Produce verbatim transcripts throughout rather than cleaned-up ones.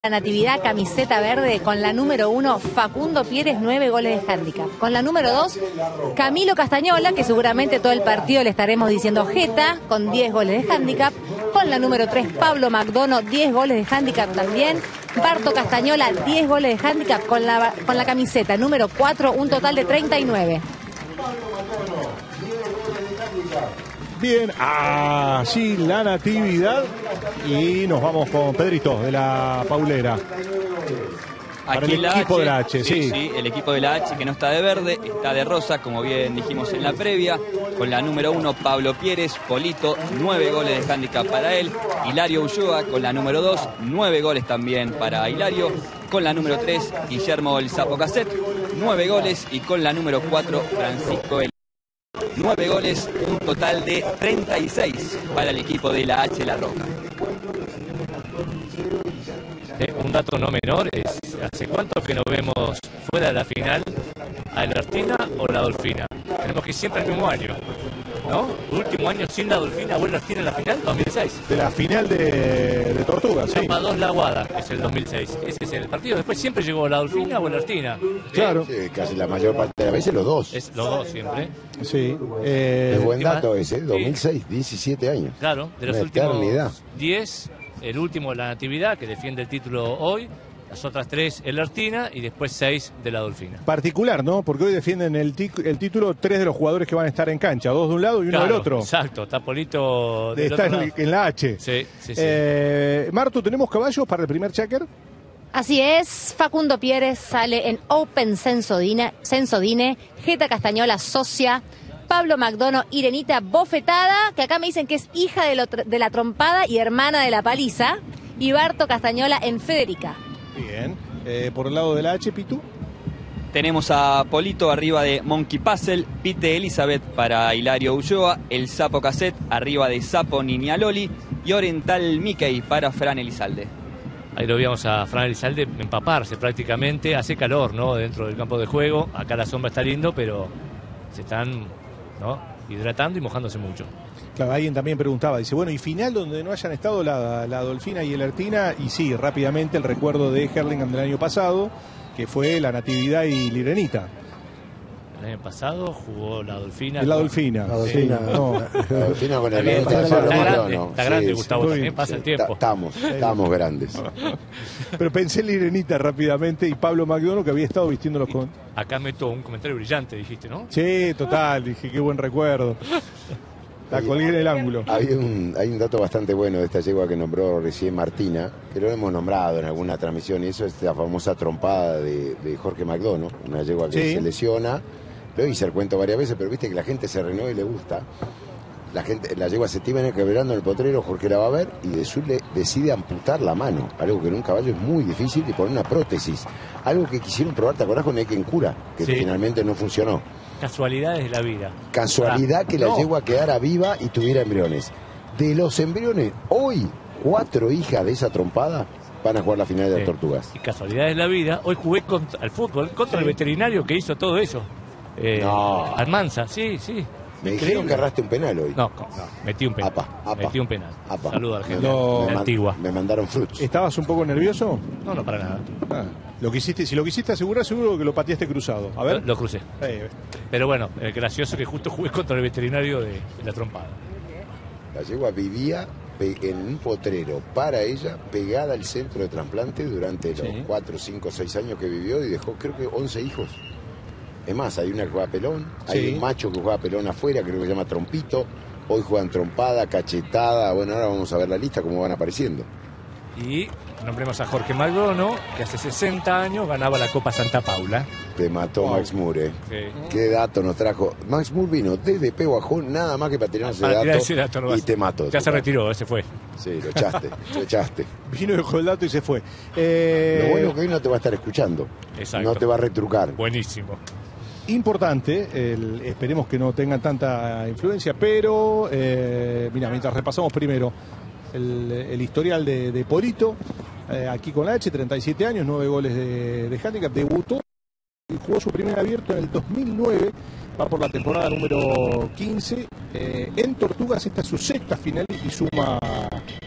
La Natividad, camiseta verde, con la número uno, Facundo Pieres, nueve goles de hándicap. Con la número dos, Camilo Castañola, que seguramente todo el partido le estaremos diciendo Jeta, con diez goles de hándicap. Con la número tres, Pablo McDonough, diez goles de hándicap también. Barto Castañola, diez goles de hándicap con la, con la camiseta número cuatro, un total de treinta y nueve. Bien, así la Natividad. Y nos vamos con Pedrito de la Paulera. Para Aquí el la equipo H, de la H, sí. sí, sí, el equipo de la H, que no está de verde, está de rosa, como bien dijimos en la previa. Con la número uno, Pablo Pieres, Polito, nueve goles de hándicap para él. Hilario Ulloa con la número dos, nueve goles también para Hilario. Con la número tres, Guillermo el Sapo Casset, nueve goles. Y con la número cuatro, Francisco el nueve goles, un total de treinta y seis para el equipo de la H La Roca. Eh, un dato no menor es, ¿hace cuánto que no vemos fuera de la final a la Ertina o la Dolfina? Tenemos que siempre el mismo año, ¿no? Último año sin la Dolfina o la Ertina en la final, dos mil seis. De la final de, de Tortuga, sí. Etapa dos La Aguada, es el dos mil seis. Ese es el partido. Después siempre llegó la Dolfina o la Ertina. Claro. Sí, casi la mayor parte de las veces los dos. Es los dos siempre. Sí. Eh, Es buen última- dato ese, sí. dos mil seis, diecisiete años. Claro, de los Una últimos eternidad. diez, el último la Natividad, que defiende el título hoy. Las otras tres, el Ertina, y después seis de la Dolfina. particular, ¿no? Porque hoy defienden el, tic- el título tres de los jugadores que van a estar en cancha. Dos de un lado y uno Claro, del otro. Exacto, está Polito De del estar otro en, lado. en la H. Sí, sí, sí. Eh, Martu, ¿tenemos caballos para el primer checker? Así es, Facundo Pieres sale en Open Sensodine, Sensodine, Jeta Castañola socia, Pablo McDonough, Irenita Bofetada, que acá me dicen que es hija de, lo tr- de la trompada y hermana de la paliza, y Barto Castañola en Federica. Bien. Eh, por el lado de la H, Pitu. Tenemos a Polito arriba de Monkey Puzzle, Pite Elizabeth para Hilario Ulloa, el Sapo Casset arriba de Sapo Niñaloli y Oriental Mickey para Fran Elizalde. Ahí lo veíamos a Fran Elizalde empaparse prácticamente. Hace calor, ¿no? Dentro del campo de juego. Acá la sombra está lindo, pero se están, ¿no?, hidratando y mojándose mucho. Claro, alguien también preguntaba, dice, bueno, ¿y final donde no hayan estado la, la Dolfina y el Ertina? Y sí, rápidamente el recuerdo de Hurlingham del año pasado, que fue la Natividad y Lirenita. El año pasado jugó la Dolfina. Es la con- Dolfina. La Dolfina. Sí, no. La Dolfina con Está el bien, otro, está Pablo grande, McDonough. está grande, Sí, Gustavo, sí. también pasa el tiempo. Ta- Estamos, estamos grandes. Pero pensé en Lirenita rápidamente y Pablo McDonough, que había estado vistiéndolos con... Acá meto un comentario brillante, dijiste, ¿no? Sí, total, dije, qué buen recuerdo. La colgué en el ángulo. Hay un, hay un dato bastante bueno de esta yegua que nombró recién Martina, que lo hemos nombrado en alguna transmisión, y eso es la famosa trompada de, de Jorge McDonough, una yegua que Sí. se lesiona. Lo hice el cuento varias veces, pero viste que la gente se renueva y le gusta. La gente, la yegua se tiene quebrando en el potrero, Jorge la va a ver y de su le decide amputar la mano, algo que en un caballo es muy difícil, y poner una prótesis. Algo que quisieron probar, ¿te acordás con Eken Cura? Que Sí. finalmente no funcionó. Casualidades de la vida. Casualidad Ah, que la no. yegua quedara viva y tuviera embriones. De los embriones, hoy, cuatro hijas de esa trompada van a jugar la final de Sí. las Tortugas. Y casualidades de la vida, hoy jugué contra, al fútbol contra el veterinario que hizo todo eso. Eh, No. Almanza, sí, sí. Me dijeron que erraste un penal hoy. No, no, metí un penal. Apa, apa. Metí un penal. Apa. Saludo a Me- Argentina. No. de me, man- Antigua. me mandaron fruits. ¿Estabas un poco nervioso? No, no, para nada. Ah, lo quisiste, si lo quisiste asegurar, seguro que lo pateaste cruzado. A ver. Lo, lo crucé. Eh, Pero bueno, eh, gracioso que justo jugué contra el veterinario de, de la trompada. La yegua vivía pe- en un potrero para ella, pegada al centro de trasplante durante los Sí. cuatro, cinco, seis años que vivió, y dejó creo que once hijos. Es más, hay una que juega pelón, hay Sí. un macho que juega pelón afuera, creo que se llama Trompito. Hoy juegan trompada, cachetada. Bueno, ahora vamos a ver la lista, cómo van apareciendo. Y nombremos a Jorge McDonough, que hace sesenta años ganaba la Copa Santa Paula. Te mató Wow. Max Moore. eh. Sí. ¿Qué dato nos trajo? Max Moore vino desde Pehuajón nada más que para tirar ese Para dato, tirar ese dato, no y vas- te mató. Ya se total. retiró, ese fue. Sí, lo echaste, lo echaste. vino, dejó el dato y se fue. Eh, Lo bueno es que hoy no te va a estar escuchando. Exacto. No te va a retrucar. Buenísimo. Importante, el- esperemos que no tengan tanta influencia, pero eh, mira, mientras repasamos primero el, el historial de, de Polito, eh, aquí con la H, treinta y siete años, nueve goles de, de handicap, debutó y jugó su primer abierto en el dos mil nueve, va por la temporada número quince, eh, en Tortugas esta es su sexta final y suma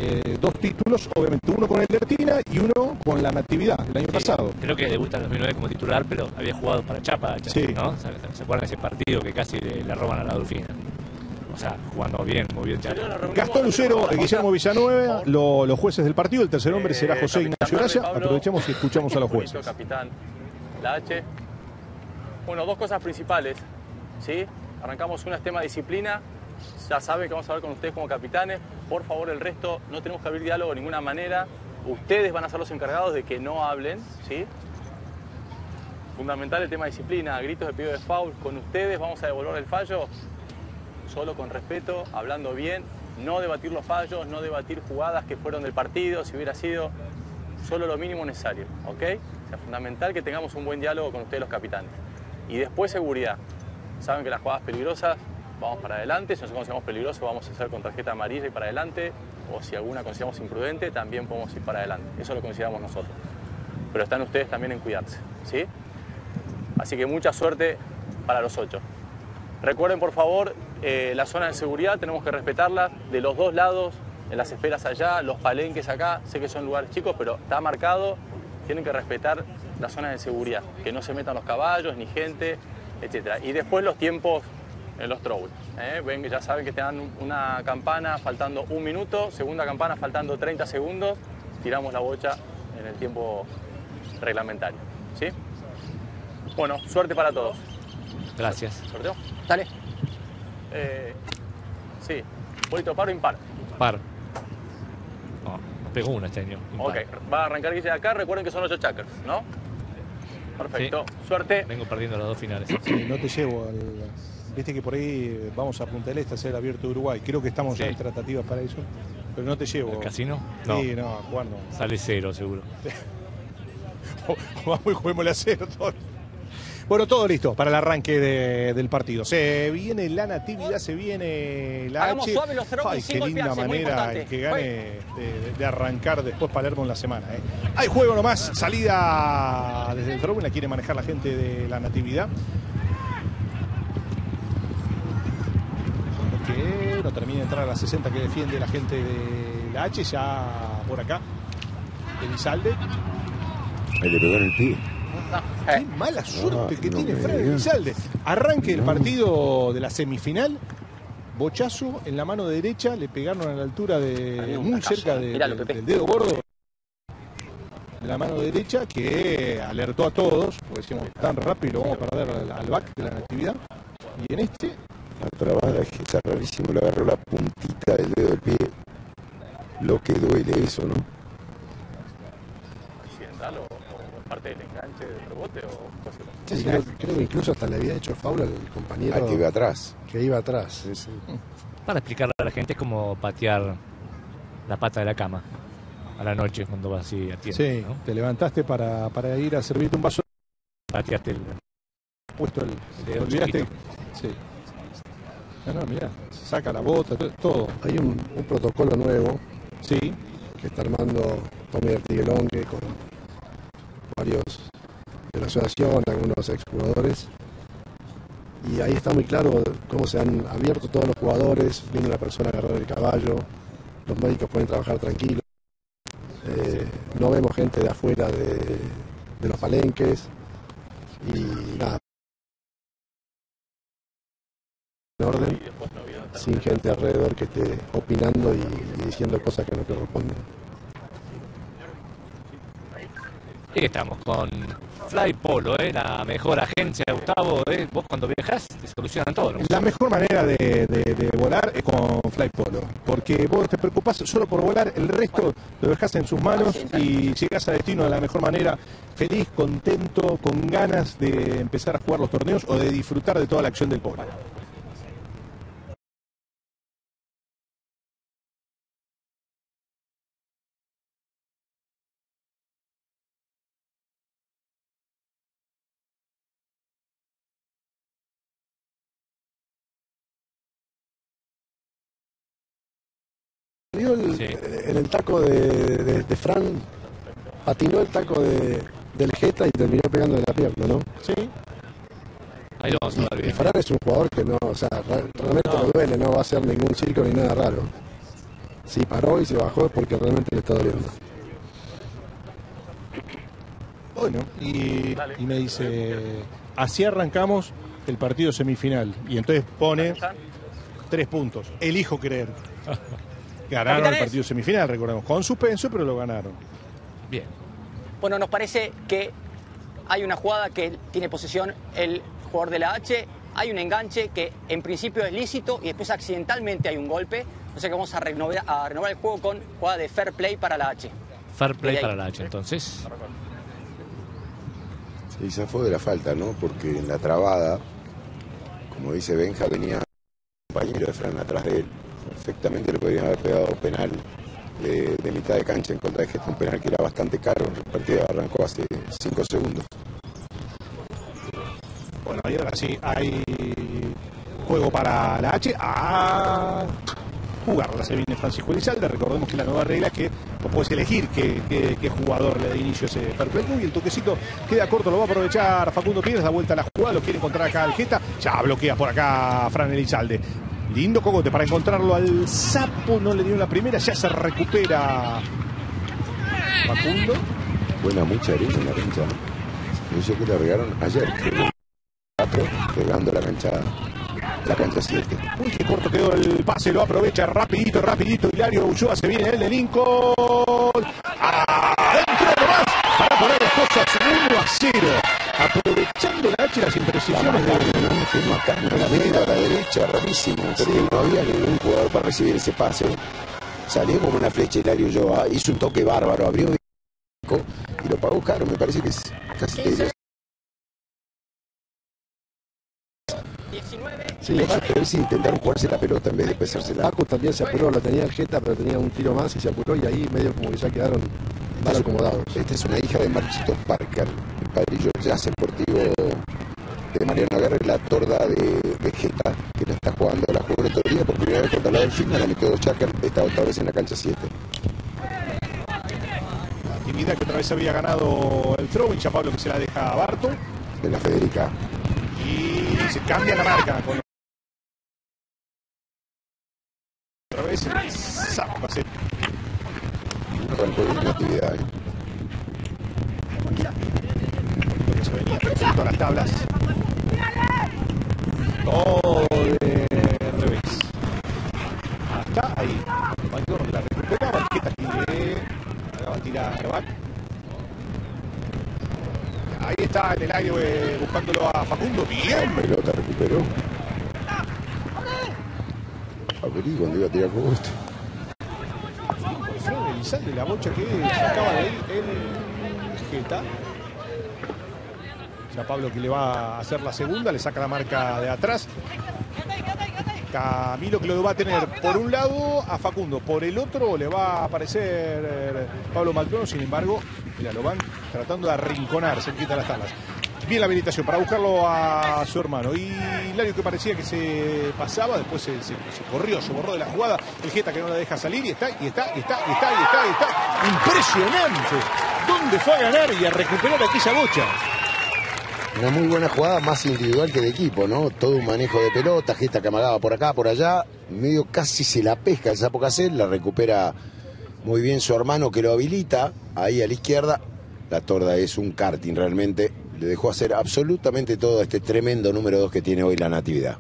eh, dos títulos, obviamente uno con el Ertina y uno con la Natividad el año Sí, pasado. Creo que debuta en dos mil nueve como titular, pero había jugado para Chapa, Sí. ¿no? ¿Se, se acuerdan de ese partido que casi le, le roban a la Dolfina? O sea, jugando bien, muy bien Chapa. Gastón Lucero, Guillermo Villanueva, lo, los jueces del partido. El tercer hombre será José Ignacio Araya. Aprovechemos y escuchamos a los jueces. Capitán, la H. Bueno, dos cosas principales, ¿sí? Arrancamos una, es tema de disciplina. Ya saben que vamos a hablar con ustedes como capitanes. Por favor, el resto, no tenemos que abrir diálogo de ninguna manera. Ustedes van a ser los encargados de que no hablen, ¿sí? Fundamental el tema de disciplina, gritos de pedido de foul. Con ustedes vamos a devolver el fallo, solo con respeto, hablando bien. No debatir los fallos, no debatir jugadas que fueron del partido, si hubiera sido solo lo mínimo necesario, ¿ok? O sea, fundamental que tengamos un buen diálogo con ustedes los capitanes. Y después seguridad. Saben que las jugadas peligrosas, vamos para adelante. Si nosotros consideramos peligroso, vamos a hacer con tarjeta amarilla y para adelante. O si alguna consideramos imprudente, también podemos ir para adelante. Eso lo consideramos nosotros. Pero están ustedes también en cuidarse, ¿sí? Así que mucha suerte para los ocho. Recuerden, por favor, eh, la zona de seguridad, tenemos que respetarla de los dos lados, en las esferas allá, los palenques acá. Sé que son lugares chicos, pero está marcado. Tienen que respetar las zonas de seguridad, que no se metan los caballos, ni gente, etcétera. Y después los tiempos en los trolls. ¿eh? Ven que ya saben que te dan una campana faltando un minuto, segunda campana faltando treinta segundos, tiramos la bocha en el tiempo reglamentario. ¿Sí? Bueno, suerte para todos. Gracias. ¿Sorteo? Dale. Eh, sí. Bolito, par o impar. Par. No, pegó una este año. Ok, va a arrancar Guille de acá. Recuerden que son ocho checkers, ¿no? Perfecto. Sí. Suerte. Vengo perdiendo las dos finales. Sí, no te llevo al... Viste que por ahí vamos a Punta del Este a hacer el Abierto de Uruguay. Creo que estamos Sí. ya en tratativas para eso. Pero no te llevo. ¿El casino? No. Sí, no, a jugar no. Sale cero, seguro. O- o vamos y juguémosle a cero todo. Bueno, todo listo para el arranque de- del partido. Se viene la Natividad, se viene la Hagamos H. suave los throwing Ay, sin qué linda golpearse, muy manera importante. el que gane de, de arrancar después Palermo en la semana. ¿eh? Hay juego nomás, salida desde el throwing, la quiere manejar la gente de la Natividad. Que no termina de entrar a la sesenta que defiende la gente de la H, ya por acá. Elizalde. Ahí le pegó en el pie. Qué mala suerte No, que no tiene me Fred digas. Elizalde. Arranque el No. partido de la semifinal. Bochazo en la mano derecha, le pegaron a la altura de. muy cerca de- Miralo, de- Pepe. del dedo gordo. De la mano derecha que alertó a todos, porque decíamos tan rápido lo vamos a perder al, al back de la Natividad. Y en este, La trabada es que está rarísimo, le agarró la puntita del dedo del pie. Lo que duele eso, ¿no? Accidental o, o parte del enganche del rebote o cosas así. Sí, creo, creo que incluso hasta le había hecho foul al compañero Ah, que iba atrás. que iba atrás. Sí, sí. Para explicarle a la gente es como patear la pata de la cama a la noche cuando vas así a tiempo. sí, ¿no? te levantaste para, para ir a servirte un vaso. Pateaste el... Puesto el. dedo Te olvidaste. chiquito. Sí. No, no, mirá, saca la bota, to- todo. Hay un, un protocolo nuevo Sí, que está armando Tommy Artiguelongue con varios de la asociación, algunos exjugadores. Y ahí está muy claro cómo se han abierto todos los jugadores, viene una persona a agarrar el caballo, los médicos pueden trabajar tranquilos. Eh, no vemos gente de afuera de, de los palenques y nada. En orden, sin gente alrededor que esté opinando y, y diciendo cosas que no corresponden. Y estamos con Fly Polo, ¿eh? La mejor agencia, Gustavo. ¿eh? Vos cuando viajas te solucionan todo, ¿no? la mejor manera de, de- de volar es con Fly Polo, porque vos te preocupás solo por volar, el resto lo dejás en sus manos y llegás a destino de la mejor manera, feliz, contento, con ganas de empezar a jugar los torneos o de disfrutar de toda la acción del polo. Dio el- Sí. en el taco de, de- de Fran, patinó el taco de, del Jeta y terminó pegando en la pierna, ¿no? ¿Sí? Ahí lo vamos a ver Y bien. Fran es un jugador que no, o sea, ra- realmente no duele, no va a hacer ningún circo ni nada raro. si paró y se bajó es porque realmente le está doliendo. Bueno, y, y me dice, así arrancamos el partido semifinal. Y entonces pone tres puntos. Elijo creer. Ganaron el partido semifinal, recordemos, con suspenso, pero lo ganaron. Bien. Bueno, nos parece que hay una jugada que tiene posesión el jugador de la H, hay un enganche que en principio es lícito y después accidentalmente hay un golpe. O sea que vamos a renovar, a renovar el juego con jugada de fair play para la H. Fair play para la H, entonces. Sí, se fue de la falta, ¿no? Porque en la trabada, como dice Benja, venía un compañero de Fran atrás de él. Perfectamente le podrían haber pegado penal de, de mitad de cancha en contra de Gesta, un penal que era bastante caro. El partido arrancó hace cinco segundos. Bueno, y ahora sí, hay juego para la H. A jugarla se viene Francisco Elizalde. Recordemos que la nueva regla es que vos podés elegir qué, qué, qué jugador le da inicio a ese fair play. Y el toquecito queda corto, lo va a aprovechar Facundo Pires, da vuelta a la jugada, lo quiere encontrar acá al Gesta. Ya bloquea por acá Fran Elizalde. Lindo cogote para encontrarlo al Sapo, no le dio la primera, ya se recupera Facundo. Buena, mucha arena en la cancha. No sé qué le regaron ayer, creo, pegando la cancha, la cancha siete. Uy, qué corto quedó el pase, lo aprovecha rapidito, rapidito. Hilario Ulloa, se viene el de Lincoln. Adentro nomás para poner las cosas uno a cero. Aprovechando la H las imprecisiones de no, acá, no, la media a la derecha, rarísimo, porque sí, no había ningún jugador para recibir ese pase. Salió como una flecha Hilario Ulloa, hizo un toque bárbaro, abrió y lo pagó caro, me parece que es casi diecinueve. Sí, pero es intentaron jugarse la pelota en vez de pesársela. Paco también se apuró, la tenía el Gesta, pero tenía un tiro más y se apuró y ahí medio como que ya quedaron mal acomodados. Esta es una hija de Marchito Parker, el padrillo del jazz deportivo de Mariano Guerra, la torda de, de Gesta, que la está jugando, la jugó el otro día por primera vez contra la Delfina, la metió dos Chácar, está otra vez en la cancha siete. La actividad que otra vez había ganado el throw, y ya Pablo que se la deja a Barto. De la Federica. Y se cambia la marca con otra vez el Sapo. Arrancó bien la actividad, ¿eh? Porque se venía perfecto a las tablas. Todo de revés. Hasta ahí. Mayor la recupera. Barqueta que va a tirar back. Ahí está en el aire eh, buscándolo a Facundo. Bien. Pelota recuperó. Abrí cuando iba a tirar con gusto. Fran Elizalde, la bocha que sacaba de ahí el Gesta. Ya Pablo que le va a hacer la segunda, le saca la marca de atrás. Camilo que lo va a tener por un lado a Facundo, por el otro le va a aparecer Pablo Maltrono, sin embargo, mira, lo van tratando de arrinconar, se quita las tablas. Bien la habilitación para buscarlo a su hermano. Y Hilario que parecía que se pasaba, después se, se, se corrió, se borró de la jugada. El Gesta que no la deja salir y está, y está, y está, y está, y está, y está. Impresionante. ¿Dónde fue a ganar y a recuperar aquella bocha? Una muy buena jugada, más individual que de equipo, ¿no? Todo un manejo de pelota, Gesta que amagaba por acá, por allá. Medio casi se la pesca el Sapo Casel, la recupera muy bien su hermano que lo habilita. Ahí a la izquierda. La torda es un karting realmente. Le dejó hacer absolutamente todo a este tremendo número dos que tiene hoy la Natividad.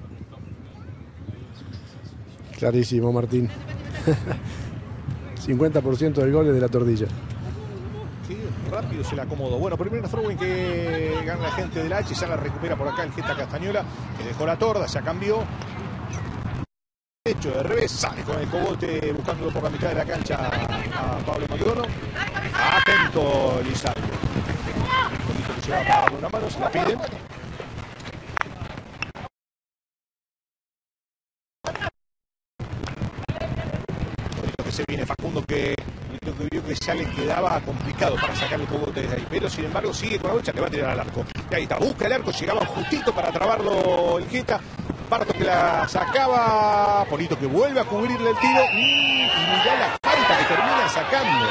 Clarísimo, Martín. cincuenta por ciento del gol es de la tordilla. Sí, rápido se la acomodó. Bueno, primero throwing que gana la gente del H, ya la recupera por acá el Gesta Castañola, que dejó la torda, ya cambió. Hecho de revés, sale con el cogote buscándolo por la mitad de la cancha a Pablo Maltrono. Atento Lizardo. Un poquito que lleva para una mano, se la piden. Que se viene Facundo que, que vio que ya le quedaba complicado para sacar el cogote desde ahí, pero sin embargo sigue con la bocha que va a tirar al arco. Y ahí está, busca el arco, llegaba justito para trabarlo el Gesta. Barto que la sacaba, Polito que vuelve a cubrirle el tiro y, y mirá la falta que termina sacando.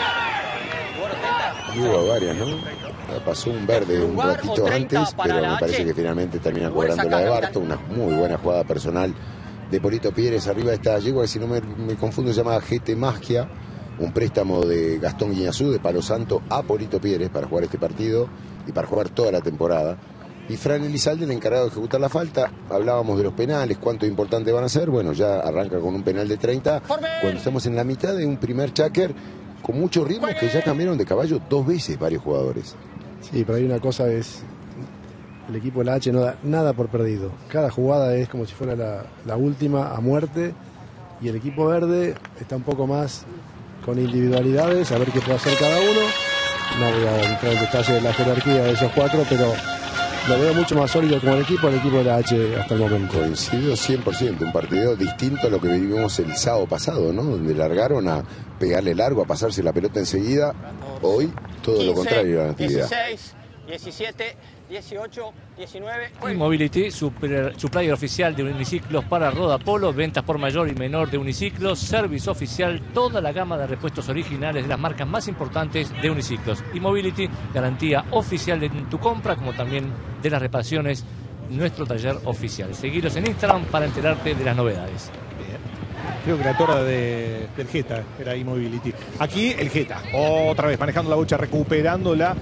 Y hubo varias, ¿no? Pasó un verde un ratito antes, pero me parece que finalmente termina cobrando la de Barto. Una muy buena jugada personal de Polito Pieres arriba de esta yegua, que si no me, me confundo se llama G T Magia, un préstamo de Gastón Guiñazú de Palo Santo a Polito Pieres para jugar este partido y para jugar toda la temporada. Y Fran Elizalde, el encargado de ejecutar la falta. Hablábamos de los penales, cuánto importante van a ser. Bueno, ya arranca con un penal de treinta, cuando estamos en la mitad de un primer cháquer con mucho ritmo, que ya cambiaron de caballo dos veces varios jugadores. Sí, pero hay una cosa, es el equipo de la H no da nada por perdido. Cada jugada es como si fuera la, la última a muerte, y el equipo verde está un poco más con individualidades, a ver qué puede hacer cada uno. No voy a entrar en detalle de la jerarquía de esos cuatro, pero lo veo mucho más sólido como el equipo, el equipo de la H hasta el momento. Coincido cien por ciento, un partido distinto a lo que vivimos el sábado pasado, ¿no? Donde largaron a pegarle largo, a pasarse la pelota enseguida. Hoy todo quince, lo contrario a la actividad. dieciséis, diecisiete, dieciocho, diecinueve. Mobility, super, supplier oficial de uniciclos para Rodapolo, ventas por mayor y menor de uniciclos, service oficial, toda la gama de repuestos originales de las marcas más importantes de uniciclos. Y Mobility, garantía oficial de tu compra, como también de las reparaciones, nuestro taller oficial. Seguilos en Instagram para enterarte de las novedades. Creo que la torre de, del Geta era Immobility. Aquí el Geta, otra vez manejando la bocha, recuperándola.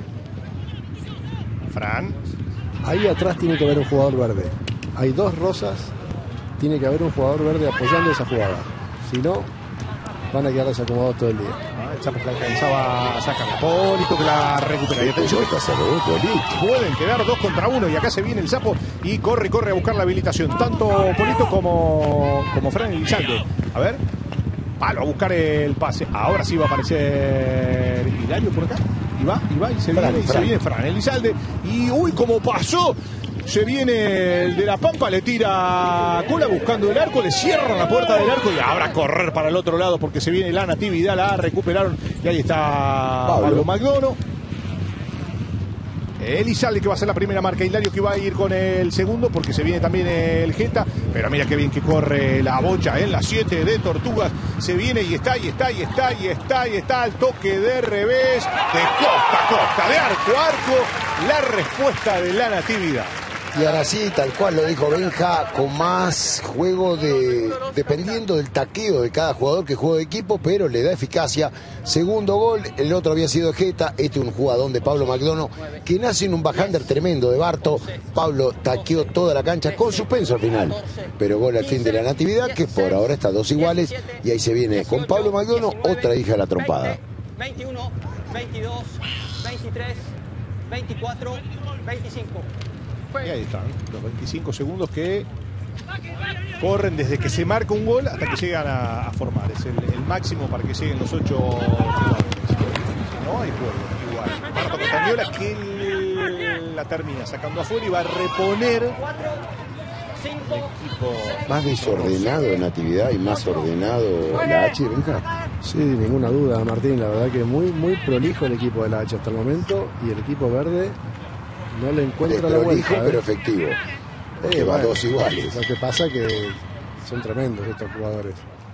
Fran. Ahí atrás tiene que haber un jugador verde. Hay dos rosas, tiene que haber un jugador verde apoyando esa jugada. Si no, van a quedar desacomodados todo el día. Ah, el Chapo que alcanzaba a sacar. Polito que la recupera. Y atención, pueden quedar dos contra uno. Y acá se viene el Sapo y corre, corre a buscar la habilitación. Tanto Polito como, como Fran Elizalde. A ver. Palo a buscar el pase. Ahora sí va a aparecer Hilario por acá. Y va, y va, y se Fran, viene, y Fran. se viene Fran Elizalde. Y uy, como pasó. Se viene el de la Pampa, le tira cola buscando el arco, le cierran la puerta del arco y ahora correr para el otro lado porque se viene la Natividad, la recuperaron y ahí está Pablo, Pablo Magdono. Elizalde que va a ser la primera marca, Hilario que va a ir con el segundo porque se viene también el Geta, pero mira qué bien que corre la bocha en la siete de Tortugas, se viene y está, y está, y está, y está, y está al toque de revés, de costa a costa, de arco a arco, la respuesta de la Natividad. Y ahora sí, tal cual lo dijo Benja, con más juego de dependiendo del taqueo de cada jugador, que juego de equipo, pero le da eficacia. Segundo gol, el otro había sido Geta, este un jugadón de Pablo Magdono, que nace en un bajander tremendo de Barto. Pablo taqueó toda la cancha con suspenso al final, pero gol al fin de la Natividad, que por ahora está dos iguales, y ahí se viene con Pablo Magdono, otra hija de la trompada. veintiuno, veintidós, veintitrés, veinticuatro, veinticinco. Y ahí están, los veinticinco segundos que corren desde que se marca un gol hasta que llegan a, a formar. Es el, el máximo para que lleguen los ocho jugadores. Si no, hay juego igual. Marta Castañola que la termina sacando afuera y va a reponer el equipo. Más desordenado de Natividad y más ordenado la H, Benja. Sí, ninguna duda, Martín. La verdad que muy, muy prolijo el equipo de la H hasta el momento, y el equipo verde no le encuentra la vuelta, ¿eh? Pero efectivo. Porque Eh, va bueno, dos iguales. Lo que pasa es que son tremendos estos jugadores.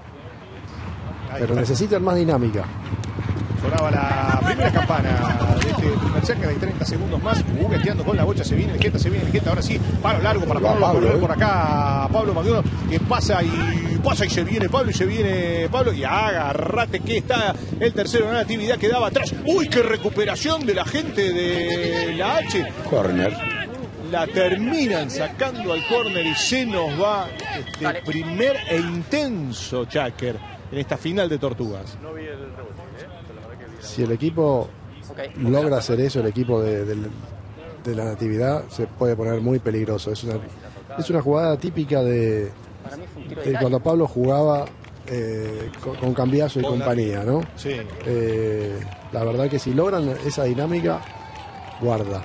Pero necesitan más dinámica. Sonaba la primera campana de este primer cheque, hay treinta segundos más, jugueteando con la bocha, se viene el Geta, se viene el Geta, ahora sí, palo largo para Pablo, Pablo, Pablo eh. por acá, Pablo Magdono, que pasa y pasa y se viene Pablo y se viene Pablo, y agárrate que está el tercero en la Natividad, que daba atrás, uy, qué recuperación de la gente de la H. Corner. La terminan sacando al córner y se nos va este primer e intenso cháquer en esta final de Tortugas. Si el equipo Okay. logra hacer eso, el equipo de, de, de la Natividad se puede poner muy peligroso. Es una, es una jugada típica de, Para mí fue un tiro de de calle. cuando Pablo jugaba eh, con, con Cambiaso y Con la- compañía, ¿no? Sí. Eh, la verdad que si logran esa dinámica, guarda.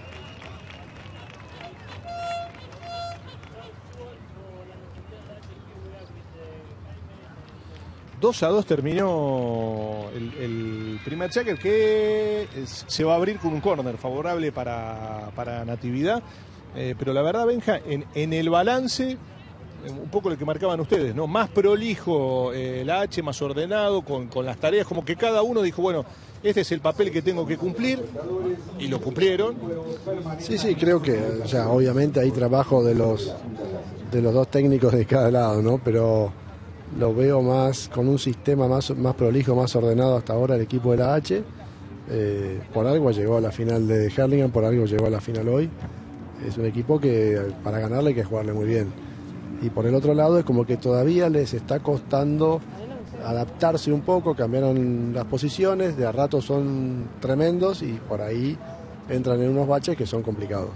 dos a dos terminó el, el primer checker, que es- se va a abrir con un córner favorable para, para Natividad. Eh, pero la verdad, Benja, en, en el balance, eh, un poco lo que marcaban ustedes, ¿no? Más prolijo eh, la H, más ordenado, con, con las tareas, como que cada uno dijo, bueno, este es el papel que tengo que cumplir, y lo cumplieron. Sí, sí, creo que, o sea, obviamente hay trabajo de los, de los dos técnicos de cada lado, ¿no? Pero lo veo más con un sistema más, más prolijo, más ordenado hasta ahora el equipo de la H. Eh, por algo llegó a la final de Hurlingham, por algo llegó a la final hoy. Es un equipo que para ganarle hay que jugarle muy bien. Y por el otro lado es como que todavía les está costando adaptarse un poco, cambiaron las posiciones, de a rato son tremendos y por ahí entran en unos baches que son complicados.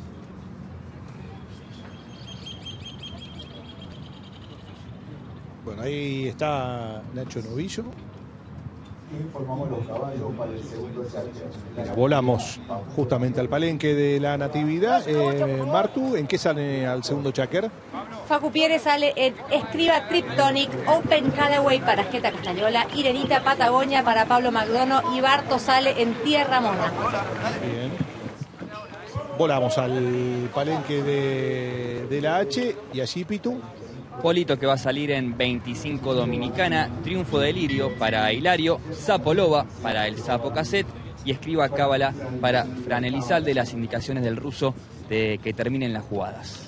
Bueno, ahí está Nacho Novillo. Informamos los caballos para el segundo cháquer. Volamos justamente al palenque de la Natividad. Eh, Martu, ¿en qué sale al segundo cháquer? Facu Pieres sale en Escriba Triptonic, Open Callaway para Jeta Castañola, Irenita Patagonia para Pablo McDonough y Barto sale en Tierra Mona. Bien. Volamos al palenque de, de la H y allí Pitu. Polito, que va a salir en veinticinco Dominicana, Triunfo de Lirio para Hilario, Sapo Loba para el Sapo Cassette y Escriba Cábala para Fran Elizalde, las indicaciones del ruso de que terminen las jugadas.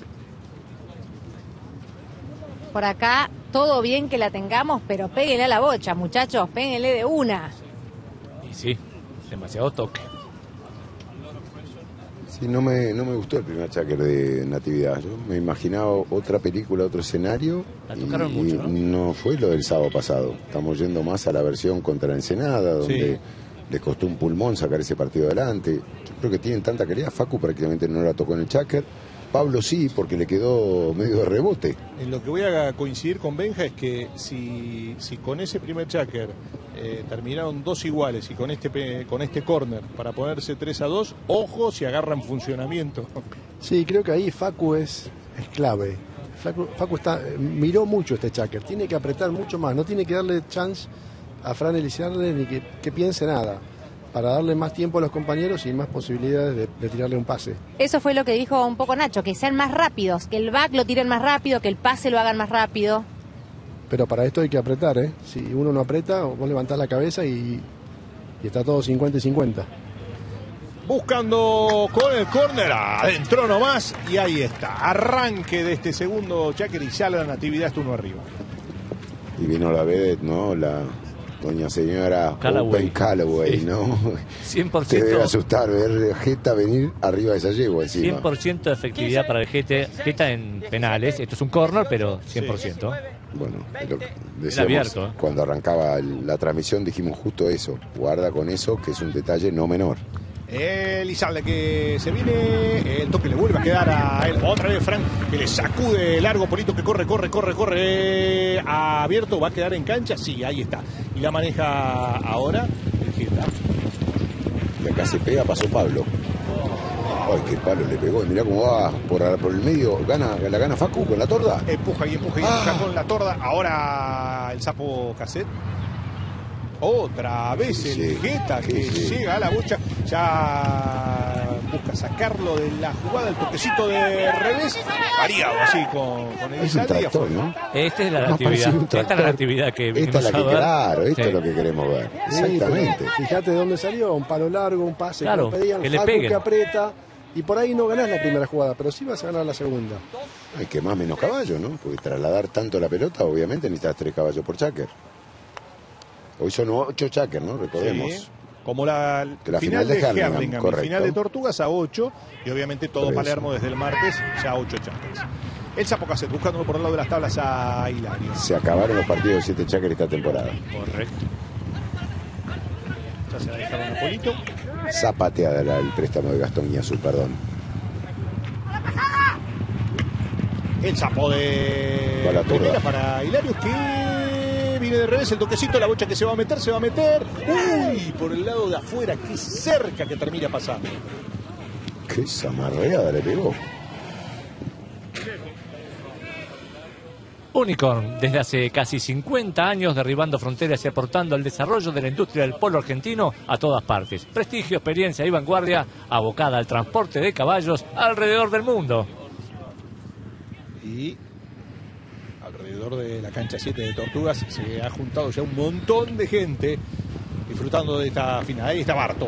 Por acá, todo bien que la tengamos, pero péguenle a la bocha, muchachos, péguenle de una. Y sí, demasiado toque. Sí, no me, no me gustó el primer cháquer de Natividad. Yo me imaginaba otra película, otro escenario. La tocaron y mucho, ¿no? No fue lo del sábado pasado. Estamos yendo más a la versión contra Ensenada, donde Sí. les costó un pulmón sacar ese partido adelante. Yo creo que tienen tanta calidad. Facu prácticamente no la tocó en el cháquer. Pablo sí, porque le quedó medio de rebote. En lo que voy a coincidir con Benja es que si, si con ese primer cháquer eh, terminaron dos iguales y con este pe- con este córner para ponerse tres a dos, ojo si agarran funcionamiento. Sí, creo que ahí Facu es, es clave. Facu, Facu está, miró mucho este cháquer, tiene que apretar mucho más, no tiene que darle chance a Fran Elizalde ni que, que piense nada, para darle más tiempo a los compañeros y más posibilidades de, de tirarle un pase. Eso fue lo que dijo un poco Nacho, que sean más rápidos, que el back lo tiren más rápido, que el pase lo hagan más rápido. Pero para esto hay que apretar, ¿eh? Si uno no aprieta, vos levantás la cabeza y, y está todo cincuenta y cincuenta. Buscando con el córner, adentro nomás, y ahí está. Arranque de este segundo cháquer y ya la Natividad está uno arriba. Y vino la vedette, ¿no? La doña señora Callaway. Open Callaway, Sí. ¿no? cien por Te debe ciento, asustar ver Jeta venir arriba de esa yegua encima. cien por ciento de efectividad para el Jeta, Jeta en penales. Esto es un córner, pero cien por ciento. Bueno, es lo que Era decíamos, abierto, ¿eh? cuando arrancaba el- la transmisión dijimos justo eso. Guarda con eso, que es un detalle no menor. Elizalde que se viene, el toque le vuelve a quedar a él. Otra vez Frank que le sacude largo, Polito que corre, corre, corre, corre. Abierto, va a quedar en cancha. Sí, ahí está. Y la maneja ahora el Jeta. Y acá se pega, pasó Pablo. Ay, qué palo le pegó. Y mirá cómo va por, por el medio. Gana, la gana Facu con la torda. Empuja y empuja y Ah. empuja con la torda. Ahora el Sapo Cassette. Otra vez el Sí, Jeta sí, que sí. llega a la bocha. Ya busca sacarlo de la jugada, el toquecito de revés. Variado así con, con el Es un Elizalde y tractor, afuera. ¿no? Esta es la Más natividad. parecido a un Esta es la tractor. natividad que Esta es vinimos la a que, ver. claro, esto Sí. es lo que queremos ver. Sí, pero Exactamente. fíjate de dónde salió, un palo largo, un pase Claro, que le pedían, que le Facu peguen. que aprieta, y por ahí no ganás la primera jugada, pero sí vas a ganar la segunda. Hay que más menos caballos, ¿no? Porque trasladar tanto la pelota, obviamente necesitas tres caballos por cháquer. Hoy son ocho cháquer, ¿no? Recordemos. Sí, como la, Que la final, final de de Hurlingham, Hurlingham y correcto. final de Tortugas a ocho, y obviamente todo Por eso. Palermo desde el martes ya ocho cháqueres. El Sapo Cassette buscándolo por el lado de las tablas a Hilario. Se acabaron los partidos de siete cháquer esta temporada. Correcto. Ya se la dejaron a Polito. Zapateada la- el préstamo de Gastón Guiazú, perdón. El Sapo de Va la torda. primera para Hilario que viene de revés, el toquecito, la bocha que se va a meter, se va a meter. Uy, por el lado de afuera, qué cerca que termina pasando. Qué zamarreada le pegó. Unicorn, desde hace casi cincuenta años derribando fronteras y aportando al desarrollo de la industria del polo argentino a todas partes. Prestigio, experiencia y vanguardia abocada al transporte de caballos alrededor del mundo. Y alrededor de la cancha siete de Tortugas se ha juntado ya un montón de gente que disfrutando de esta final. Ahí está Barto.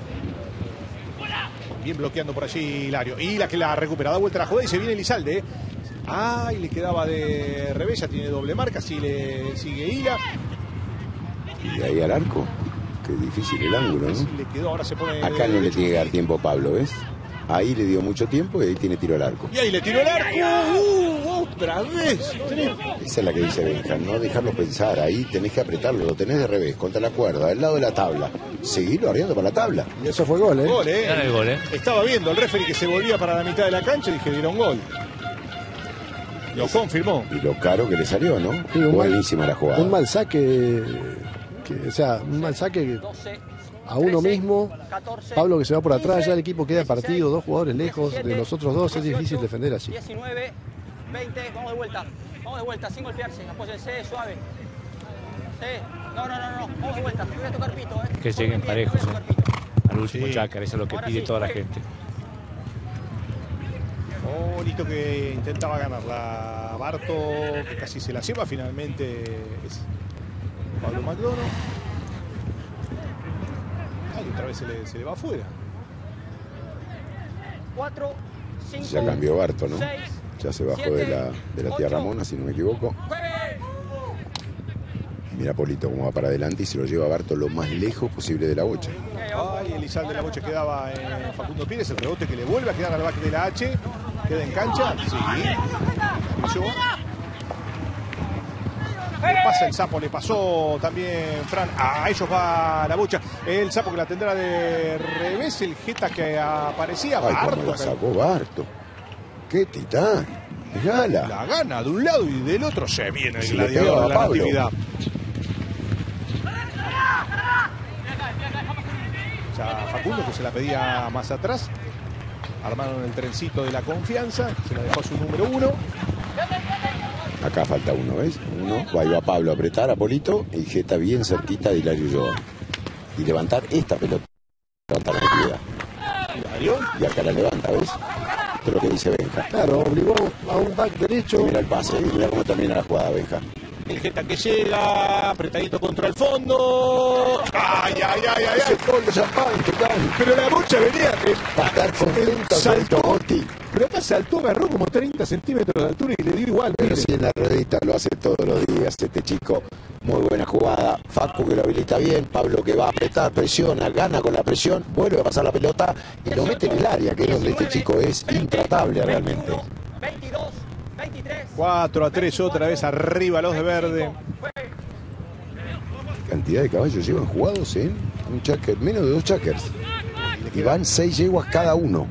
Bien bloqueando por allí Hilario. Y la que la recupera, da vuelta a la jugada y se viene Elizalde. Ay, le quedaba de revés, ya tiene doble marca, así le sigue Hila. Y de ahí al arco. Qué difícil el ángulo, ¿no? Sí, le quedó, ahora se pone Acá no le tiene que dar tiempo a Pablo, ¿ves? Ahí le dio mucho tiempo y ahí tiene tiro al arco. Y ahí le tiró el arco. Uh, otra vez. Esa es la que dice Benja, no dejarlo pensar. Ahí tenés que apretarlo, lo tenés de revés, contra la cuerda, al lado de la tabla. Seguirlo arriando para la tabla. Y eso fue gol, ¿eh? Gol, ¿eh? Gana el gol, ¿eh? Estaba viendo el referee que se volvía para la mitad de la cancha y dije, dieron gol. Lo confirmó. Y lo caro que le salió, ¿no? Sí, un Buenísima mal, la jugada. Un mal saque, que, o sea, un mal saque a uno mismo. Pablo que se va por atrás, ya el equipo queda partido, dos jugadores lejos de los otros dos, es difícil defender así. diecinueve, veinte, vamos de vuelta, vamos de vuelta, sin golpearse, apóyense, suave. Sí, no, no, no, no, vamos de vuelta, voy a tocar pito, ¿eh? Que lleguen parejos, ¿eh? Al último Sí. chácar, eso es lo que pide toda la gente. Oh, listo que intentaba ganarla Barto, que casi se la lleva finalmente es Pablo McDonough. Ay, otra vez se le, se le va afuera. cuatro, cinco, Ya cambió Barto, ¿no? seis, Ya se bajó siete, de la, de la tía ocho, Ramona, si no me equivoco. nueve. Mira Polito cómo va para adelante y se lo lleva a Barto lo más lejos posible de la bocha. Ay, Elizalde de la bocha quedaba en Facundo Pires, el rebote que le vuelve a quedar al back de la H. Queda en cancha. Sí. Eso. Le pasa el Sapo, le pasó también Fran. A ellos va la bocha. El Sapo que la tendrá de revés. El Jeta que aparecía. Ay, cómo Barto. la sacó Barto. ¡Qué titán! ¡Gala! La gana de un lado y del otro. Se viene el Se le gladiador pega de a la Pablo. Natividad. Ya Facundo que se la pedía más atrás. Armaron el trencito de la confianza. Se la dejó a su número uno. Acá falta uno, ¿ves? Uno. Ahí va Pablo a apretar a Polito y Jeta bien cerquita de Hilario Ulloa. Y levantar esta pelota. Levantar la actividad. Hilario. Y acá la levanta, ¿ves? Esto es lo que dice Benja. Claro, obligó a un back derecho. Y mira el pase, y mira cómo termina la jugada, Benja. El Jeta que llega, apretadito contra el fondo. ¡Ay, ay, ay, ay! ay. Gol de champán, titán. Pero la bocha venía. eh, Va a estar contento Saltó. con Totti. Pero acá saltó, agarró como treinta centímetros de altura y le dio igual. Pero mire. si en la ruedita lo hace todos los días este chico. Muy buena jugada. Facu que lo habilita bien. Pablo que va a apretar, presiona, gana con la presión. Vuelve a pasar la pelota y lo mete en el área, que es donde este chico es intratable realmente. veintidós, veintitrés. cuatro a tres otra vez arriba los de verde. Cantidad de caballos llevan jugados en un checker, menos de dos checkers. Y van seis yeguas cada uno.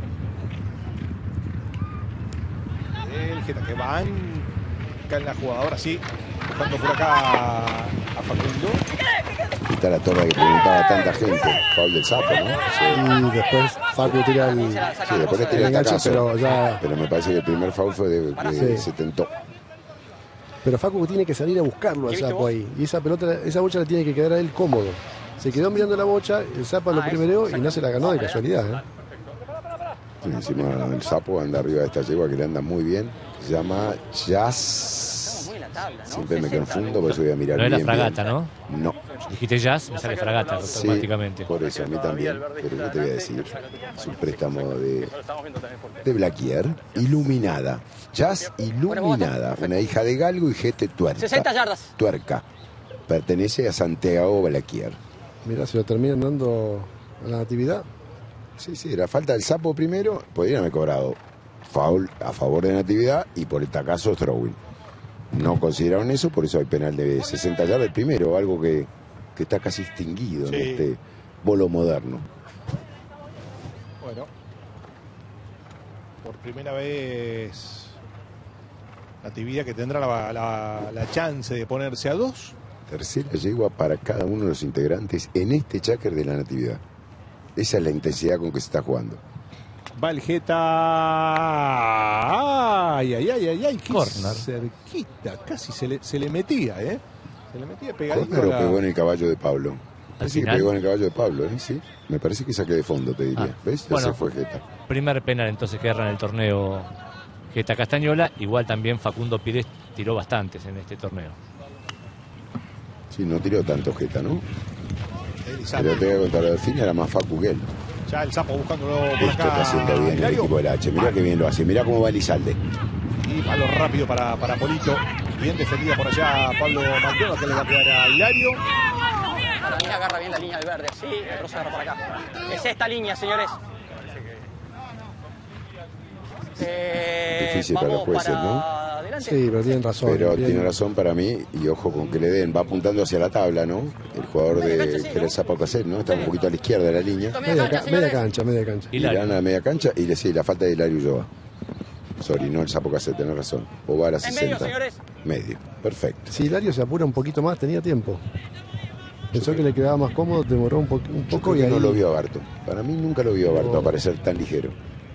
El Jeta que van acá en la jugada. Ahora sí, buscando por acá a Facundo. Aquí está la torre que preguntaba tanta gente. Foul del Sapo, ¿no? Sí, Y después Facu tira el... sí después le tira el el enganche, tacazo. pero ya... Pero me parece que el primer foul fue de que Sí. se tentó. Pero Facu tiene que salir a buscarlo al ¿Qué viste Sapo vos? ahí. Y esa pelota, esa bocha le tiene que quedar a él cómodo. Se quedó mirando la bocha, el Sapo lo Ah, primereó eso, y no se la ganó de casualidad, ¿eh? Y encima el Sapo anda arriba de esta yegua que le anda muy bien. Se llama Jazz. Muy en la tabla, ¿no? Siempre me sesenta. confundo, por eso voy a mirar No es bien. la fragata, bien. ¿no? No. Dijiste jazz, me sale fragata Sí, automáticamente. por eso, a mí también. Pero yo te voy a decir, es un préstamo de, Lo estamos viendo también por de Blaquier, iluminada. Jazz iluminada, una hija de Galgo y Gete Tuerca. sesenta yardas. Tuerca. Pertenece a Santiago Blaquier. Mira, se lo terminan dando a la Natividad. Sí, sí, la falta del Sapo primero, podrían haber cobrado foul a favor de Natividad y por el tacazo throwing. No consideraron eso, por eso hay penal de sesenta yardas el primero, algo que, que está casi extinguido Sí. en este bolo moderno. Bueno, por primera vez Natividad que tendrá la, la, la chance de ponerse a dos. Tercera yegua para cada uno de los integrantes en este cháquer de la Natividad. Esa es la intensidad con que se está jugando. Va el Jeta. Ay, ay, ay, ay, ay. Qué Corner. cerquita. Casi se le, se le metía, ¿eh? Se le metía pegadito. Corner a o la- pegó en el caballo de Pablo. Parece que final. pegó en el caballo de Pablo, ¿eh? Sí. Me parece que saque de fondo, te diría. Ah, ¿Ves? Ya bueno. se fue Jeta. Primer penal entonces que erra en el torneo Jeta Castañola. Igual también Facundo Pires tiró bastantes en este torneo. Sí, no tiró tanto Jeta, ¿no? Pero te voy a contar, la Delfina era más Facu que él. Ya el Sapo buscándolo por Esto acá. está haciendo bien el Hilario. equipo del H. Mirá que bien lo hace. Mirá cómo va Elizalde. Y palo rápido para, para Polito. Bien defendida por allá Pablo McDonald, que le va a quedar a Hilario. Para mí agarra bien la línea del verde. Sí, el otro se agarra para acá. Es esta línea, señores. Eh, Difícil para los vamos jueces, para ¿no? adelante. Sí, pero tienen razón. Pero bien. tiene razón para mí, y ojo con que le den, va apuntando hacia la tabla, ¿no? El jugador de que era el Sapo Cassette, ¿no? Está un poquito a la izquierda de la línea. Media, ca- media cancha, media cancha. Y le dan a la media cancha y le sí, la falta de Hilario Ulloa. Sorry, no el Sapo Cassette, tenés razón. O va a la En medio, sesenta. señores. Medio, perfecto. Si Hilario se apura un poquito más, tenía tiempo. Pensó que le quedaba más cómodo, demoró un, po un Yo poco creo y que ahí... no lo vio a Barto. Para mí nunca lo vio a Barto No. aparecer tan ligero.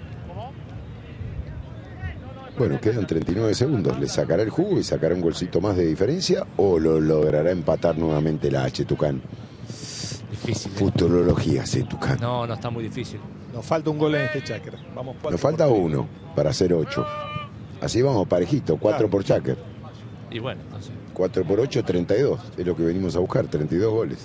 Bueno, quedan treinta y nueve segundos. ¿Le sacará el jugo y sacará un golcito más de diferencia o lo logrará empatar nuevamente la H, Tucán? Difícil. ¿eh? Futurología, sí, Tucán. No, no está muy difícil. Nos falta un gol en este Cháquer. Vamos cuatro Nos falta por- uno para hacer ocho. Así vamos, parejito, cuatro Claro. por Cháquer. Y bueno, entonces. cuatro por ocho, treinta y dos. Es lo que venimos a buscar, treinta y dos goles.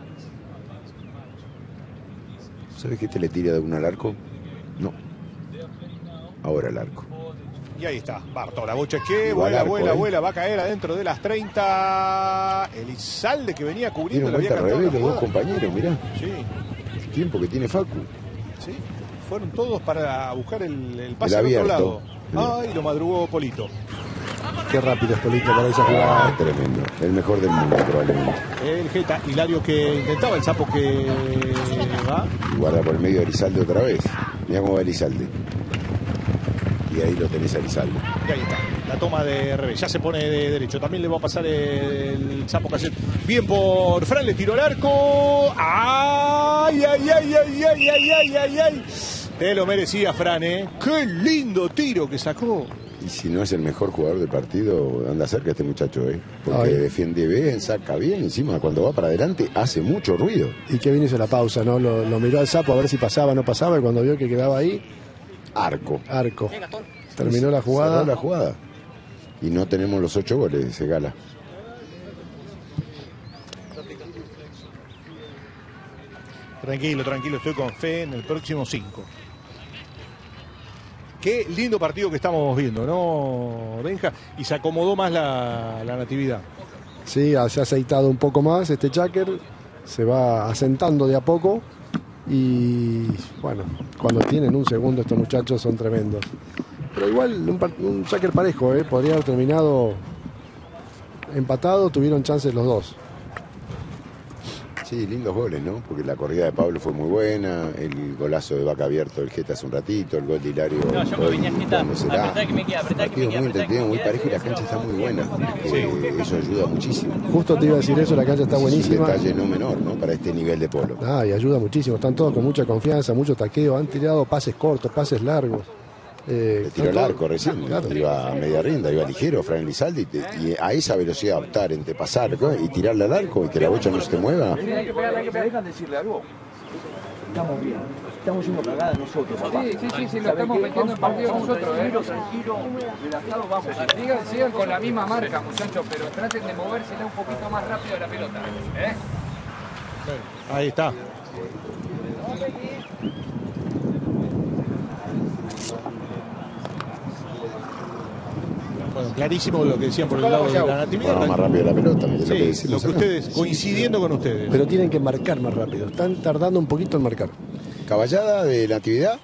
¿Sabes que este le tira de una al arco? No. Ahora el arco. Y ahí está, Barto, la bocha que Igual vuela, arco, vuela, ¿eh? vuela, va a caer adentro de las treinta. Elizalde que venía cubriendo, Dieron le había vuelta al cantado revés la los dos jugada. compañeros, mirá. Sí, El tiempo que tiene Facu. sí, fueron todos para buscar el, el pase El al otro abierto. lado. Ay, lo madrugó Polito. Qué rápido es Polito para esa jugada. Ah, tremendo. El mejor del mundo, probablemente. El Jeta, Hilario que intentaba, el Sapo que va. Y guarda por el medio de Elizalde otra vez. Mirá cómo va Elizalde. Y ahí lo tenés a Elizalde. Y ahí está, la toma de revés, ya se pone de derecho. También le va a pasar el Sapo Cassette. Bien por Fran, le tiró el arco. ¡Ay, ay, ay, ay, ay, ay, ay, ay, ay! Te lo merecía, Fran, ¿eh? ¡Qué lindo tiro que sacó! Y si no es el mejor jugador del partido, anda cerca este muchacho, ¿eh? Porque Ay. defiende bien, saca bien. Encima, cuando va para adelante, hace mucho ruido. Y que bien hizo la pausa, ¿no? Lo, lo miró al Sapo a ver si pasaba o no pasaba y cuando vio que quedaba ahí, Arco. arco. Bien, Gastón. Terminó la jugada. Cerró la jugada. Y no tenemos los ocho goles, dice Gala. Tranquilo, tranquilo, estoy con fe en el próximo cinco. Qué lindo partido que estamos viendo, ¿no, Benja? Y se acomodó más la, la Natividad. Sí, se ha aceitado un poco más este Cháquer, se va asentando de a poco y bueno, cuando tienen un segundo estos muchachos son tremendos. Pero igual un, par- un Cháquer parejo, ¿eh? Podría haber terminado empatado, tuvieron chances los dos. Sí, lindos goles, ¿no? Porque la corrida de Pablo fue muy buena, el golazo de Vaca Abierto del Jeta hace un ratito, el gol de Hilario. No, yo me hoy, venía Jeta, cuando será. apretá que me queda, apretá que me Partido queda, muy apretá que entretenido, me muy queda. parejo y la cancha está muy buena. Eh, eso ayuda muchísimo. Justo te iba a decir eso, la cancha está Es un buenísima. detalle no menor, ¿no? Para este nivel de polo. Ah, y ayuda muchísimo, están todos con mucha confianza, mucho taqueo, han tirado pases cortos, pases largos. Eh, Le tiró el están arco todos- recién, Claro. iba a media rinda, iba ligero, Fran Elizalde, y, te- y a esa velocidad optar entre pasar ¿no? y tirarle al arco y que la bocha no se te mueva. Dejan decirle algo. Estamos bien. Estamos siendo cagadas nosotros. Papá. Sí, sí, sí, sí, lo estamos metiendo en partido nosotros, ¿eh? Tranquilo, relajado, vamos. Sigan, sigan con la misma marca, muchachos, pero traten de movérsela un poquito más rápido de la pelota, ¿eh? Ahí está. Bueno, clarísimo lo que decían por el lado de la Natividad. Bueno, más rápido la pelota, es lo que Sí, decimos lo que acá. ustedes, coincidiendo con ustedes. Pero tienen que marcar más rápido, están tardando un poquito en marcar. Caballada de Natividad.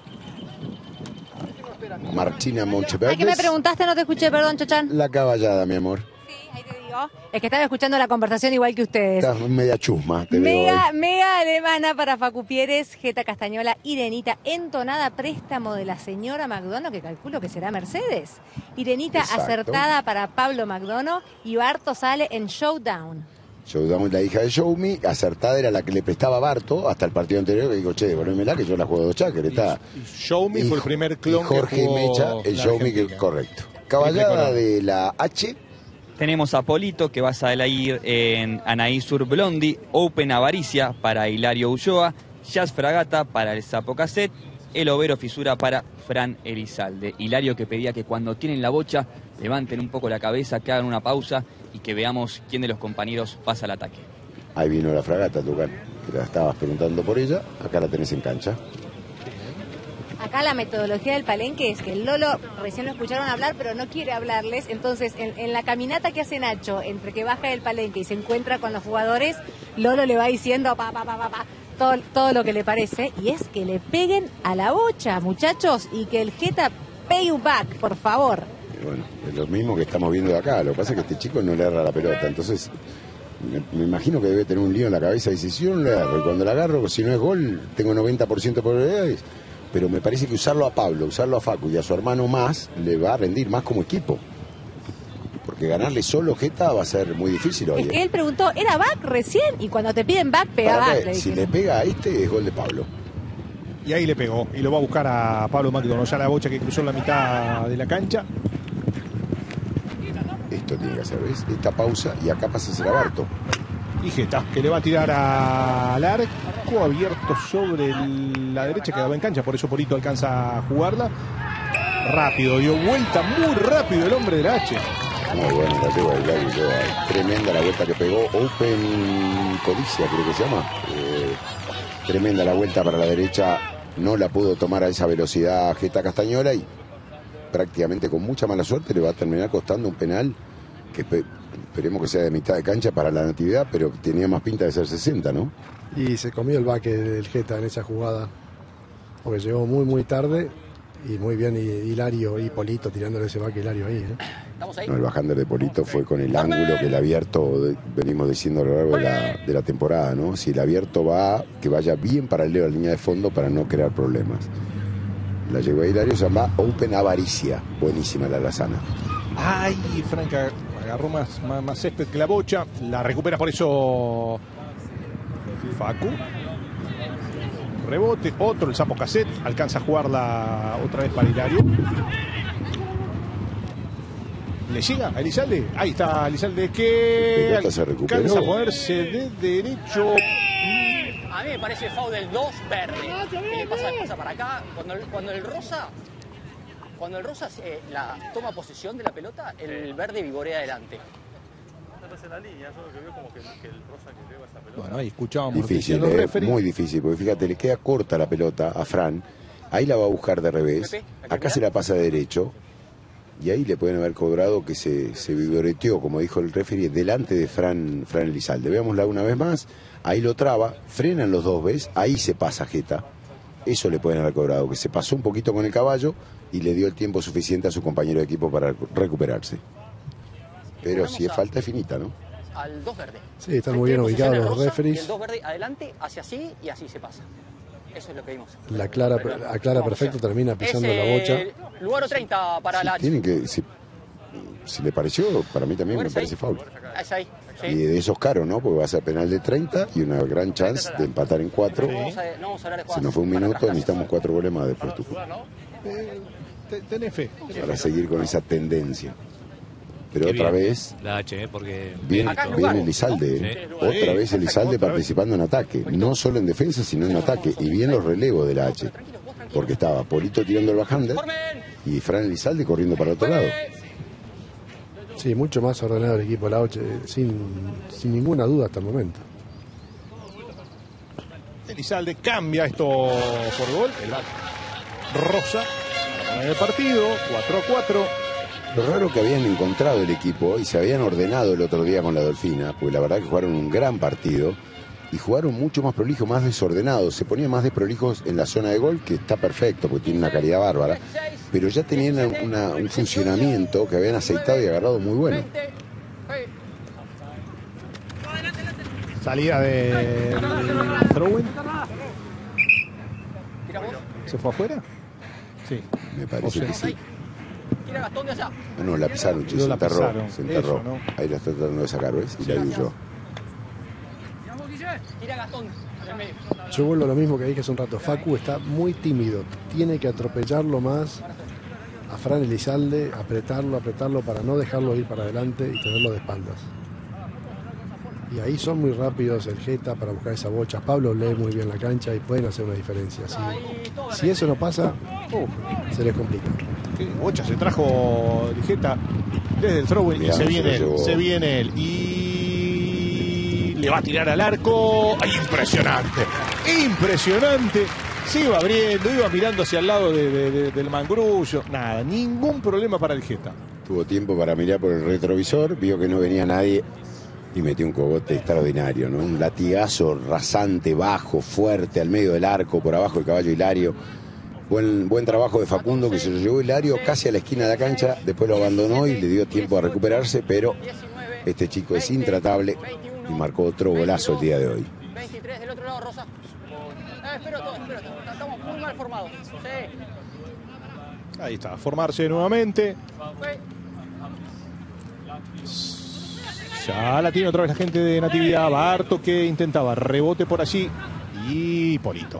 Martina Ay, Moncheverdes. que me preguntaste, no te escuché, perdón, Chachán. La caballada, mi amor. Sí, ahí te digo. Es que estaba escuchando la conversación igual que ustedes. Estás media chusma, te veo Mega, hoy. mega alemana para Facu Pieres, Jeta Castañola, Irenita, entonada préstamo de la señora McDonough, que calculo que será Mercedes. Irenita Exacto. acertada para Pablo McDonough y Barto sale en Showdown. Showdown, la hija de Showme, acertada era la que le prestaba a Barto hasta el partido anterior, que digo, che, devolvémela que yo la juego de Cháquer, está. Show Me Y- fue el primer y clon Jorge que jugó Mecha, el la Show Me, que Argentina. correcto. Caballada de la H, Tenemos a Polito, que va a salir en Anaísur Blondi, Open Avaricia para Hilario Ulloa, Jazz Fragata para el Sapo Cassette, El Overo Fisura para Fran Elizalde. Hilario que pedía que cuando tienen la bocha levanten un poco la cabeza, que hagan una pausa y que veamos quién de los compañeros pasa al ataque. ahí vino la fragata, Tucán. que la estabas preguntando por ella, acá la tenés en cancha. Acá la metodología del Palenque es que el Lolo, recién lo escucharon hablar, pero no quiere hablarles. Entonces, en, en la caminata que hace Nacho, entre que baja del Palenque y se encuentra con los jugadores, Lolo le va diciendo pa, pa, pa, pa, pa, todo, todo lo que le parece. Y es que le peguen a la bocha, muchachos, y que el Geta pay you back, por favor. Y bueno, es lo mismo que estamos viendo de acá. Lo que pasa es que este chico no le agarra la pelota. Entonces, me, me imagino que debe tener un lío en la cabeza. Y dice, si yo no le agarro, y cuando la agarro, si no es gol, tengo noventa por ciento de probabilidades. Pero me parece que usarlo a Pablo, usarlo a Facu y a su hermano más, le va a rendir más como equipo. Porque ganarle solo Geta va a ser muy difícil hoy. Es que él preguntó, ¿era back recién? Y cuando te piden back, pega Para back. que, Le si dije. le pega a este, es gol de Pablo. Y ahí le pegó. Y lo va a buscar a Pablo McDonald. Ya la bocha que cruzó la mitad de la cancha. Esto tiene que hacer, ¿ves? Esta pausa y acá pasa a ser Abarto. Y Geta, que le va a tirar al arco abierto sobre el- la derecha, que va en cancha, por eso Polito alcanza a jugarla. Rápido, dio vuelta muy rápido el hombre del H. Muy bueno, la lleva el Gary, lleva tremenda la vuelta que pegó. Open Codicia, creo que se llama. Eh, tremenda la vuelta para la derecha. No la pudo tomar a esa velocidad Geta Castañola y prácticamente con mucha mala suerte le va a terminar costando un penal que espe- esperemos que sea de mitad de cancha para la Natividad, pero tenía más pinta de ser sesenta, ¿no? Y se comió el baque del Geta en esa jugada, porque llegó muy muy tarde y muy bien y Hilario y Polito tirándole ese baque a Hilario ahí. ¿eh? ¿Estamos ahí? No, el bajander de Polito fue con el ángulo que el abierto, de- venimos diciendo a lo largo de la, de la temporada, ¿no? Si el abierto va, que vaya bien paralelo a la línea de fondo para no crear problemas. La llegó a Hilario, se llama Open Avaricia. Buenísima la Lazana. Ay, Franca agarró más, más, más césped que la bocha. La recupera por eso Facu. Rebote, otro, el Sapo Cassette. Alcanza a jugarla otra vez para Hilario. ¿Le llega a Elizalde? Ahí está Elizalde que Pelota se recuperó. alcanza a ponerse de derecho. A mí me parece foul del dos verde. Que le pasa, pasa para acá. Cuando, el- cuando el rosa, cuando el rosa eh, la, toma posesión de la pelota, el verde vigorea adelante. En la línea, yo lo que veo como que, que el rosa que lleva esa pelota. Bueno, ahí escuchábamos lo que Difícil, decían los eh, referees. muy difícil, porque fíjate, le queda corta la pelota a Fran. Ahí la va a buscar de revés. Pepe, Acá se la pasa de derecho. Y ahí le pueden haber cobrado que se, se vigoreteó, como dijo el referee, delante de Fran, Fran Elizalde. Veámosla una vez más. Ahí lo traba, frenan los dos, ¿ves? Ahí se pasa Geta. Eso le pueden haber cobrado, que se pasó un poquito con el caballo y le dio el tiempo suficiente a su compañero de equipo para recuperarse. Pero si es falta, es finita, ¿no? Al dos verde. Sí, están muy bien Tiene posesión ubicados el los rosa Y referees. el dos verde adelante, hacia así y así se pasa. Eso es lo que vimos. La clara, aclara perfecto, termina pisando la bocha. Eh, Lugar treinta para Si la... tienen que, si, si le pareció, para mí también me parece foul. Es ahí. Sí. Y de esos caros, ¿no? Porque va a ser penal de treinta y una gran chance de empatar en cuatro. No vamos a, no vamos a hablar de Si jugadas nos fue un para minuto, atrás. necesitamos cuatro goles más después tú, Eh, te- tenés fe. para seguir con esa tendencia. Pero Qué otra bien, vez, la H, ¿eh? Porque bien, Acá es bien lugar. Elizalde. ¿eh? Sí. Otra vez Elizalde Otra vez. participando en ataque. No solo en defensa, sino en ataque. Y bien los relevos de la H. Porque estaba Polito tirando el bajander y Fran Elizalde corriendo para el otro lado. Sí, mucho más ordenado el equipo de la Oche, sin, sin ninguna duda hasta el momento. Elizalde cambia esto por gol. El back rosa en el partido. cuatro a cuatro. Lo raro que habían encontrado el equipo y se habían ordenado el otro día con la Dolfina, porque la verdad que jugaron un gran partido y jugaron mucho más prolijos, más desordenados. Se ponían más desprolijos en la zona de gol, que está perfecto, porque tiene una calidad bárbara, pero ya tenían una- un funcionamiento que habían aceitado y agarrado muy bueno. Salida de Throwing. Tira vos. ¿Se fue afuera? Sí. Me parece O sea, que sí. Tira Gastón de allá. Ah, no, la pisaron, che, No se la enterró, pisaron, se enterró. eso, ¿no? Ahí la está tratando de sacar, ¿ves? Y la huyó. Tira Gastón. En el medio. Yo vuelvo a lo mismo que dije hace un rato. Facu está muy tímido. Tiene que atropellarlo más a Fran Elizalde, apretarlo, apretarlo para no dejarlo ir para adelante y tenerlo de espaldas. Y ahí son muy rápidos el Geta para buscar esa bocha. Pablo lee muy bien la cancha y pueden hacer una diferencia. Si, si eso no pasa, uh, se les complica. qué bocha se trajo Ligeta desde el Throwing y Mirá, se se viene lo él. llevó. Se viene él. Y le va a tirar al arco. ¡Ay, impresionante! Impresionante. Se iba abriendo, iba mirando hacia el lado de, de, de, del mangrullo. Nada, ningún problema para el Geta. Tuvo tiempo para mirar por el retrovisor, vio que no venía nadie y metió un cogote extraordinario, ¿no? Un latigazo rasante, bajo, fuerte, al medio del arco, por abajo el caballo Hilario. Buen, buen trabajo de Facundo, que se lo llevó Hilario casi a la esquina de la cancha, después lo abandonó y le dio tiempo a recuperarse, pero este chico es intratable y marcó otro golazo el día de hoy. veintitrés del otro lado, Rosa. Eh, espero todo, espero todo. Estamos muy mal formados. Sí. Ahí está, formarse nuevamente. Ya la tiene otra vez la gente de Natividad. Barto que intentaba rebote por allí. Y Polito.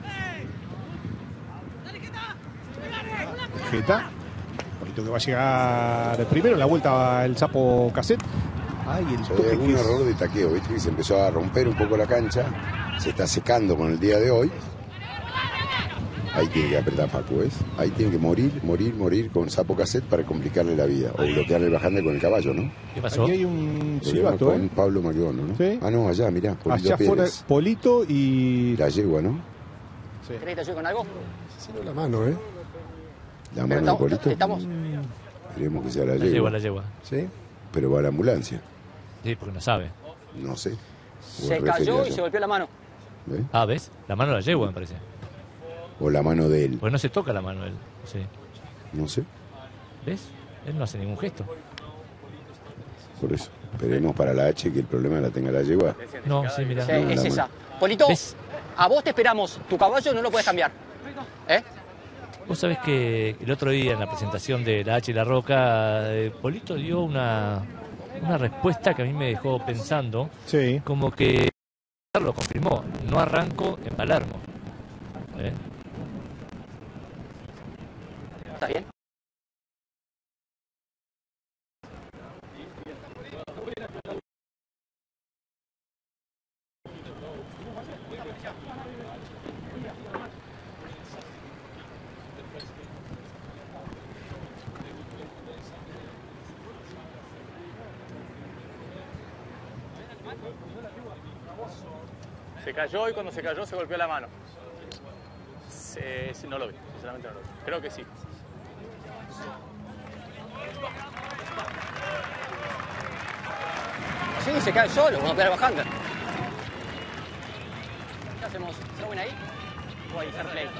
Geta. Polito que va a llegar primero en la vuelta el Sapo Cassette. Ay, el toque. Hay un que error de taqueo, ¿viste? Que se empezó a romper un poco la cancha. Se está secando con el día de hoy. Ahí tiene que apretar Facu, ¿ves? Ahí tiene que morir, morir, morir con Sapo Cassette para complicarle la vida. O bloquearle el bajante con el caballo, ¿no? ¿Qué pasó? Aquí hay un silbato, con ¿eh? Pablo Maquedono, ¿no? ¿Sí? Ah, no, allá, mirá. Polito allá Pérez. fuera Polito y... La yegua, ¿no? Sí. ¿Querés que te ayude con algo? Sí, la mano, ¿eh? La Pero mano de estamos, Polito. estamos. Queremos que sea la La yegua. yegua, la yegua. ¿Sí? Pero va a la ambulancia. Sí, porque no sabe. No sé. O Se el cayó y referido. se golpeó la mano. ¿Ves? Ah, ¿ves? La mano de la yegua, me parece. O la mano de él. Pues no se toca la mano él. Sí. No sé. ¿Ves? Él no hace ningún gesto. Por eso. Esperemos para la H que el problema la tenga la yegua. No, sí, mira. Sí, No, es la esa. mano. Polito, ¿Ves? a vos te esperamos. Tu caballo no lo puedes cambiar. ¿Eh? Vos sabés que el otro día en la presentación de la H y la Roca, eh, Polito dio una, una respuesta que a mí me dejó pensando, Sí. como que lo confirmó, no arranco en Palermo. ¿Eh? ¿Está bien? Se cayó y cuando se cayó se golpeó la mano. Se, sí, no lo vi, sinceramente no lo vi. Creo que sí. Sí, se cae solo, vamos a pegar bajando. ¿Qué hacemos? ¿Throw ahí? ¿O ahí fair play?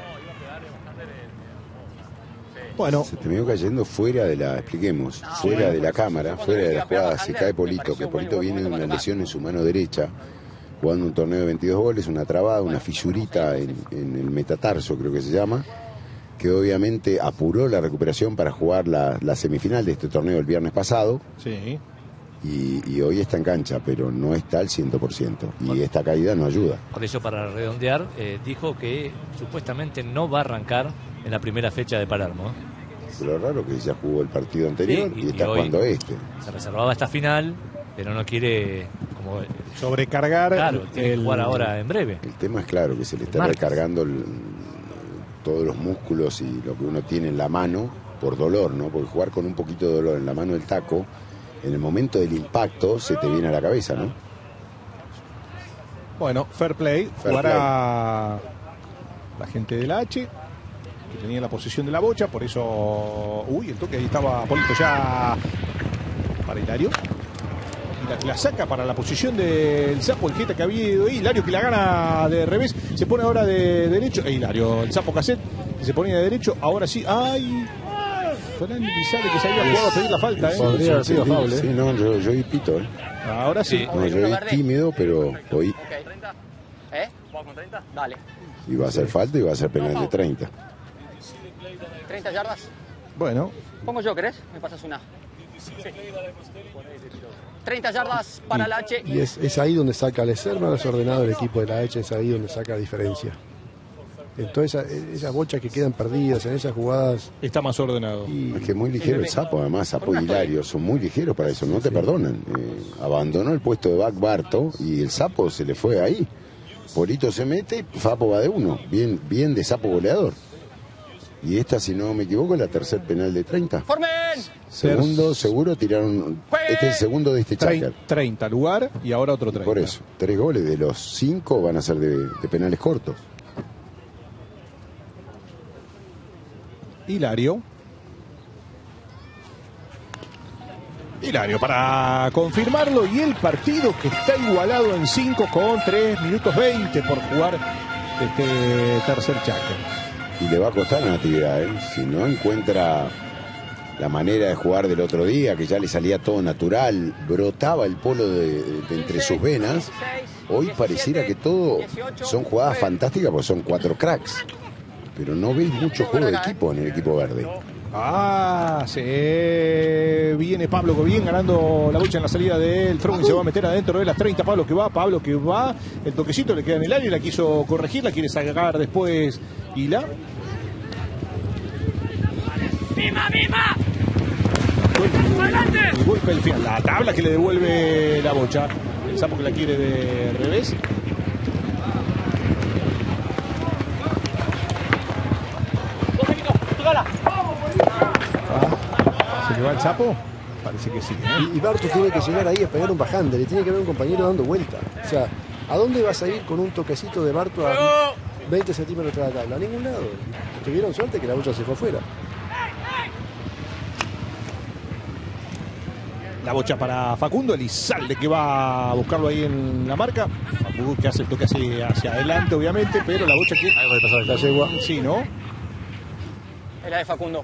Bueno, Se terminó cayendo fuera de la, expliquemos, fuera de la cámara, fuera de la jugada, se cae Polito, que Polito viene de una lesión en su mano derecha, jugando un torneo de veintidós goles, una trabada, una fisurita en, en el metatarso, creo que se llama, que obviamente apuró la recuperación para jugar la, la semifinal de este torneo el viernes pasado, sí. y, y hoy está en cancha, pero no está al cien por ciento, y esta caída no ayuda. Por eso, para redondear, eh, dijo que supuestamente no va a arrancar en la primera fecha de Palermo. Pero raro que ya jugó el partido anterior Sí, y, y está hoy jugando este. Se reservaba esta final, pero no quiere como Sobrecargar. claro, tiene el- que jugar ahora en breve. El tema es claro, que se le está Marcas. recargando el- todos los músculos y lo que uno tiene en la mano por dolor, ¿no? Porque jugar con un poquito de dolor en la mano del taco, en el momento del impacto se te viene a la cabeza, ¿no? Bueno, fair play. Fair Jugará la gente de la H, que tenía la posesión de la bocha, por eso... Uy, el toque, ahí estaba Polito ya para Hilario. Y la, la saca para la posición del Sapo, el Geta que había ido ahí. Hilario que la gana de revés, se pone ahora de derecho. E Hilario, el Sapo Cassette, que se ponía de derecho, ahora sí. ¡Ay! Fernández Pizarro que se había jugado a pedir la falta, ¿eh? Podría haber sido Sí, foul, ¿eh? sí, no, yo, yo vi pito, ¿eh? Ahora sí. No, yo vi tímido, pero hoy Ok. ¿Eh? ¿Jugamos con treinta? Dale. iba a hacer falta y iba a ser penal de treinta. ¿treinta yardas? Bueno, Pongo yo, ¿querés? Me pasas una. treinta yardas para la H. Y es, es ahí donde saca, al ser más desordenado el equipo de la H, es ahí donde saca diferencia. En todas esas, esas bochas que quedan perdidas, en esas jugadas. está más ordenado. Y Es que es muy ligero el Sapo, además, Sapo y Hilario son muy ligeros para eso, no te perdonan. Eh, abandonó el puesto de back Barto y el Sapo se le fue ahí. Polito se mete y Sapo va de uno. Bien, bien de Sapo goleador. Y esta, si no me equivoco, es la tercer penal de treinta. ¡Formen! Segundo, seguro tiraron. Este es el segundo de este Cháquer. treinta lugar y ahora otro treinta. Por eso, tres goles de los cinco van a ser de, de penales cortos. Hilario. Hilario para confirmarlo, y el partido que está igualado en cinco con tres minutos veinte por jugar este tercer Cháquer. Y le va a costar a Natividad, ¿eh? Si no encuentra la manera de jugar del otro día, que ya le salía todo natural, brotaba el polo de, de entre sus venas, hoy pareciera que todo son jugadas fantásticas porque son cuatro cracks. Pero no ves mucho juego de equipo en el equipo verde. Ah, sí. Viene Pablo Gobien ganando la lucha en la salida de él. Throwing se va a meter adentro de las treinta. Pablo que va, Pablo que va. El toquecito le queda en el área y la quiso corregir. La quiere sacar después Hila. ¡Mima, mima! El golpe del final. La tabla que le devuelve la bocha. El sapo que la quiere de revés. ¿Se le va el sapo? Parece que sí, ¿eh? Y, y Bartu tiene que llegar ahí a pegar un bajante, le tiene que haber un compañero dando vuelta. O sea, ¿a dónde vas a ir con un toquecito de Bartu a veinte centímetros de la tabla? A ningún lado. Tuvieron suerte que la bocha se fue afuera. La bocha para Facundo Elizalde, que va a buscarlo ahí en la marca. Facundo que hace el toque hacia, hacia adelante, obviamente, pero la bocha que... La yegua. Sí, ¿no? Es la de Facundo.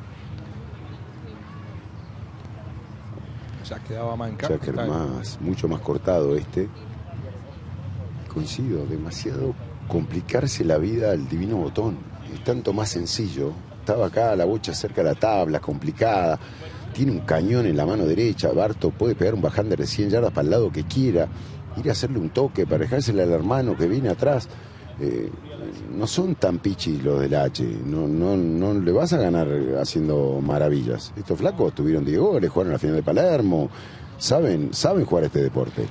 Ya quedaba manca. Cháquer más, mucho más cortado este. Coincido, demasiado complicarse la vida al divino botón. Es tanto más sencillo. Estaba acá la bocha cerca de la tabla, complicada. Tiene un cañón en la mano derecha. Barto puede pegar un bajander de cien yardas para el lado que quiera. Ir a hacerle un toque para dejársela al hermano que viene atrás. Eh, no son tan pichis los del H. No, no, no le vas a ganar haciendo maravillas. Estos flacos tuvieron diez goles, jugaron la final de Palermo. Saben, saben jugar este deporte.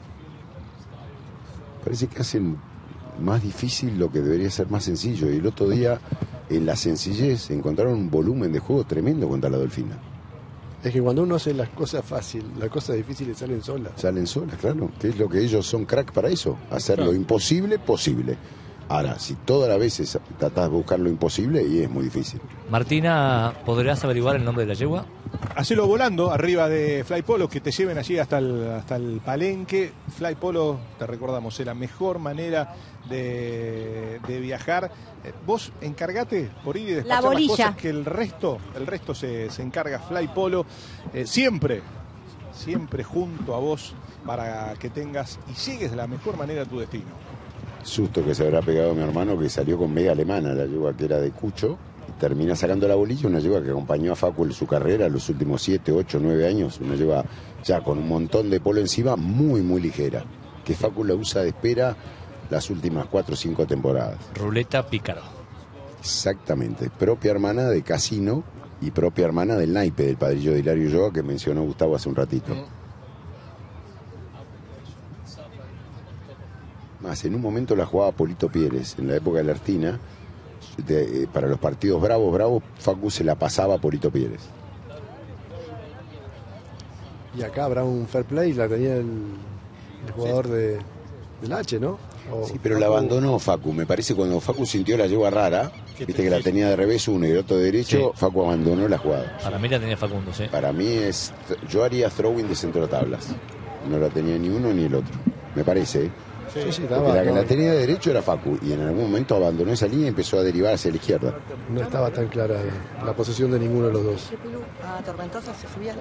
Parece que hacen más difícil lo que debería ser más sencillo. Y el otro día, en la sencillez, encontraron un volumen de juego tremendo contra la Dolfina. Es que cuando uno hace las cosas fáciles, las cosas difíciles salen solas. Salen solas, claro. Que es lo que ellos son crack para eso. Hacer Claro. lo imposible, posible. Ahora, si todas las veces tratás de buscar lo imposible, y es muy difícil. Martina, ¿podrás averiguar el nombre de la yegua? Hacelo volando arriba de Fly Polo, que te lleven allí hasta el, hasta el palenque. Fly Polo, te recordamos, es la mejor manera de, de viajar. Eh, vos encargate por ir y despachar las bolilla. cosas, que el resto, el resto se, se encarga Fly Polo. Eh, siempre, siempre junto a vos para que tengas y llegues de la mejor manera a tu destino. Susto que se habrá pegado mi hermano, que salió con media alemana, la yegua que era de Cucho, y termina sacando la bolilla, una yegua que acompañó a Facu en su carrera los últimos siete, ocho, nueve años, una yegua ya con un montón de polo encima, muy, muy ligera, que Facu la usa de espera las últimas cuatro o cinco temporadas. Ruleta Pícaro. Exactamente, propia hermana de Casino y propia hermana del naipe, del padrillo de Hilario Ulloa, que mencionó Gustavo hace un ratito. Más, en un momento la jugaba Polito Pérez, en la época de la Artina, de, eh, para los partidos bravos, bravos, Facu se la pasaba a Polito Pérez. Y acá habrá un fair play, la tenía el, el jugador de, del H, ¿no? O Sí, pero la Facu- abandonó Facu, me parece cuando Facu sintió la yegua rara, viste que la tenía de revés uno y el otro de derecho, Sí. Facu abandonó la jugada. Para mí la tenía Facundo, sí. Para mí es, yo haría throwing de centro tablas, no la tenía ni uno ni el otro, me parece, ¿eh? Sí, sí, Porque estaba, la que no, la tenía de derecho era Facu y en algún momento abandonó esa línea y empezó a derivar hacia la izquierda. no estaba tan clara la posesión de ninguno de los dos. A Tormentosa se subía.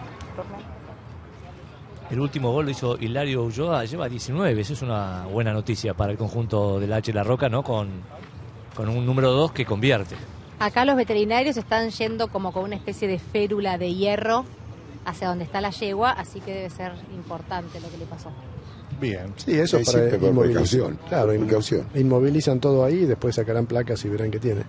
El último gol lo hizo Hilario Ulloa, lleva diecinueve, eso es una buena noticia para el conjunto del H La Roca, ¿no? Con, con un número dos que convierte. Acá los veterinarios están yendo como con una especie de férula de hierro hacia donde está la yegua, así que debe ser importante lo que le pasó. Bien. Sí, eso Sí, para siempre por inmovilizar. precaución, Claro, por inmo- precaución. inmovilizan todo ahí y después sacarán placas y verán qué tiene.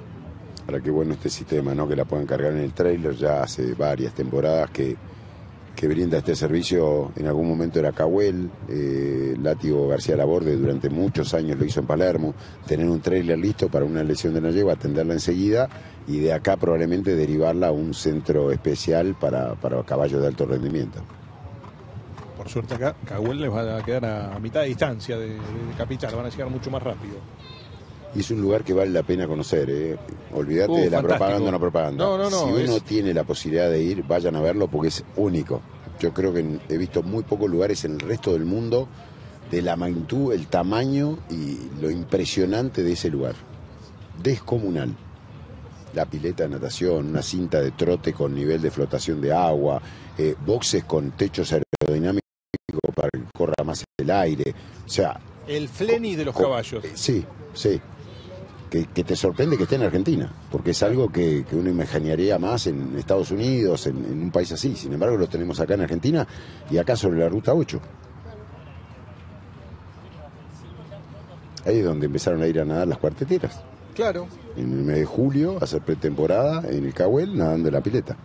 Ahora qué bueno este sistema, ¿no? Que la pueden cargar en el trailer ya hace varias temporadas que que brinda este servicio. En algún momento era Cahuel, eh, Látigo García Laborde durante muchos años lo hizo en Palermo, tener un trailer listo para una lesión de una yegua, atenderla enseguida y de acá probablemente derivarla a un centro especial para, para caballos de alto rendimiento. Por suerte acá, Cahuel les va a quedar a, a mitad de distancia de, de Capital, van a llegar mucho más rápido. Y es un lugar que vale la pena conocer, ¿eh? Olvídate Uh, de la fantástico. propaganda o no propaganda. No, no, no, si uno es- tiene la posibilidad de ir, vayan a verlo porque es único. Yo creo que en- he visto muy pocos lugares en el resto del mundo de la magnitud, el tamaño y lo impresionante de ese lugar. Descomunal. La pileta de natación, una cinta de trote con nivel de flotación de agua, eh, boxes con techos aerodinámicos para que corra más el aire. O sea, El Flenny de los co- caballos. eh, Sí, sí. Que, que te sorprende que esté en Argentina, porque es algo que, que uno imaginaría más en Estados Unidos, en, en un país así. Sin embargo, lo tenemos acá en Argentina y acá sobre la ruta ocho. Ahí es donde empezaron a ir a nadar las cuarteteras. Claro. En el mes de julio, a hacer pretemporada en el Cahuel, nadando en la pileta.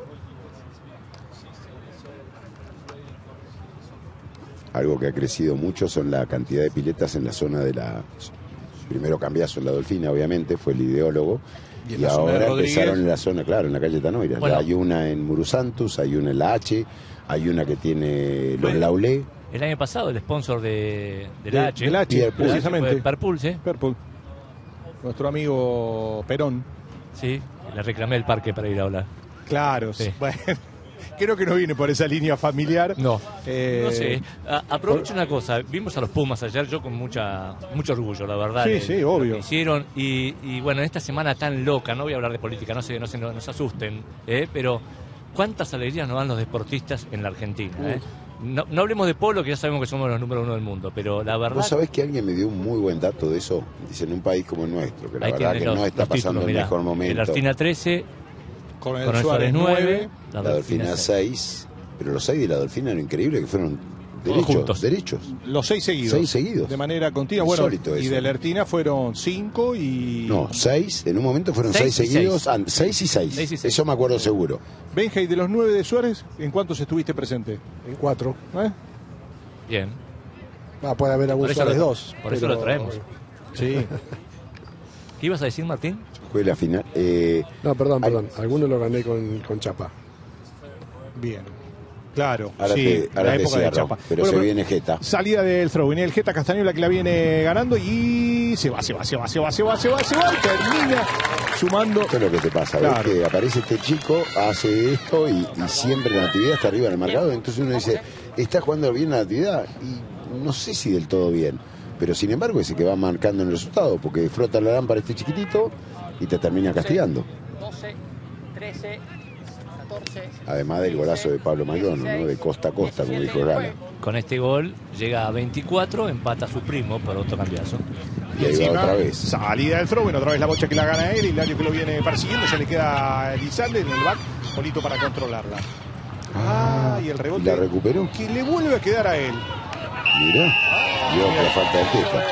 Algo que ha crecido mucho son la cantidad de piletas en la zona de la... Primero Cambiazo en la Dolfina, obviamente, fue el ideólogo. Y Y, en la zona de ahora Rodríguez. empezaron en la zona, claro, en la calle Tanoira. Bueno. Ya hay una en Murusantus, hay una en la H, hay una que tiene los Bueno. Laulé. El año pasado el sponsor de, de De- la H. del H, de la H precisamente. fue Perpul, ¿sí? Perpul. Nuestro amigo Perón. Sí, le reclamé el parque para ir a hablar. Claro, Sí. bueno, creo que no viene por esa línea familiar. No, Eh, no sé. A- aprovecho una cosa. Vimos a los Pumas ayer, yo con mucha mucho orgullo, la verdad. Sí, de- sí, de lo obvio. que hicieron. Y, y bueno, en esta semana tan loca, no voy a hablar de política, no se, no se, no, no se asusten, ¿eh? Pero cuántas alegrías nos dan los deportistas en la Argentina. ¿eh? No, no hablemos de polo, que ya sabemos que somos los número uno del mundo, pero la verdad... ¿Vos sabés que alguien me dio un muy buen dato de eso? Dice, en un país como el nuestro, que la ahí verdad tenés que los- no está los pasando títulos, el mirá. mejor momento. El Artina trece, Con el Coronel Suárez Suárez nueve. nueve, La Dolfina seis, pero los seis de la Dolfina era increíble, que fueron derechos, juntos. derechos. Los seis seguidos. Seis seguidos. De manera continua. Bueno, Insólito y eso. de Lertina fueron cinco y... No, seis, en un momento fueron seis, Seis y seguidos, seis. ah, seis y seis. Seis y seis. Eso me acuerdo seguro. Benja, y de los nueve de Suárez, ¿en cuántos estuviste presente? En cuatro. ¿Eh? bien. Ah, puede haber algún Por eso Suárez lo- dos. por eso pero- lo traemos. Sí. ¿Qué ibas a decir, Martín? Fue la final. Eh, No, perdón, Ay. perdón. Alguno lo gané con, con Chapa. Bien. Claro, ahora sí, te, ahora la te época de cierro, Chapa. pero Bueno, se viene Jeta. Salida del throw, viene el Jeta Castañola que la viene ganando y se va, se va, se va, se va, se va, se va, se va y termina sumando. Esto es lo que te pasa, Claro. ¿ves? Que aparece este chico, hace esto y, y siempre la actividad está arriba del marcador. Entonces uno dice, está jugando bien la actividad y no sé si del todo bien. Pero sin embargo es el que va marcando en el resultado, porque frota la lámpara este chiquitito y te termina castigando. doce, trece, catorce. Además del golazo de Pablo Mayono, ¿no? De costa a costa, como dijo Gala. Con este gol llega a veinticuatro, empata a su primo por otro cambiazo. Y ahí va otra vez. Salida del throw, bueno, otra vez la bocha que la gana él, Hilario que lo viene persiguiendo, se le queda a Elizalde en el back, Polito para controlarla. Ah, y el rebote ¿Y la recuperó? que le vuelve a quedar a él. Mirá, dio la falta de Jeta.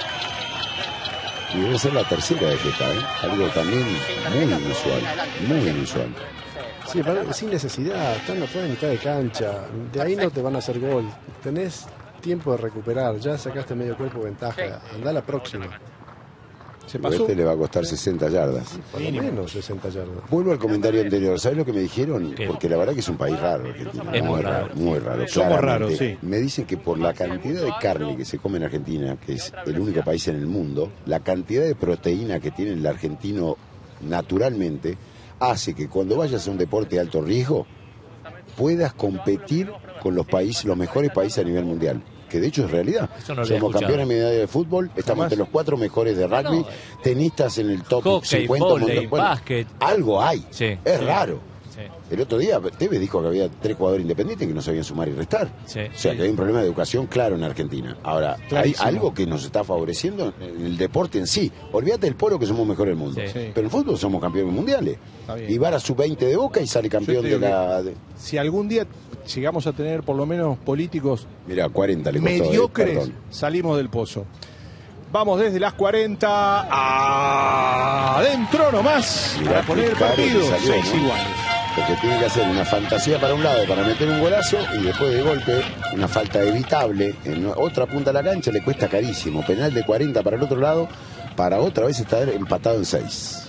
Y debe ser la tercera de Jeta, ¿eh? Algo también muy inusual, muy inusual. Sí, pero sin necesidad. Están afuera de mitad de cancha. De ahí no te van a hacer gol. Tenés tiempo de recuperar. Ya sacaste medio cuerpo ventaja. Andá a la próxima. Se A pasó. este le va a costar sesenta yardas. Por lo menos sesenta yardas. Vuelvo al comentario anterior. ¿Sabes lo que me dijeron? Porque la verdad que es un país raro, Argentina. Es muy muy raro, raro. muy raro. Somos claramente. raros, sí. Me dicen que por la cantidad de carne que se come en Argentina, que es el único país en el mundo, la cantidad de proteína que tiene el argentino naturalmente hace que cuando vayas a un deporte de alto riesgo puedas competir con los países, los mejores países a nivel mundial. Que de hecho es realidad. Eso no lo había Somos escuchado. campeones de medalla de fútbol, estamos Jamás. entre los cuatro mejores de rugby, No. tenistas en el top Hockey, cincuenta. vóley, mundo- bueno, básquet. algo hay. Sí. Es Sí. raro. Sí. El otro día Tevez dijo que había tres jugadores independientes que no sabían sumar y restar. Sí. O sea que hay un problema de educación claro en Argentina. Ahora, Clarísimo. hay algo que nos está favoreciendo en el deporte en sí. Olvídate del polo que somos mejores del mundo. Sí. Sí. Pero en fútbol somos campeones mundiales. Está bien. Y va a sub veinte de Boca y sale campeón Yo te de digo la... de- Si algún día llegamos a tener por lo menos políticos Mirá, cuarenta le costó. eh, mediocres, perdón. salimos del pozo. Vamos desde las cuarenta adentro nomás Mirá para qué poner el caro que partido. salió, Seis ¿no? iguales. Porque tiene que hacer una fantasía para un lado para meter un golazo y después de golpe una falta evitable en otra punta de la cancha le cuesta carísimo. Penal de cuarenta para el otro lado para otra vez estar empatado en seis.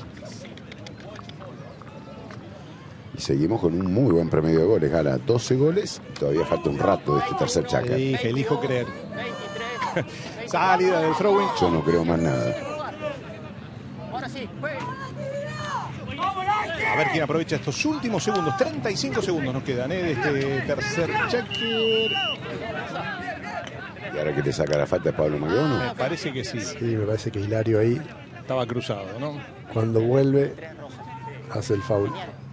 Y seguimos con un muy buen promedio de goles. Gana doce goles. Todavía falta un rato de este tercer Chaca. Dije, elijo creer. Salida del throwing. Yo no creo más nada. Ahora sí, juegue. A ver quién aprovecha estos últimos segundos. treinta y cinco segundos nos quedan, ¿eh? De este tercer checker. ¿Y ahora que le saca la falta de Pablo Magdano? Me parece que sí. Sí, me parece que Hilario ahí, estaba cruzado, ¿no? cuando vuelve, hace el foul.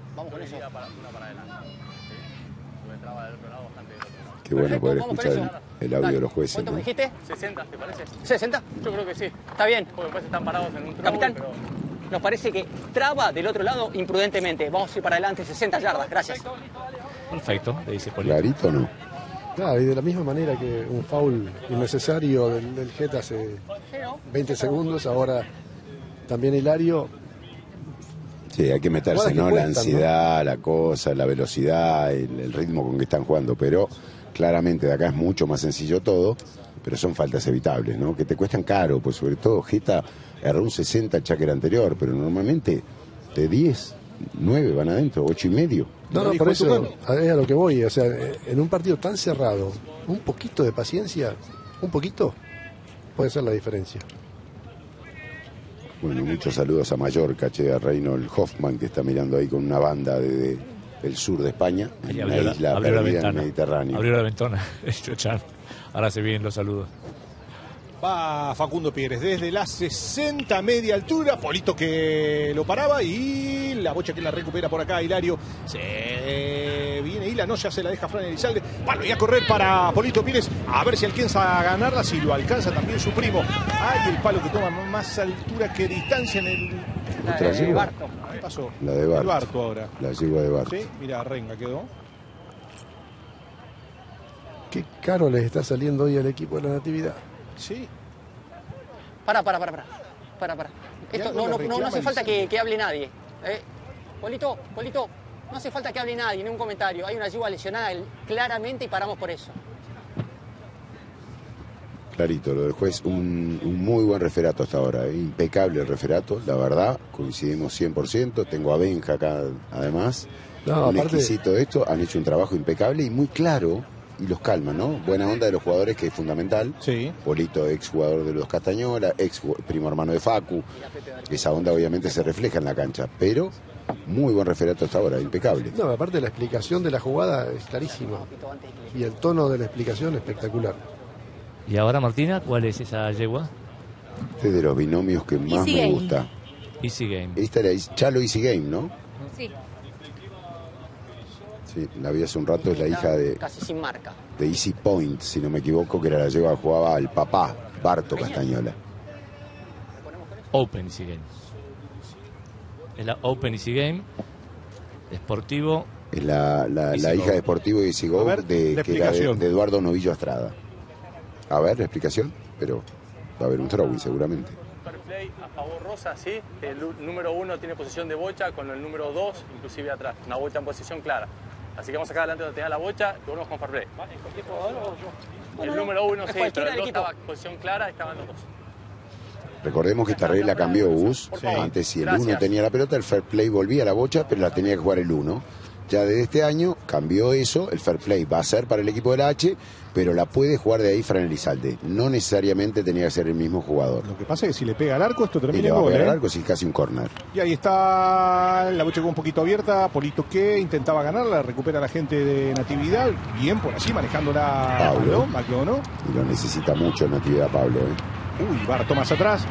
Qué bueno poder escuchar el, el audio de los jueces. ¿Cuánto ¿no? me dijiste? sesenta, ¿te parece? ¿sesenta? Yo creo que sí. Está bien. Porque después están parados en un Capitán, pero... nos parece que traba del otro lado imprudentemente. Vamos a ir para adelante, sesenta yardas. Gracias. Perfecto, le dice Polito. ¿Clarito o no? Claro, y de la misma manera que un foul innecesario del, del Jeta hace veinte segundos, ahora también Hilario. Sí, hay que meterse, Que ¿no? cuentan, la ansiedad, ¿no? La cosa, la velocidad, el, el ritmo con que están jugando, pero claramente de acá es mucho más sencillo todo, pero son faltas evitables, ¿no? Que te cuestan caro, pues sobre todo Jeta erró un sesenta el Chacker anterior, pero normalmente de diez, nueve van adentro, ocho y medio. No, no, por eso es a lo que voy, o sea, en un partido tan cerrado, un poquito de paciencia, un poquito, puede ser la diferencia. Bueno, muchos saludos a Mallorca, che, a Reynold Hoffman, que está mirando ahí con una banda de, de, del sur de España, en una Abrió la- isla abrió la perdida en el ventana. Mediterráneo. Abrió la ventana. Chan. Ahora se vienen los saludos. Va Facundo Pérez desde la sesenta, media altura. Polito que lo paraba y la bocha que la recupera por acá. Hilario se viene Hila, no, ya se la deja Fran Elizalde. Palo y a correr para Polito Pérez. A ver si alcanza a ganarla. Si lo alcanza también su primo. Ay, el palo que toma más altura que distancia en el. Otra Eh, yegua. Barto. ¿Qué pasó? La de El Barto. Barto ahora. La yegua de Barto. Sí, mira, Renga quedó. Qué caro les está saliendo hoy al equipo de la Natividad. Sí. Para, para, para, para. Para, para. Esto, algo no, le no, no, no reclama hace falta Elizalde. que, que hable nadie. Eh, Polito, Polito, no hace falta que hable nadie, ni un comentario. Hay una yegua lesionada claramente y paramos por eso. Clarito, lo del juez, un, un muy buen referato hasta ahora, ¿eh? Impecable el referato, la verdad, coincidimos cien por ciento, tengo a Benja acá además, No, un aparte- exquisito de esto, han hecho un trabajo impecable y muy claro, y los calma, ¿no? Buena onda de los jugadores, que es fundamental. Sí. Polito, ex jugador de los Castañola, ex ju- primo hermano de Facu, esa onda obviamente se refleja en la cancha, pero muy buen referato hasta ahora, impecable. No, aparte la explicación de la jugada es clarísima. Y el tono de la explicación espectacular. Y ahora, Martina, ¿cuál es esa yegua? Este es de los binomios que más Easy me Game. gusta. Easy Game. Esta era Is- Chalo Easy Game, ¿no? Sí. Sí, la vi hace un rato, es la hija de, Casi sin marca. de Easy Point, si no me equivoco, que era la yegua que jugaba el papá, Barto Castañola. Open Easy Game. Es la Open Easy Game. Deportivo. Es la, la, Easy la Go. hija de Sportivo Easy Go, A ver, de, la que era de, explicación. de Eduardo Novillo Estrada. A ver, la explicación, pero va a haber un throwing seguramente. Fair play a favor Rosa, sí. El u- número uno tiene posición de bocha con el número dos, inclusive atrás. Una bocha en posición clara. Así que vamos acá adelante donde tenga la bocha y volvemos con fair play. El No, no, número uno, es sí, cualquiera pero el del dos equipo. estaba en posición clara, estaban los dos. Recordemos que esta regla cambió, Gus. Por favor. Antes, si el Gracias. uno tenía la pelota, el fair play volvía a la bocha, pero la tenía que jugar el uno. Ya desde este año cambió eso, el fair play va a ser para el equipo de la H, pero la puede jugar de ahí Fran Elizalde. No necesariamente tenía que ser el mismo jugador. Lo que pasa es que si le pega al arco, esto Y termina le en va a gol, pegar ¿eh? al arco, sí, casi un corner. Y ahí está la bocha un poquito abierta. Polito que intentaba ganarla, recupera la gente de Natividad. Bien por allí, manejándola Pablo. McDonough. Y lo necesita mucho en Natividad Pablo, ¿eh? Uy, Barto más atrás.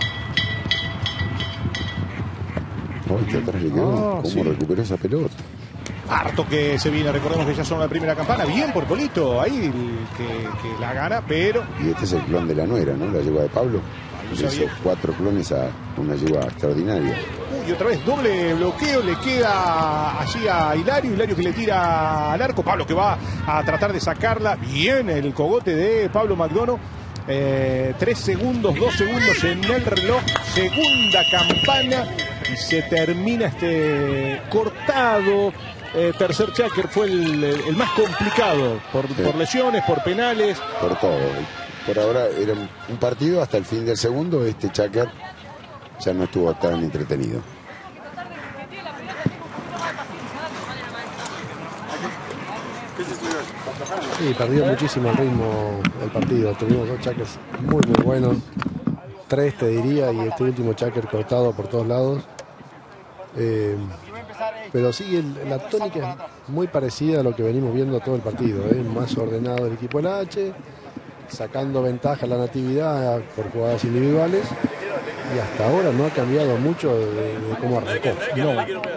Uy, que atrás le quedó. Ah, ¿Cómo sí. recuperó esa pelota? Harto que se viene, recordemos que ya son la primera campana. Bien por Polito, ahí el que, que la gana, pero Y este es el clon de la nuera, ¿no? La yegua de Pablo. no Le hizo sabía. cuatro clones a una yegua extraordinaria. Uy, otra vez doble bloqueo, le queda allí a Hilario, Hilario que le tira al arco, Pablo que va a tratar de sacarla, bien el cogote de Pablo McDonough, eh, tres segundos, dos segundos en el reloj, segunda campana y se termina este cortado. Eh, tercer checker fue el, el más complicado por, sí. por lesiones, por penales. Por todo. Por ahora era un partido hasta el fin del segundo. Este checker ya no estuvo tan entretenido. Sí, perdió muchísimo el ritmo del partido. Tuvimos dos checkers muy, muy buenos. Tres, te diría, y este último checker cortado por todos lados. Eh, pero sí, el, la tónica es muy parecida a lo que venimos viendo todo el partido. ¿eh? Más ordenado el equipo del H, sacando ventaja a la Natividad por jugadas individuales. Y hasta ahora no ha cambiado mucho de, de cómo arrancó. No.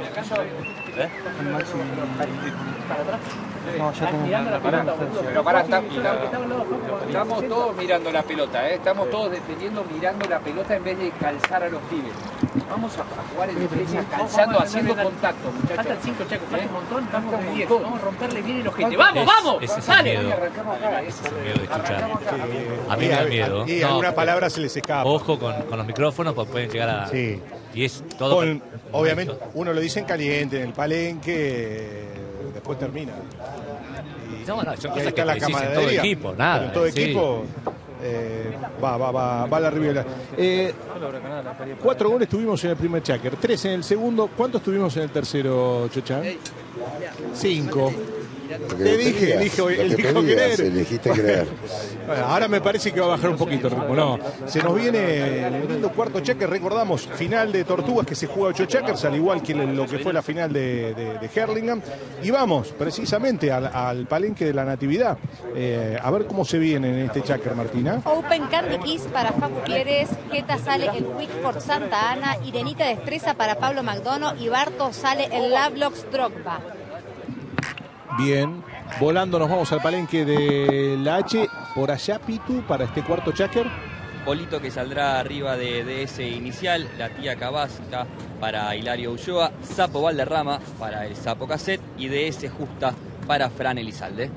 No, ya tengo la pelota. Pero pará, estamos, estamos todos mirando la pelota, ¿eh? Estamos todos defendiendo mirando la pelota en vez de calzar a los pibes. Vamos a jugar en defensa, calzando, haciendo contacto, muchachos. Faltan cinco chacos, falta un montón, estamos de diez. Vamos a romperle bien el ojete. ¡Vamos, vamos! Ese es el miedo. Ese es el miedo de escuchar. A mí me da miedo. Y alguna palabra se les escapa. Ojo con, con los micrófonos, porque pueden llegar a... Sí. Y es todo... Con, obviamente, uno lo dice en caliente, en el palenque, después termina. Y, no, no, son y cosas que la decís en todo equipo, nada. En todo sí. equipo eh, va, va, va, va la Riviera. Eh, cuatro goles tuvimos en el primer checker, tres en el segundo. ¿Cuántos tuvimos en el tercero, Chocha? Cinco. Te dije, elijo, elijo creer. Elegiste creer. Bueno, ahora me parece que va a bajar un poquito el ritmo. No, se nos viene el lindo cuarto checker. Recordamos, final de Tortugas que se juega ocho checkers, al igual que lo que fue la final de, de, de Hurlingham. Y vamos precisamente al, al palenque de la Natividad. Eh, a ver cómo se viene en este checker, Martina. Open Candy Kiss para Facu Pieres, Geta sale el Wickford Santa Ana, Irenita Destreza para Pablo McDonough y Barto sale el Lovelock Drogba. Bien, volando nos vamos al palenque de la H. Por allá, Pitu, para este cuarto checker. Polito que saldrá arriba de, de ese inicial, la tía Cabasca para Hilario Ulloa, Sapo Valderrama para el Sapo Cassette y de ese Justa para Fran Elizalde.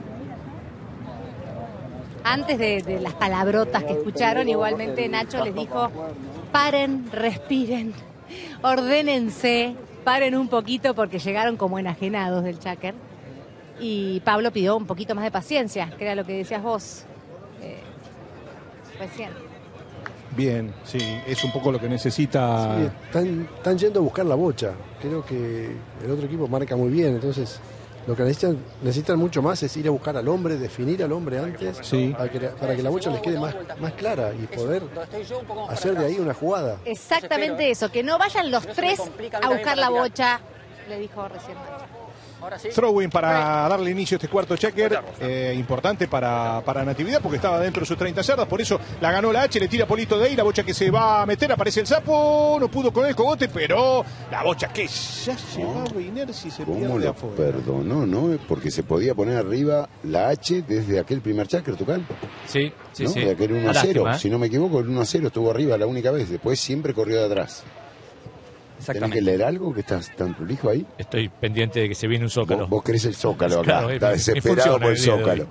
Antes de, de las palabrotas que escucharon, igualmente Nacho les dijo: paren, respiren, ordénense, paren un poquito porque llegaron como enajenados del checker. Y Pablo pidió un poquito más de paciencia, que era lo que decías vos eh, recién. Bien, sí, es un poco lo que necesita. Sí, están, están yendo a buscar la bocha. Creo que el otro equipo marca muy bien, entonces lo que necesitan, necesitan mucho más es ir a buscar al hombre, definir al hombre antes, sí. para, que, para que la bocha les quede más, más clara y poder hacer de ahí una jugada. Exactamente eso, que no vayan los tres a buscar la bocha, le dijo recién Nacho. Throwing para darle inicio a este cuarto checker, eh, importante para, para Natividad porque estaba dentro de sus treinta yardas, por eso la ganó la H, le tira Polito de ahí, la bocha que se va a meter, aparece el Sapo, no pudo con el cogote, pero la bocha que ya llevaba inercia y se ¿Cómo pierde lo afuera. perdonó, no? Porque se podía poner arriba la H desde aquel primer checker, Tucán. Sí, sí, ¿no? sí. De aquel uno a cero, Lástima, ¿eh? Si no me equivoco, el uno a cero estuvo arriba la única vez, después siempre corrió de atrás. ¿Tenés que leer algo que estás tan prolijo ahí? Estoy pendiente de que se viene un zócalo. Vos, vos querés el zócalo acá, Claro, está mi- desesperado mi función por el el día de zócalo. hoy.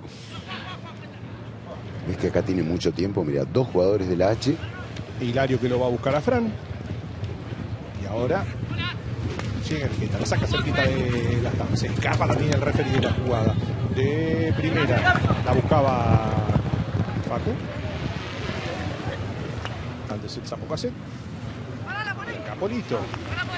Es que acá tiene mucho tiempo, mira, dos jugadores de la H. Hilario que lo va a buscar a Fran. Y ahora llega el Geta, la saca cerquita de la tabla. Se escapa la línea del referee de la jugada. De primera la buscaba Facu. Antes el Sapo Cassette. Polito.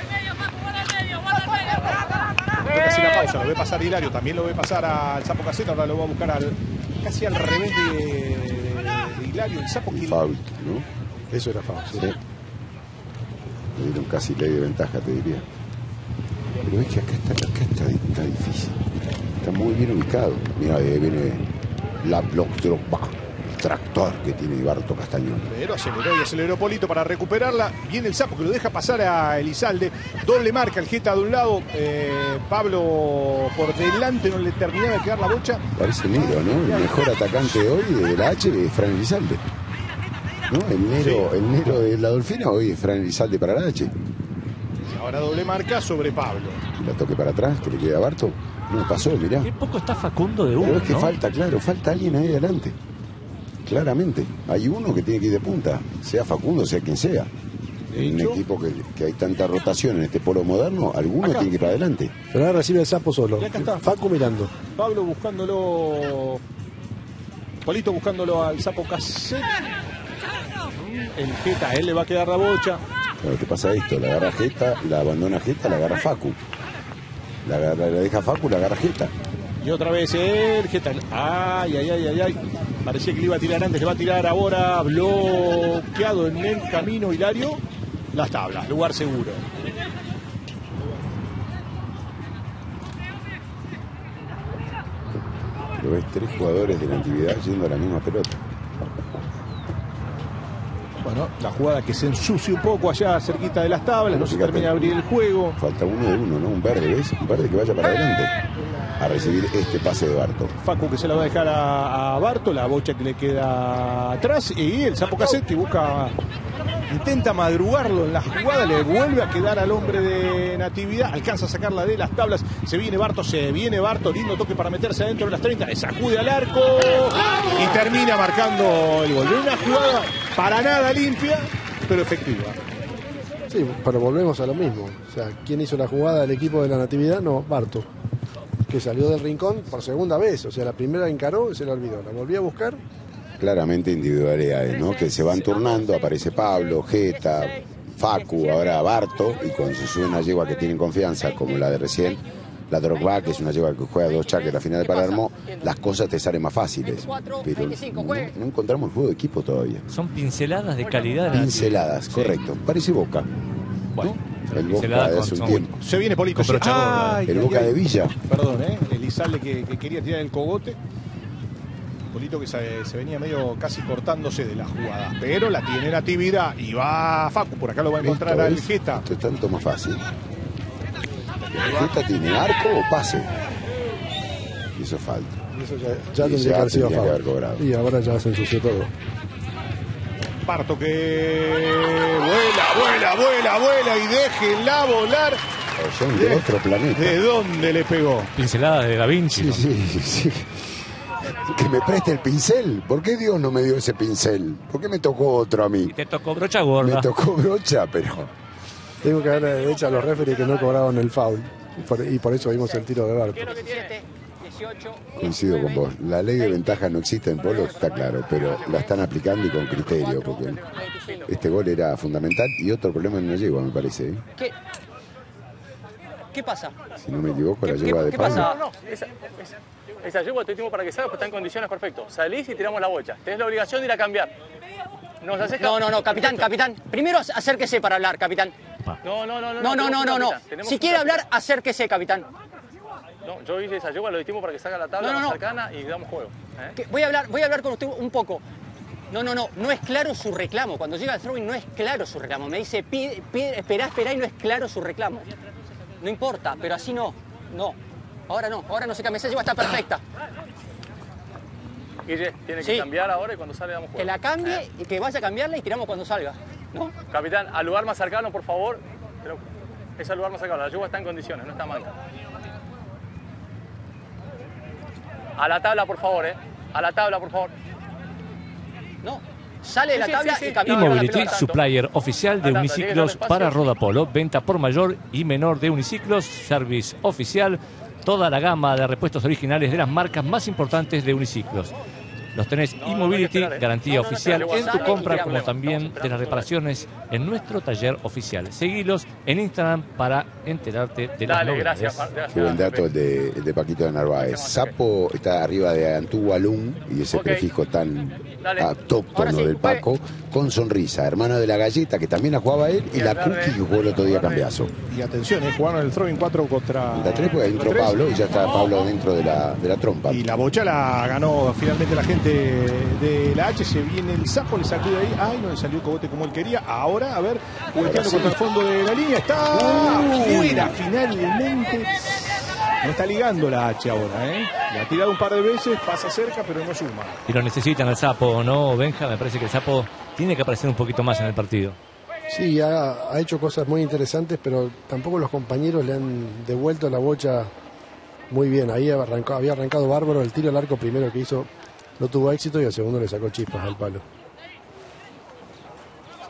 Casi la pausa, lo ve pasar Hilario, también lo ve pasar al Sapo Cassette, ahora lo va a buscar al, casi al revés de, de, de Hilario, el Sapo que... Foul, ¿no? Eso era foul, sí. Sí. Le dieron casi ley de ventaja, te diría. Pero es que acá está, acá está, está difícil. Está muy bien ubicado. Mira, ahí viene la Block Drogba. Tractor que tiene Ibarto Castañón. Pero aceleró y aceleró Polito para recuperarla. Viene el Sapo que lo deja pasar a Elizalde. Doble marca el Geta de un lado. Eh, Pablo por delante, no le terminaba de quedar la bocha. Parece negro, ¿no? El mejor atacante de hoy de la H es Fran Elizalde. ¿No? El negro, Sí. el negro de la Dolfina hoy es Fran Elizalde para la H. Ahora doble marca sobre Pablo. Y la toque para atrás, que le queda a Barto. No pasó, mirá. Qué poco está Facundo de uno, Pero es que ¿no? falta, claro, falta alguien ahí adelante. Claramente. Hay uno que tiene que ir de punta, sea Facundo, sea quien sea. En un equipo que, que hay tanta rotación en este polo moderno, alguno Acá. tiene que ir para adelante. Pero ahora recibe el Sapo solo. Y acá está. Facu mirando. Pablo buscándolo. Polito buscándolo al Sapo Cassette. El Jeta, él le va a quedar la bocha. Pero te pasa esto, la agarra Jeta, la abandona Jeta, la agarra Facu. La, agarra, la deja Facu, la agarra Jeta. Y otra vez el Jeta. Ay, ay, ay, ay, ay. Parecía que le iba a tirar antes, le va a tirar ahora bloqueado en el camino Hilario. Las tablas, lugar seguro. Pero ves tres jugadores de la Natividad yendo a la misma pelota. Bueno, la jugada que se ensucia un poco allá cerquita de las tablas, no se Fíjate, termina de abrir el juego. Falta uno de uno, ¿no? Un verde, ¿ves? Un verde que vaya para adelante a recibir este pase de Barto. Facu que se la va a dejar a, a Barto, la bocha que le queda atrás, y el Sapo Cassette busca, intenta madrugarlo en la jugada, le vuelve a quedar al hombre de Natividad, alcanza a sacarla de las tablas, se viene Barto, se viene Barto, lindo toque para meterse adentro de las treinta, le sacude al arco y termina marcando el gol. Una jugada para nada limpia, pero efectiva. Sí, pero volvemos a lo mismo. O sea, ¿quién hizo la jugada del equipo de la Natividad? No, Barto, que salió del rincón por segunda vez. O sea, la primera encaró y se la olvidó. La volvió a buscar. Claramente individualidades, ¿no? Que se van turnando, aparece Pablo, Jeta, Facu, ahora Barto, y cuando se sube una yegua que tienen confianza, como la de recién, la Drogba, que es una yegua que juega dos chaques en la final de Palermo, las cosas te salen más fáciles. Pero no, no encontramos el juego de equipo todavía. Son pinceladas de calidad. Pinceladas, Sí. correcto. Parece Boca. Bueno, El pincelada Boca de con- hace un son- tiempo. Se viene Polito. Con brocha gorda. Ay, El ay, Boca ay. de Villa. Perdón, ¿eh? Elizalde que, que quería tirar el cogote. Polito que se, se venía medio casi cortándose de la jugada. Pero la tiene Natividad. Y va Facu, por acá lo va a encontrar Esto al es- Jeta. Esto es tanto más fácil. El Jeta tiene arco o pase. Y eso falta. Y eso ya, ya Y tendría ya que haber sido tendría que haber Facu. cobrado. Y ahora ya se ensució todo. Parto que vuela, vuela, vuela, vuela y déjenla volar. O son de otro planeta. ¿De dónde le pegó? Pinceladas de Da Vinci. Sí, sí, sí. Que me preste el pincel. ¿Por qué Dios no me dio ese pincel? ¿Por qué me tocó otro a mí? Y te tocó brocha gorda. Me tocó brocha, pero Tengo que haber hecho a los referees que no cobraron el foul. Y por, y por eso vimos el tiro de Barto. diecisiete, dieciocho, coincido con vos. La ley de ventaja no existe en polo, está claro, pero la están aplicando y con criterio, porque este gol era fundamental. Y otro problema en la yegua, me parece. ¿eh? ¿Qué? ¿Qué pasa? Si no me equivoco, la ¿Qué- yegua qué- de qué Pablo. pasa? No, no, esa, esa, esa yegua te último para que salga, pues está en condiciones perfectas. Salís y tiramos la bocha. Tenés la obligación de ir a cambiar. Nos haces No, no, no, capitán, capitán. Primero acérquese para hablar, capitán. No, no, no, no. No, no, tenemos no, un no, no. capitán, tenemos Si un quiere capitán. hablar, acérquese, capitán. No, yo hice esa yegua, lo distimos para que salga la tabla No, no, más no. cercana y damos juego. ¿eh? Que- Voy a hablar, voy a hablar con usted un poco. No, no, no, no es claro su reclamo. Cuando llega el throwing no es claro su reclamo. Me dice, pide, pide, esperá, esperá y no es claro su reclamo. No importa, pero así no. No. Ahora no, ahora no se cambia. Esa yegua está perfecta. Guille, tiene que Sí. cambiar ahora y cuando sale damos juego. Que la cambie y que vaya a cambiarla y tiramos cuando salga. ¿No? Capitán, al lugar más cercano, por favor. Pero es al lugar más cercano. La yegua está en condiciones, no está mal. A la tabla, por favor, ¿eh? A la tabla, por favor. No. Sale de la Sí, sí, tabla sí, sí. y cambiamos la Immobility, pelota. supplier oficial de Anda, uniciclos llegue al espacio. para Rodapolo. Venta por mayor y menor de uniciclos. Service oficial. Toda la gama de repuestos originales de las marcas más importantes de uniciclos. Los tenés no, no hay que Immobility, esperar, ¿eh? garantía No, no, no, oficial espera, en tu sale y compra, tiramos. como también Estamos de las esperando reparaciones en nuestro taller oficial. Seguilos en Instagram para enterarte de las Dale, novedades. gracias. gracias Qué buen dato el Pepe. de, el de Paquito de Narváez. Sapo está arriba de Antualum y ese Ok. prefijo tan Dale. autóctono Ahora sí, del Paco, con sonrisa. Hermano de la galleta, que también la jugaba él, y Y la el verde, Cookie, que jugó el otro día verde. cambiazo. Y atención, eh, jugaron el throwing cuatro contra. La tres, pues ahí entró contra tres. Pablo y ya está Pablo dentro de la, de la trompa. Y la bocha la ganó finalmente la gente de la H. Se viene el Sapo, le sacó de ahí. Ay, no le salió el cogote como él quería. Ahora, a ver, jugueteando contra el fondo de la línea. Está fuera finalmente. No está ligando la H ahora, ¿eh? Le ha tirado un par de veces, pasa cerca, pero no suma. Y lo necesitan al Sapo, ¿no, Benja? Me parece que el Sapo tiene que aparecer un poquito más en el partido. Sí, ha, ha hecho cosas muy interesantes, pero tampoco los compañeros le han devuelto la bocha muy bien. Ahí arrancó, había arrancado bárbaro. El tiro al arco primero que hizo no tuvo éxito y al segundo le sacó chispas al palo.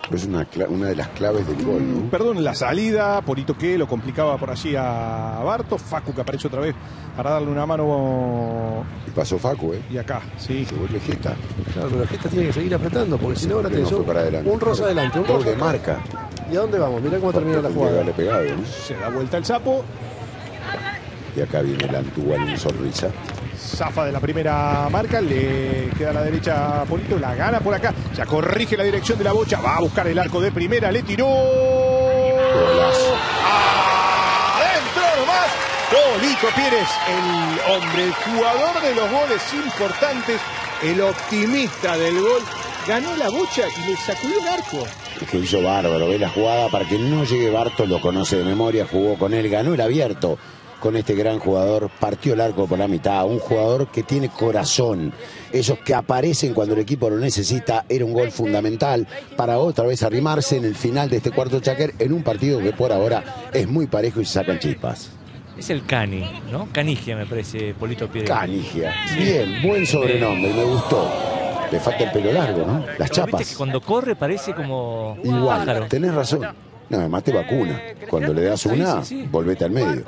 Es una, una de las claves del gol, ¿no? Perdón, la salida, Polito que lo complicaba por allí a Barto, Facu que aparece otra vez para darle una mano. Y pasó Facu, ¿eh? Y acá, sí. Se vuelve Gesta. Claro, pero Gesta tiene que seguir apretando, porque si no ahora tenés no un, un rosa adelante, un rosa de marca. ¿Y a dónde vamos? Mirá cómo termina la jugada. Pegado, ¿no? Se da vuelta el sapo. Y acá viene el Antúbal en sonrisa. Zafa de la primera marca, le queda a la derecha a Polito, la gana por acá, ya corrige la dirección de la bocha, va a buscar el arco de primera, le tiró. Golazo. Adentro nomás. Polito Pérez, el hombre, el jugador de los goles importantes, el optimista del gol, ganó la bocha y le sacudió el arco. Es que hizo bárbaro, ve la jugada para que no llegue Barto, lo conoce de memoria, jugó con él, ganó el abierto con este gran jugador, partió el arco por la mitad, un jugador que tiene corazón, esos que aparecen cuando el equipo lo necesita. Era un gol fundamental para otra vez arrimarse en el final de este cuarto cháquer en un partido que por ahora es muy parejo y se sacan chispas. Es el Cani, ¿no? Canigia me parece, Polito Pérez. Canigia, bien, buen sobrenombre, me gustó. Le falta el pelo largo, ¿no? Las chapas. Viste que cuando corre parece como un igual, pájaro. Tenés razón. No, además te vacuna. Cuando le das una, sí, sí, sí. volvete al medio.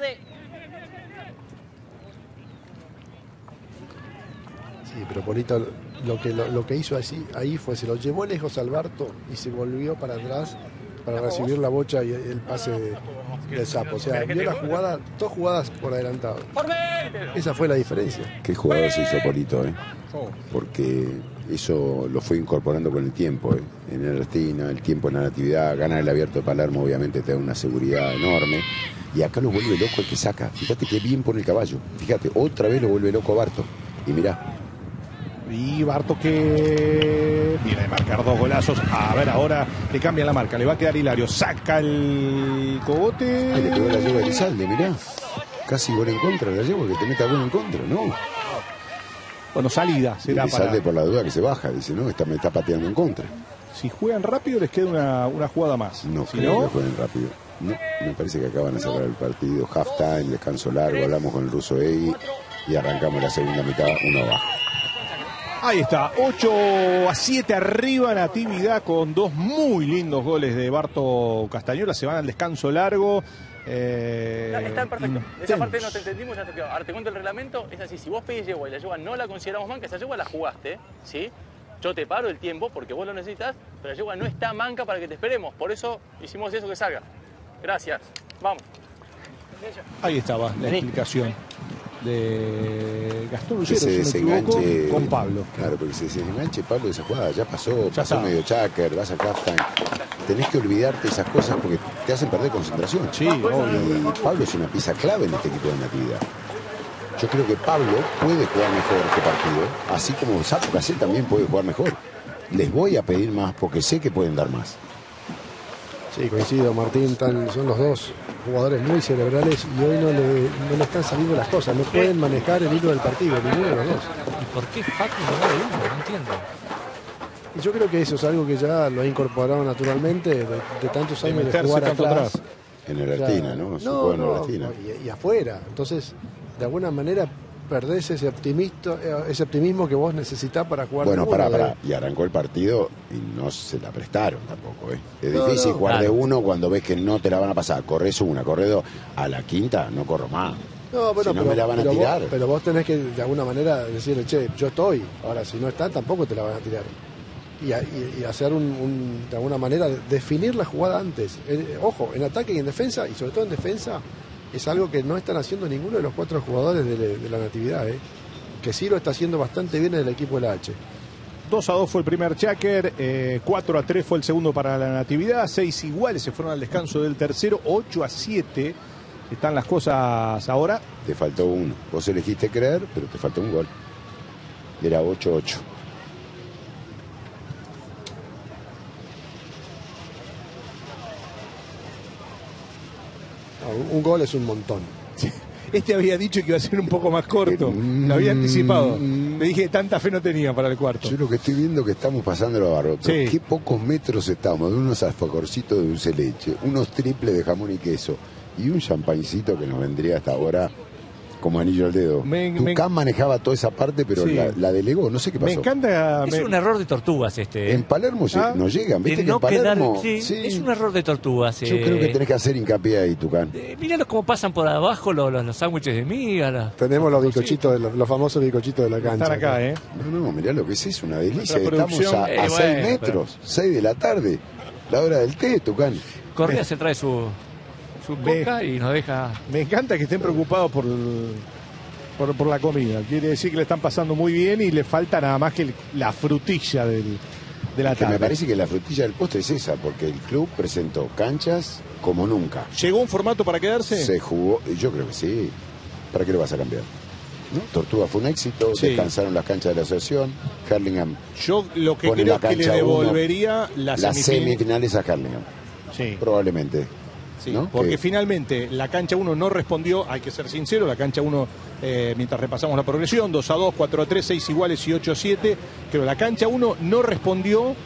Sí, pero Polito lo que, lo, lo que hizo así, ahí fue, se lo llevó lejos al Barto y se volvió para atrás para recibir la bocha y el pase de, del sapo. O sea, vio la jugada, dos jugadas por adelantado. Esa fue la diferencia. Qué jugador se hizo Polito, ¿eh? Porque eso lo fue incorporando con el tiempo, ¿eh? En el Ertina, el tiempo en la Natividad, ganar el abierto de Palermo obviamente te da una seguridad enorme. Y acá lo vuelve loco el que saca. Fíjate que bien pone el caballo. Fíjate, otra vez lo vuelve loco Barto. Y mirá. Y Barto que viene de marcar dos golazos. A ver, ahora le cambia la marca. Le va a quedar Hilario. Saca el cogote. Ay, le pegó la yegua de Elizalde, mirá. Casi gol en contra la yegua, que te meta gol en contra, ¿no? Bueno, salida será para... Elizalde por la duda que se baja. Dice, no, esta me está pateando en contra. Si juegan rápido les queda una, una jugada más. No si creo no... que jueguen rápido. No, me parece que acaban de cerrar el partido. Half time, descanso largo. Hablamos con el ruso Egui y arrancamos la segunda mitad, uno abajo. Ahí está, ocho a siete arriba Natividad con dos muy lindos goles de Barto Castañola. Se van al descanso largo. Eh, Está perfecto. De esa parte no te entendimos, ya te quedó. Ahora te cuento el reglamento, es así, si vos pedís yegua y la yegua no la consideramos manca, esa yegua la jugaste, ¿sí? Yo te paro el tiempo porque vos lo necesitas, pero la yegua no está manca para que te esperemos. Por eso hicimos eso, que salga. Gracias. Vamos. Ahí estaba la Vení. explicación de Gastón Que Lucero, se si no me equivoco, desenganche con Pablo. Claro, porque se desenganche Pablo de esa jugada. Ya pasó, Ya pasó está. medio cháquer, vas a halftime. Tenés que olvidarte esas cosas porque te hacen perder concentración. Sí, obvio. Y Pablo es una pieza clave en este equipo de Natividad. Yo creo que Pablo puede jugar mejor este partido, así como Sapo Casé también puede jugar mejor. Les voy a pedir más porque sé que pueden dar más. Sí, coincido, Martín, tan, son los dos jugadores muy cerebrales y hoy no le, no le están saliendo las cosas, no pueden manejar el hilo del partido, ninguno de los dos. ¿Y por qué Facu no va de uno? No entiendo. Y yo creo que eso es algo que ya lo ha incorporado naturalmente de, de tantos De años de, meterse jugar tanto atrás. atrás. En el O sea, Ertina, ¿no? Se no, juega en el no, Ertina. y, y afuera. Entonces, de alguna manera perdés ese optimista, ese optimismo que vos necesitás para jugar. Bueno, de pará, uno, pará. de- Y arrancó el partido y no se la prestaron tampoco, ¿eh? Es No, difícil no. jugar de Claro. uno cuando ves que no te la van a pasar. Corres una, corres dos. A la quinta no corro más. No, bueno, Si no pero, me la van a pero tirar. Vos, pero vos tenés que de alguna manera decirle, che, yo estoy. Ahora, si no está, tampoco te la van a tirar. Y, a- y- y hacer un, un- de alguna manera, definir la jugada antes. Eh, ojo, en ataque y en defensa, y sobre todo en defensa, es algo que no están haciendo ninguno de los cuatro jugadores de, de la Natividad, ¿eh? Que sí lo está haciendo bastante bien en el equipo de la H. dos a dos fue el primer cháquer, eh, cuatro a tres fue el segundo para la Natividad, seis iguales se fueron al descanso del tercero, ocho a siete están las cosas ahora. Te faltó uno. Vos elegiste creer, pero te faltó un gol. Era ocho ocho. No, un, un gol es un montón. Este había dicho que iba a ser un poco más corto, lo había anticipado. Le dije, tanta fe no tenía para el cuarto. Yo lo que estoy viendo que estamos pasándolo a barro. Pero Sí. qué pocos metros estamos de unos alfajorcitos de dulce leche, unos triples de jamón y queso y un champañcito que nos vendría hasta ahora como anillo al dedo. Me- Tucán me- manejaba toda esa parte, pero Sí. la, la delegó, no sé qué pasó. Me encanta. Es me- un error de tortugas este. En Palermo lle- Ah. no llegan, De ¿viste? no que en quedar- Palermo... sí, sí. Es un error de tortugas. Yo eh. creo que tenés que hacer hincapié ahí, Tucán. Eh, Míralos cómo pasan por abajo los, los, los sándwiches de miga. la- Tenemos los bizcochitos, de los, los famosos bizcochitos de la cancha. Están acá, ¿eh? No, no, mirá lo que es eso, una delicia. Nuestra Estamos producción- a, a Eh, seis bueno, metros, seis de la tarde, la hora del té, Tucán. Correa se trae su, su Ve. coca y nos deja. Me encanta que estén preocupados por, por, por la comida. Quiere decir que le están pasando muy bien y le falta nada más que el- la frutilla del, de la Que me tarde. parece que la frutilla del postre es esa, porque el club presentó canchas como nunca. ¿Llegó un formato para quedarse? Se jugó, y yo creo que sí. ¿Para qué lo vas a cambiar? ¿No? Tortuga fue un éxito, Sí. descansaron las canchas de la asociación. Hurlingham Yo lo que pone creo la que le cancha uno, devolvería la las semifinal. semifinales a Hurlingham, Sí, probablemente. sí, ¿no? porque Que- finalmente la cancha uno no respondió, hay que ser sincero, la cancha uno, eh, mientras repasamos la progresión, dos a dos, cuatro a tres, seis iguales y ocho a siete, pero la cancha uno no respondió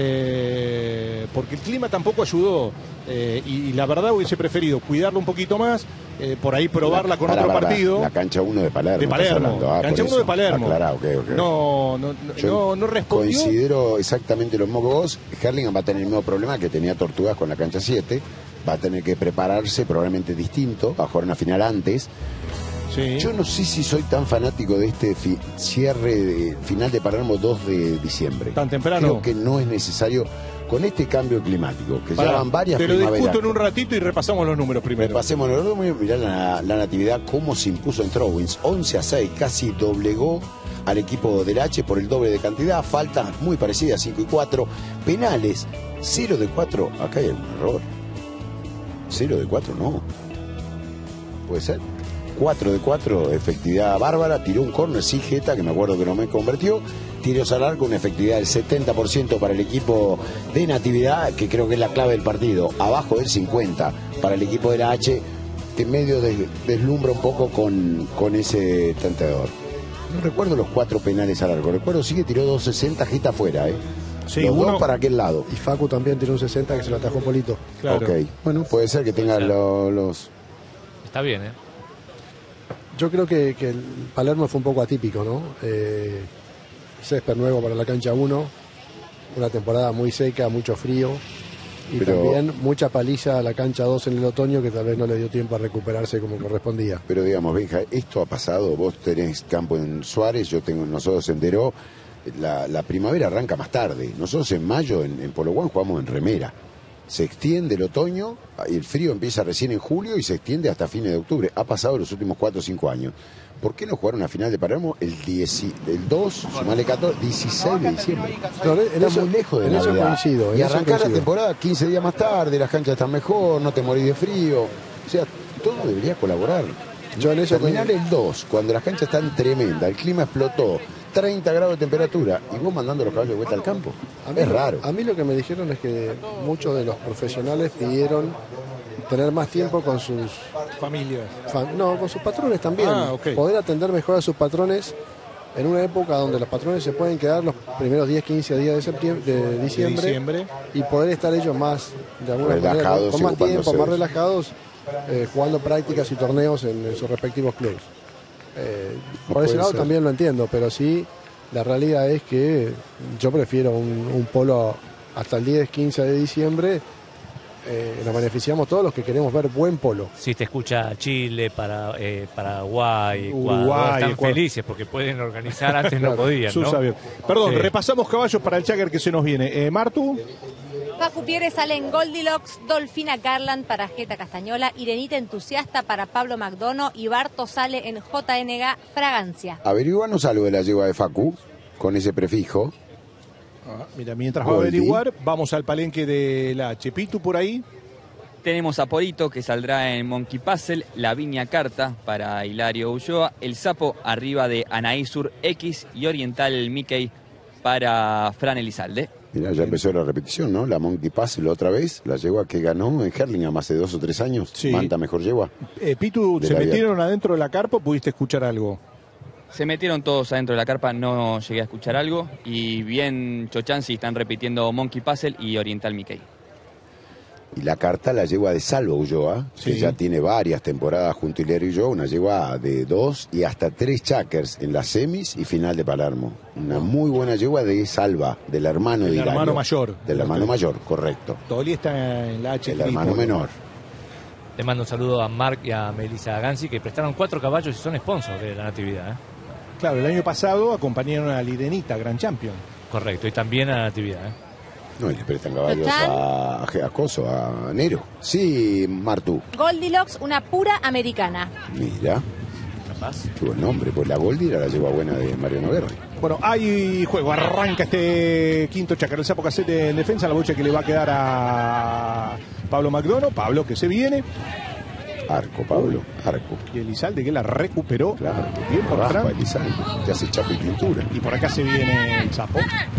eh, porque el clima tampoco ayudó eh, y, y la verdad hubiese preferido cuidarlo un poquito más, eh, por ahí probarla con Pará, otro pará, partido. La cancha uno de Palermo. De estás Palermo, hablando. Ah, cancha por uno de eso. Palermo. Aclará, ok, ok. No, no, Yo no, no respondió. Considero exactamente lo mismo que vos. Hurlingham va a tener el mismo problema que tenía Tortugas con la cancha siete. Va a tener que prepararse probablemente distinto, va a jugar una final antes. Sí. Yo no sé si soy tan fanático de este fi- cierre de final de Palermo dos de diciembre. Tan temprano. Creo que no es necesario con este cambio climático, que Pará, ya van varias te lo primaveras. discuto en un ratito y repasamos los números primero. Pasemos los números, mirá la, la Natividad cómo se impuso en Trowins, once a seis, casi doblegó al equipo del H por el doble de cantidad, faltas muy parecidas, cinco y cuatro, penales, cero de cuatro, acá hay un error, cero de cuatro no, puede ser, cuatro de cuatro, efectividad bárbara, tiró un córner, sí, Jeta, que me acuerdo que no me convirtió, tiros al arco, una efectividad del setenta por ciento para el equipo de Natividad, que creo que es la clave del partido, abajo del cincuenta para el equipo de la H, que medio des- deslumbra un poco con, con ese tanteador. No recuerdo los cuatro penales al arco, recuerdo sí que tiró dos sesenta, Jeta afuera, ¿eh? Sí, los uno- dos para aquel lado. Y Facu también tiene un sesenta que se lo atajó Polito. Claro. Ok, bueno, puede ser que tenga lo- los... Está bien, ¿eh? Yo creo que, que el Palermo fue un poco atípico, ¿no? Eh, césped nuevo para la cancha uno, una temporada muy seca, mucho frío y Pero- también mucha paliza a la cancha dos en el otoño que tal vez no le dio tiempo a recuperarse como correspondía. Pero digamos, Benja, esto ha pasado, vos tenés campo en Suárez, yo tengo nosotros en Deró, la, la primavera arranca más tarde. Nosotros en mayo en, en Polo One jugamos en remera. Se extiende el otoño, y el frío empieza recién en julio y se extiende hasta fines de octubre. Ha pasado los últimos cuatro o cinco años. ¿Por qué no jugaron una final de Palermo el, diez, el dos, sumale catorce, dieciséis de diciembre? No, en Está eso- muy lejos de en eso Navidad. coincido, en Y eso arrancar la coincido. temporada quince días más tarde, las canchas están mejor, no te morís de frío. O sea, todo debería colaborar. Yo en eso Terminar coincido. el dos, cuando las canchas están tremendas, el clima explotó, treinta grados de temperatura, y vos mandando los caballos de vuelta al campo. A mí Es lo- raro. A mí lo que me dijeron es que muchos de los profesionales pidieron tener más tiempo con sus Familias. fa- no, con sus patrones también. Ah, ok. Poder atender mejor a sus patrones en una época donde los patrones se pueden quedar los primeros diez, quince días de, septiembre, de diciembre, diciembre. y poder estar ellos más, de alguna manera, Relajados con y más tiempo, ocupándose más de eso. relajados, eh, jugando prácticas y torneos en, en sus respectivos clubes. Eh, por Puede ese lado ser. también lo entiendo, pero sí, la realidad es que yo prefiero un, un polo hasta el diez, quince de diciembre. Eh, nos beneficiamos todos los que queremos ver buen polo. Si te escucha Chile, para, eh, Paraguay, Uruguay, Ecuador, están Ecuador. felices porque pueden organizar, antes no Claro, podían, Sus ¿no? sabios. Perdón, Sí. repasamos caballos para el Jagger que se nos viene. Eh, Martu, Facu Pierre sale en Goldilocks, Dolfina Garland para Jeta Castañola, Irenita Entusiasta para Pablo McDonough y Barto sale en J N G Fragancia. Averiguanos algo de la yegua de Facu, con ese prefijo. mira, mientras va a Goldi. averiguar, vamos al palenque de la Chepitu por ahí. Tenemos a Polito, que saldrá en Monkey Puzzle, la Viña Carta para Hilario Ulloa, el Sapo arriba de Anaísur X y Oriental Mickey para Fran Elizalde. Mirá, ya empezó la repetición, ¿no? La Monkey Puzzle otra vez, la yegua que ganó en Hurlingham hace dos o tres años. Sí. Manta mejor yegua. Eh, Pitu, De ¿se la vida. metieron adentro de la carpa o pudiste escuchar algo? Se metieron todos adentro de la carpa, no llegué a escuchar algo. Y bien Chochansi están repitiendo Monkey Puzzle y Oriental Mickey. Y la carta la yegua de Salva Ulloa, Sí. que ya tiene varias temporadas junto a Hilario Ulloa, una yegua de dos y hasta tres chakers en las semis y final de Palermo. Una muy buena yegua de Salva, del hermano Del de Hilario. hermano mayor. Del hermano mayor, correcto. Todavía está en la H. El hermano menor. Le mando un saludo a Marc y a Melissa Gansi, que prestaron cuatro caballos y son sponsors de la Natividad. ¿eh? Claro, el año pasado acompañaron a Lidenita, Gran Champion. Correcto, y también a la Natividad. ¿eh? No, y le prestan caballos a, a Coso, a Nero. Sí, Martú. Goldilocks, una pura americana. Mira. Capaz. Qué buen nombre, pues la Goldie era la yegua buena de Mariano Guerra. Bueno, hay juego, arranca este quinto chacar, el Sapo Casete en defensa, la bocha que le va a quedar a Pablo McDonough, Pablo que se viene. Arco, Pablo, arco. Y Elizalde que la recuperó. Claro, bien por raspa atrás. Elizalde, te hace chapa y pintura. Y por acá se viene el Sapo.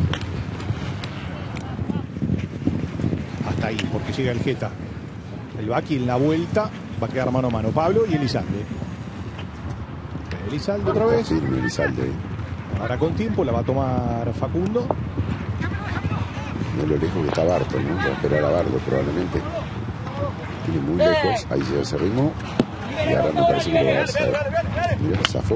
Hasta ahí, porque llega el Jeta. El Baki en la vuelta va a quedar mano a mano Pablo y Elizalde. Elizalde otra vez. Sí, Elizalde. Ahora con tiempo la va a tomar Facundo. No lo lejos que está Barto, ¿no? Va a esperar a Bardo probablemente. Tiene muy lejos, ahí se ese ritmo. Y ahora me parece que lo va a hacer. Mira, zafó.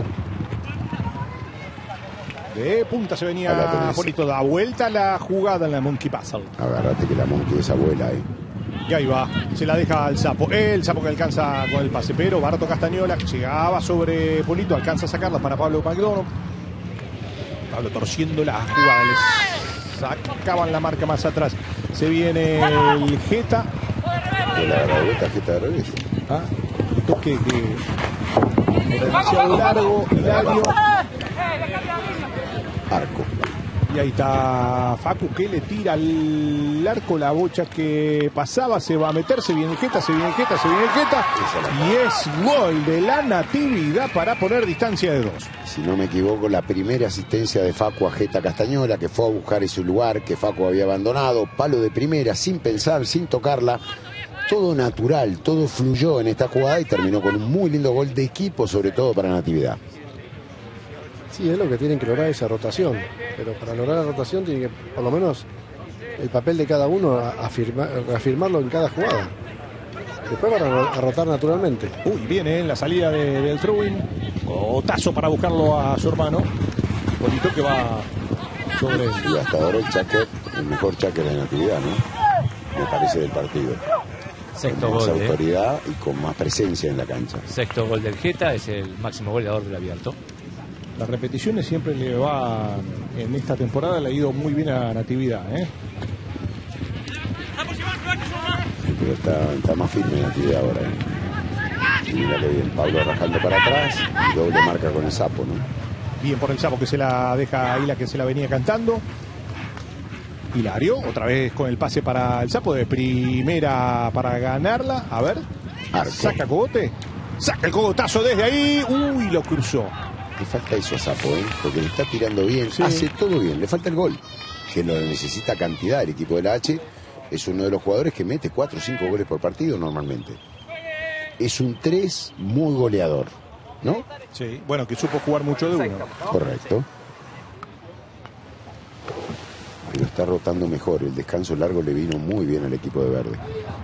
De punta se A la venía tenés. Polito, da vuelta la jugada en la Monkey Puzzle. Agarrate que la Monkey es abuela, eh. Y ahí va, se la deja al Sapo. El Sapo que alcanza con el pase, pero Barato Castañola llegaba sobre Polito, alcanza a sacarla para Pablo McDonough. Pablo torciendo la jugada, les sacaban la marca más atrás. Se viene el Jeta. De la agarra de vuelta, Jeta de revés. Ah, toque que demasiado largo, Hilario. Arco. Y ahí está Facu que le tira al arco la bocha que pasaba, se va a meter, se viene el Jeta, se viene el Jeta, se viene el Jeta. Y es gol de la Natividad para poner distancia de dos. Si no me equivoco, la primera asistencia de Facu a Jeta Castañola, que fue a buscar ese lugar que Facu había abandonado, palo de primera, sin pensar, sin tocarla. Todo natural, todo fluyó en esta jugada y terminó con un muy lindo gol de equipo, sobre todo para Natividad. Sí, es lo que tienen que lograr esa rotación. Pero para lograr la rotación tiene que, por lo menos, el papel de cada uno afirma, afirmarlo en cada jugada. Después van a, a rotar naturalmente. Uy, viene en la salida de, del throwing. Otazo para buscarlo a su hermano. Bonito que va sobre él. Y hasta ahora el Cháquer, el mejor Cháquer de Natividad, ¿no? Me parece del partido. Sexto Con más gol. ¿eh? autoridad y con más presencia en la cancha. Sexto gol del Jeta, es el máximo goleador del abierto. Las repeticiones siempre le va, en esta temporada le ha ido muy bien a Natividad, ¿eh? Sí, pero está, está más firme Natividad ahora, ¿eh? Y mira que bien, Pablo rajando para atrás y doble marca con el Sapo, ¿no? Bien por el Sapo que se la deja ahí, la que se la venía cantando. Hilario, otra vez con el pase para el Sapo de primera para ganarla. A ver, Arco. saca cogote, saca el cogotazo desde ahí. Uy, lo cruzó. Le falta eso a Sapo, ¿eh? Porque le está tirando bien, Sí. hace todo bien, le falta el gol, que lo necesita cantidad el equipo de la H. Es uno de los jugadores que mete cuatro o cinco goles por partido normalmente. Es un tres muy goleador, ¿no? Sí, bueno, que supo jugar mucho de uno. Correcto. Pero está rotando mejor, el descanso largo le vino muy bien al equipo de Verde.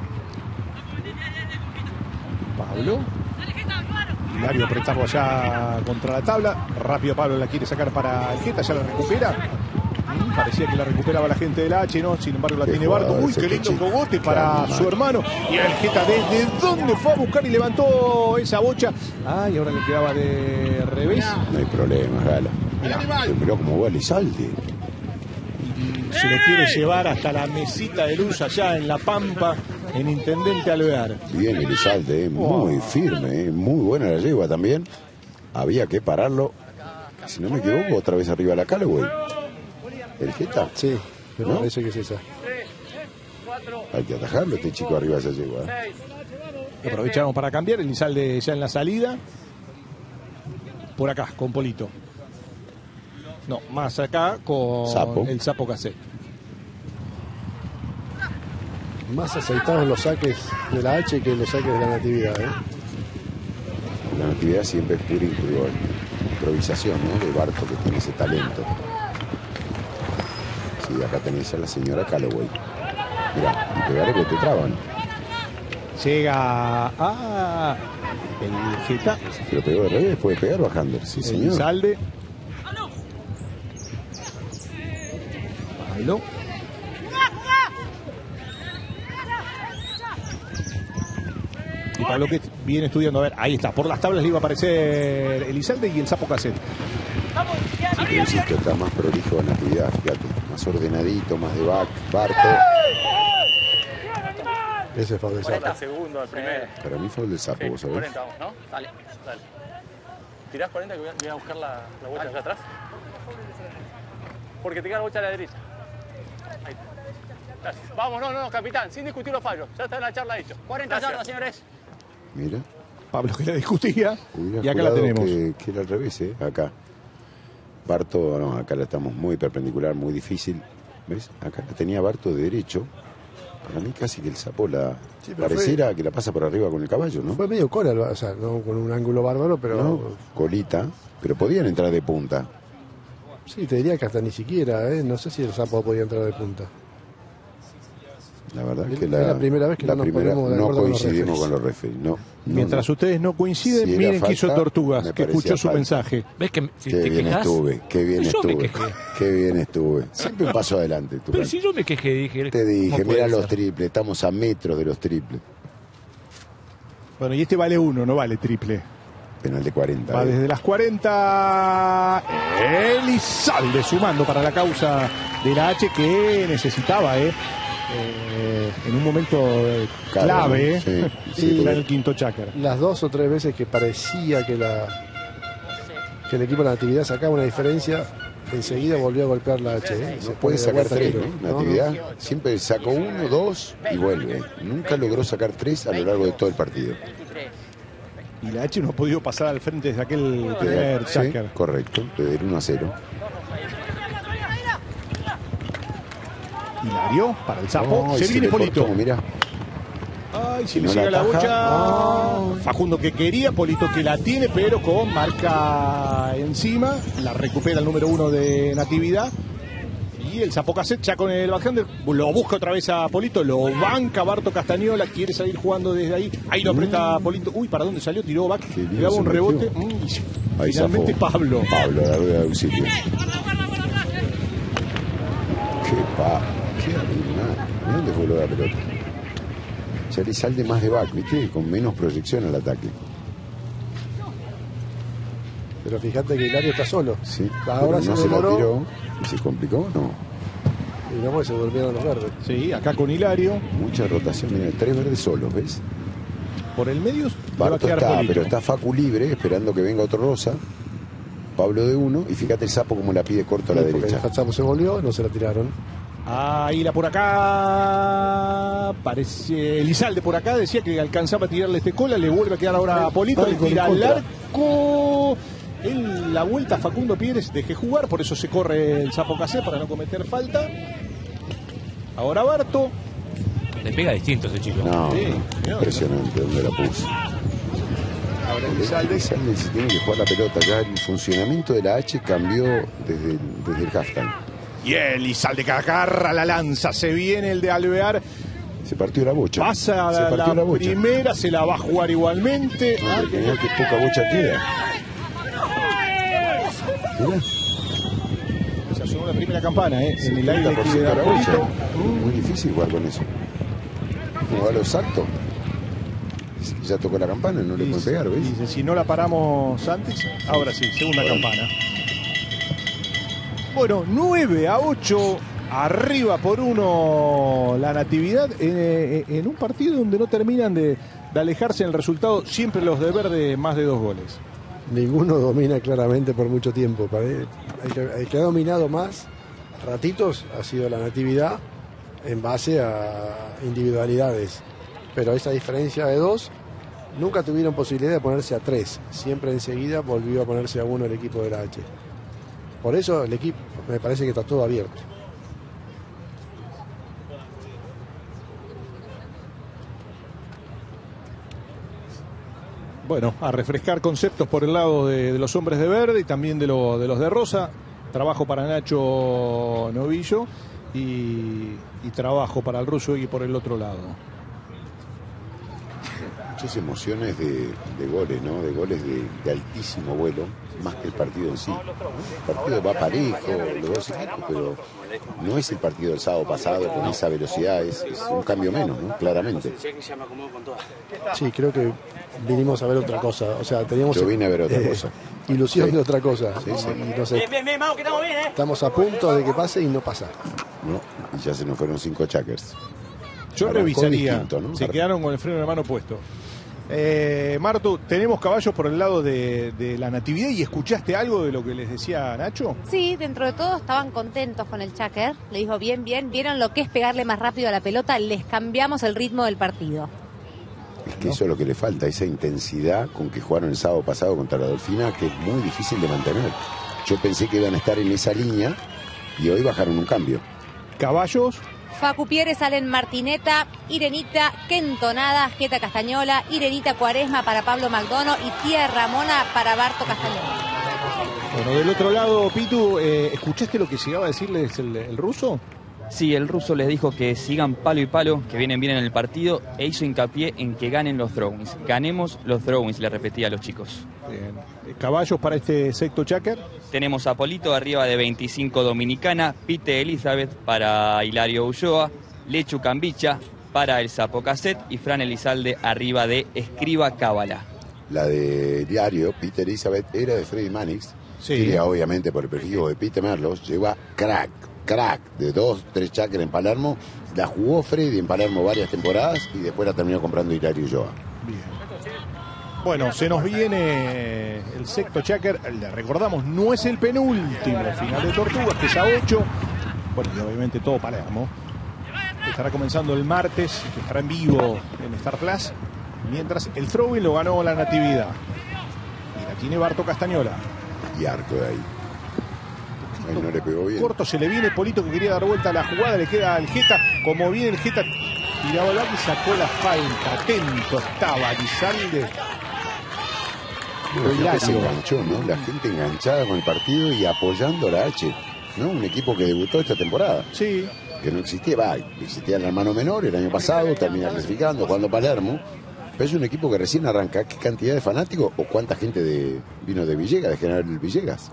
Pablo. Hilario apretarlo allá contra la tabla. Rápido Pablo la quiere sacar para el Jeta, ya la recupera. Mm, Parecía que la recuperaba la gente de la H, ¿no? Sin embargo la Qué tiene Barto. jugador Uy, ese qué lindo Chico. cogote para Claro, su hermano. Y el Jeta desde dónde fue a buscar y levantó esa bocha. Ah, y ahora le quedaba de revés. No hay problema, Gala. Se miró como gol y salte. Y se lo quiere llevar hasta la mesita de luz allá en La Pampa, en Intendente Alvear. Bien Elizalde, eh, muy firme, eh, muy buena la yegua también. Había que pararlo. Si no me equivoco, otra vez arriba de la Callaway. ¿El Jeta? Sí, me ¿No? parece que es esa. Hay que atajarlo este chico arriba de esa yegua. eh. Aprovecharon para cambiar. Elizalde ya en la salida. Por acá, con Polito. No, más acá con Sapo. el Sapo Cassé. Más aceitados los saques de la H que los saques de la Natividad, ¿eh? La Natividad siempre es pura impro- improvisación, ¿no? De Barto, que tiene ese talento. Sí, acá tenés a la señora Callaway. Mirá, y pegaré que te traban. Llega a el Geta. Se lo pegó de revés, puede pegar bajando. Sí, señor. Elizalde. Pablo. Y Pablo que viene estudiando. A ver, ahí está. Por las tablas le iba a aparecer Elizalde y el Sapo Cassette. Siempre insisto, está más prolijo en la actividad, fíjate. Más ordenadito, más de back, Barto. Ese es foul del cuarenta Sapo. segundos al primero. Para mí fue el del Sapo, Sí, vos sabés. cuarenta vamos, ¿no? Dale, dale. ¿Tirás cuarenta que voy a, voy a buscar la, la bocha allá atrás? Porque te queda la bocha a la derecha. Ahí está. Gracias. Vamos, no, no, capitán, sin discutir los fallos. Ya está en la charla hecho. cuarenta yardas, señores. Mira. Pablo que la discutía. Hubiera Y acá la jurado tenemos. Que, que era al revés, ¿eh? Acá. Barto, no, acá la estamos muy perpendicular, muy difícil. ¿Ves? Acá la tenía Barto de derecho. Para mí casi que el Sapo la... Sí, pero pareciera fue- que la pasa por arriba con el caballo, ¿no? Fue medio cola, o sea, no con un ángulo bárbaro, pero No, colita, pero podían entrar de punta. sí, te diría que hasta ni siquiera, ¿eh? No sé si el Sapo podía entrar de punta. La verdad Es que la, la primera vez que la no nos primera ponemos de no acuerdo con los coincidimos referees. con los referees. No, no, Mientras no. ustedes no coinciden, Si era miren que hizo falta, Tortugas, me que parecía escuchó su falta. mensaje. ¿Ves que si Qué te bien quejas? estuve, qué bien Yo me estuve. quejé. Qué bien estuve. Siempre un paso adelante. Pero Tucán. si yo me quejé, dije. Te ¿cómo dije, puede mira los ser? triples, estamos a metros de los triples. Bueno, y este vale uno, no vale triple. Penal de cuarenta. Va eh. desde las cuarenta. Elizalde sumando para la causa de la H que necesitaba, ¿eh? Eh, en un momento eh, Claro, clave, sí, ¿eh? sí, Era porque- el quinto chácara. Las dos o tres veces que parecía que la que el equipo de la Natividad sacaba una diferencia, enseguida volvió a golpear la H. ¿eh? Se No pone puede de sacar vuelta tres, tiro. ¿no? Natividad siempre sacó uno, dos y vuelve. Nunca logró sacar tres a lo largo de todo el partido. Y la H no ha podido pasar al frente desde aquel primer Sí, chácara. correcto, desde el uno a cero. Hilario para el Sapo. Ay, se viene le Polito. cortó, mirá. Ay, si Si le no llega la la ataja. bocha. Facundo que quería, Polito que la tiene, pero con marca encima. La recupera el número uno de Natividad. Y el Sapo Cassette ya con el backhander lo busca otra vez a Polito, lo banca Barto Castañola, quiere salir jugando desde ahí. Ahí lo aprieta Polito. Uy, ¿para dónde salió? Tiró back, Qué bien le daba un se rebote. metió. Mm, y Ahí finalmente zafó. Pablo. Pablo, la rueda de auxilio. Qué pa, qué animal. ¿De dónde fue lo de la pelota? Ya le sale más de back, ¿viste? Con menos proyección al ataque. Pero fíjate que Hilario está solo. Sí. Ahora Pero no se se la demoró. tiró. ¿Y se complicó? No. Y no, porque se durmieron los verdes. Sí, acá con Hilario. Mucha rotación. Mira, tres verdes solos, ¿ves? Por el medio le va a Barto quedar está, Polito. pero está Facu libre, esperando que venga otro rosa. Pablo de uno. Y fíjate el Sapo como la pide corto a la Porque derecha. el Sapo se volvió, no se la tiraron. Ahí la por acá. Parece. Elizalde por acá decía que alcanzaba a tirarle este cola. Le vuelve a quedar ahora a Polito. Ay, Le con tira al contra. arco. En la vuelta Facundo Pérez deje jugar. Por eso se corre el Sapo Cassette para no cometer falta. Ahora Barto. Le pega distinto ese chico. No, Sí, no, impresionante donde la puso. Ahora Elizalde. Elizalde. Elizalde si tiene que jugar la pelota. Ya el funcionamiento de la H cambió desde, el- desde el halftime. Y Elizalde que agarra la lanza. Se viene el de Alvear. Se partió la bocha. Pasa se la, partió la la bocha. primera. Se la va a jugar igualmente. No, pero mirá qué poca bocha queda. Mirá, Ya sonó la primera campana, ¿eh? En el aire setenta por ciento queda la bocha. Polito. Muy difícil jugar con eso. Como va lo exacto. Ya tocó la campana, no le pueden Dice, pegar, ¿ves? dice, si no la paramos antes, ahora sí, segunda campana. Bueno, nueve a ocho, arriba por uno la Natividad, en, en un partido donde no terminan de, de alejarse en el resultado, siempre los de verde más de dos goles. Ninguno domina claramente por mucho tiempo. pare- El que, el que ha dominado más ratitos ha sido la Natividad en base a individualidades. Pero esa diferencia de dos, nunca tuvieron posibilidad de ponerse a tres. Siempre enseguida volvió a ponerse a uno el equipo de la H. Por eso el equipo me parece que está todo abierto. Bueno, a refrescar conceptos por el lado de, de los hombres de verde y también de, lo, de los de rosa. Trabajo para Nacho Novillo y, y trabajo para el ruso y por el otro lado. muchas emociones de, de goles, ¿no? De goles de, de altísimo vuelo, más que el partido en sí. El partido va parejo, los dos equipos, pero no es el partido del sábado pasado con esa velocidad, es, es un cambio menos, ¿no? Claramente. Sí, creo que vinimos a ver otra cosa. O sea, teníamos Yo vine a ver otra eh, cosa. ilusión Sí. de otra cosa. Sí, sí. Y no sé, estamos a punto de que pase y no pasa. ¿No? Y ya se nos fueron cinco checkers. Yo Arrancó revisaría. distinto, ¿no? Se quedaron con el freno de mano puesto. Eh, Martu, tenemos caballos por el lado de, de la Natividad y ¿escuchaste algo de lo que les decía Nacho? Sí, dentro de todo estaban contentos con el Cháquer. Le dijo, bien, bien, vieron lo que es pegarle más rápido a la pelota, les cambiamos el ritmo del partido. Es que eso es lo que le falta, esa intensidad con que jugaron el sábado pasado contra la Dolfina, que es muy difícil de mantener. Yo pensé que iban a estar en esa línea y hoy bajaron un cambio. Caballos. Facu Pieres, salen Martineta, Irenita, Kentonada, Jeta Castañola, Irenita Cuaresma para Pablo McDonough y Tía Ramona para Barto Castañola. Bueno, del otro lado, Pitu, eh, ¿escuchaste lo que llegaba a decirles el, el ruso? Sí, el ruso les dijo que sigan palo y palo, que vienen bien en el partido, e hizo hincapié en que ganen los throw-ins. Ganemos los throw-ins, le repetía a los chicos. Bien. ¿Caballos para este sexto Cháquer? Tenemos a Polito arriba de veinticinco Dominicana, Pite Elizabeth para Hilario Ulloa, Lechu Cambicha para el Sapo Cassette y Fran Elizalde arriba de Escriba Cábala. La de Diario, Peter Elizabeth, era de Freddy Mannix. Sí. Que obviamente por el prefijo de Peter Merlos, llegó a crack, crack, de dos, tres Cháquer en Palermo. La jugó Freddy en Palermo varias temporadas y después la terminó comprando Hilario Ulloa. Bien. Bueno, se nos viene el sexto Cháquer. Le recordamos, no es el penúltimo final de Tortugas, que es a ocho. Bueno, y obviamente todo Palermo. Estará comenzando el martes, que estará en vivo en Star Plus. Mientras el throwing lo ganó la Natividad. Y la tiene Barto Castañola. Y arco de ahí. Ahí no le pegó bien. Corto se le viene, Polito que quería dar vuelta a la jugada, le queda al Jeta. Como viene el Jeta, tiraba el y sacó la falta. Atento estaba Elizalde. La gente se enganchó, ¿no? La gente enganchada con el partido y apoyando a la H, ¿no? Un equipo que debutó esta temporada. Sí. Que no existía, va, existía el hermano menor el año pasado, termina clasificando, jugando Palermo. Pero es un equipo que recién arranca. ¿Qué cantidad de fanáticos o cuánta gente de, vino de Villegas, de General Villegas?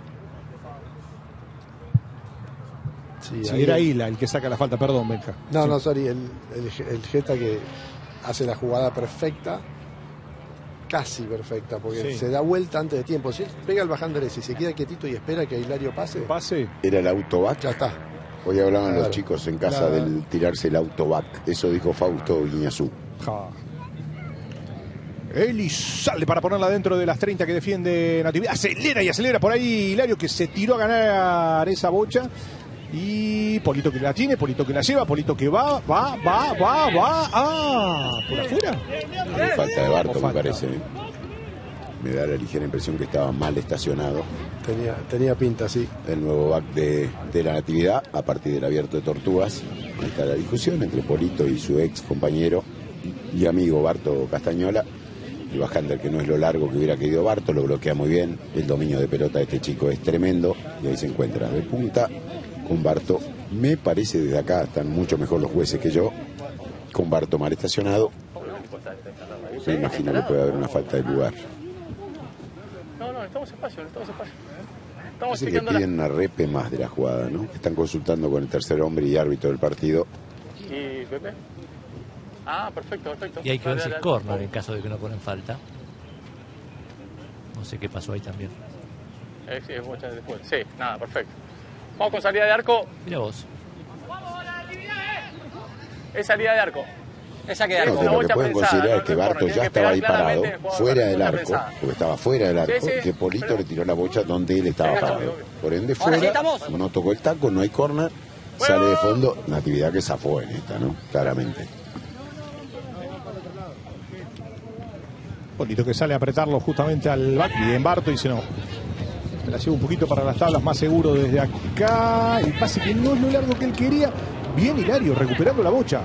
Sí, sí, era Isla el que saca la falta, perdón, Benja. No, sí. no, sorry, el, el, el Jeta que hace la jugada perfecta, casi perfecta, porque Sí. se da vuelta antes de tiempo. Si él pega el bajándole, si se queda quietito y espera que Hilario pase, pase, Era el autoback. ya está. Hoy hablaban Claro. los chicos en casa Claro. del tirarse el autoback. Eso dijo Fausto Guiñazú. Ja. Elizalde para ponerla dentro de las treinta que defiende Natividad. Acelera y acelera por ahí Hilario, que se tiró a ganar esa bocha. Y Polito que la tiene, Polito que la lleva, Polito que va, va, va, va, va. ¡Ah! ¿Por afuera? Falta de Barto, O me falta. parece. ¿eh? Me da la ligera impresión que estaba mal estacionado. Tenía, tenía pinta, sí. El nuevo back de, de la Natividad a partir del abierto de Tortugas. Ahí está la discusión entre Polito y su ex compañero y amigo Barto Castañola. El bajander, que no es lo largo que hubiera querido Barto, lo bloquea muy bien. El dominio de pelota de este chico es tremendo. Y ahí se encuentra de punta con Barto. Me parece desde acá están mucho mejor los jueces que yo. Con Barto mal estacionado. Me imagino que puede haber una falta de lugar. No, no, estamos espacio, estamos espacio. Estamos Parece que chequeando la- piden una repe más de la jugada, ¿no? Están consultando con el tercer hombre y árbitro del partido. ¿Y Pepe? Ah, perfecto, perfecto. Y hay que ver si Dale, es dale. córner en caso de que no ponen falta. No sé qué pasó ahí también. Eh, sí, es bocha después. Sí, nada, perfecto. Vamos con salida de arco. Mira vos. Es salida de arco. Esa queda No, arco. que una lo que bocha pueden pensada, considerar no- es que no es Barto corner, ya tiene que estaba ahí pegar parado, claramente, juega fuera del bocha arco, pensada. porque estaba fuera del arco, Sí, sí. que Polito le tiró la bocha donde él estaba Sí, parado. obvio, obvio. Por ende, Ahora sí fuera, estamos. como no tocó el taco, no hay corner, sale de fondo, Natividad que zafó en esta, ¿no? Claramente. Polito que sale a apretarlo justamente al back. Bien, Barto dice no. Se la lleva un poquito para las tablas, más seguro desde acá. El pase que no es lo largo que él quería. Bien Hilario, recuperando la bocha.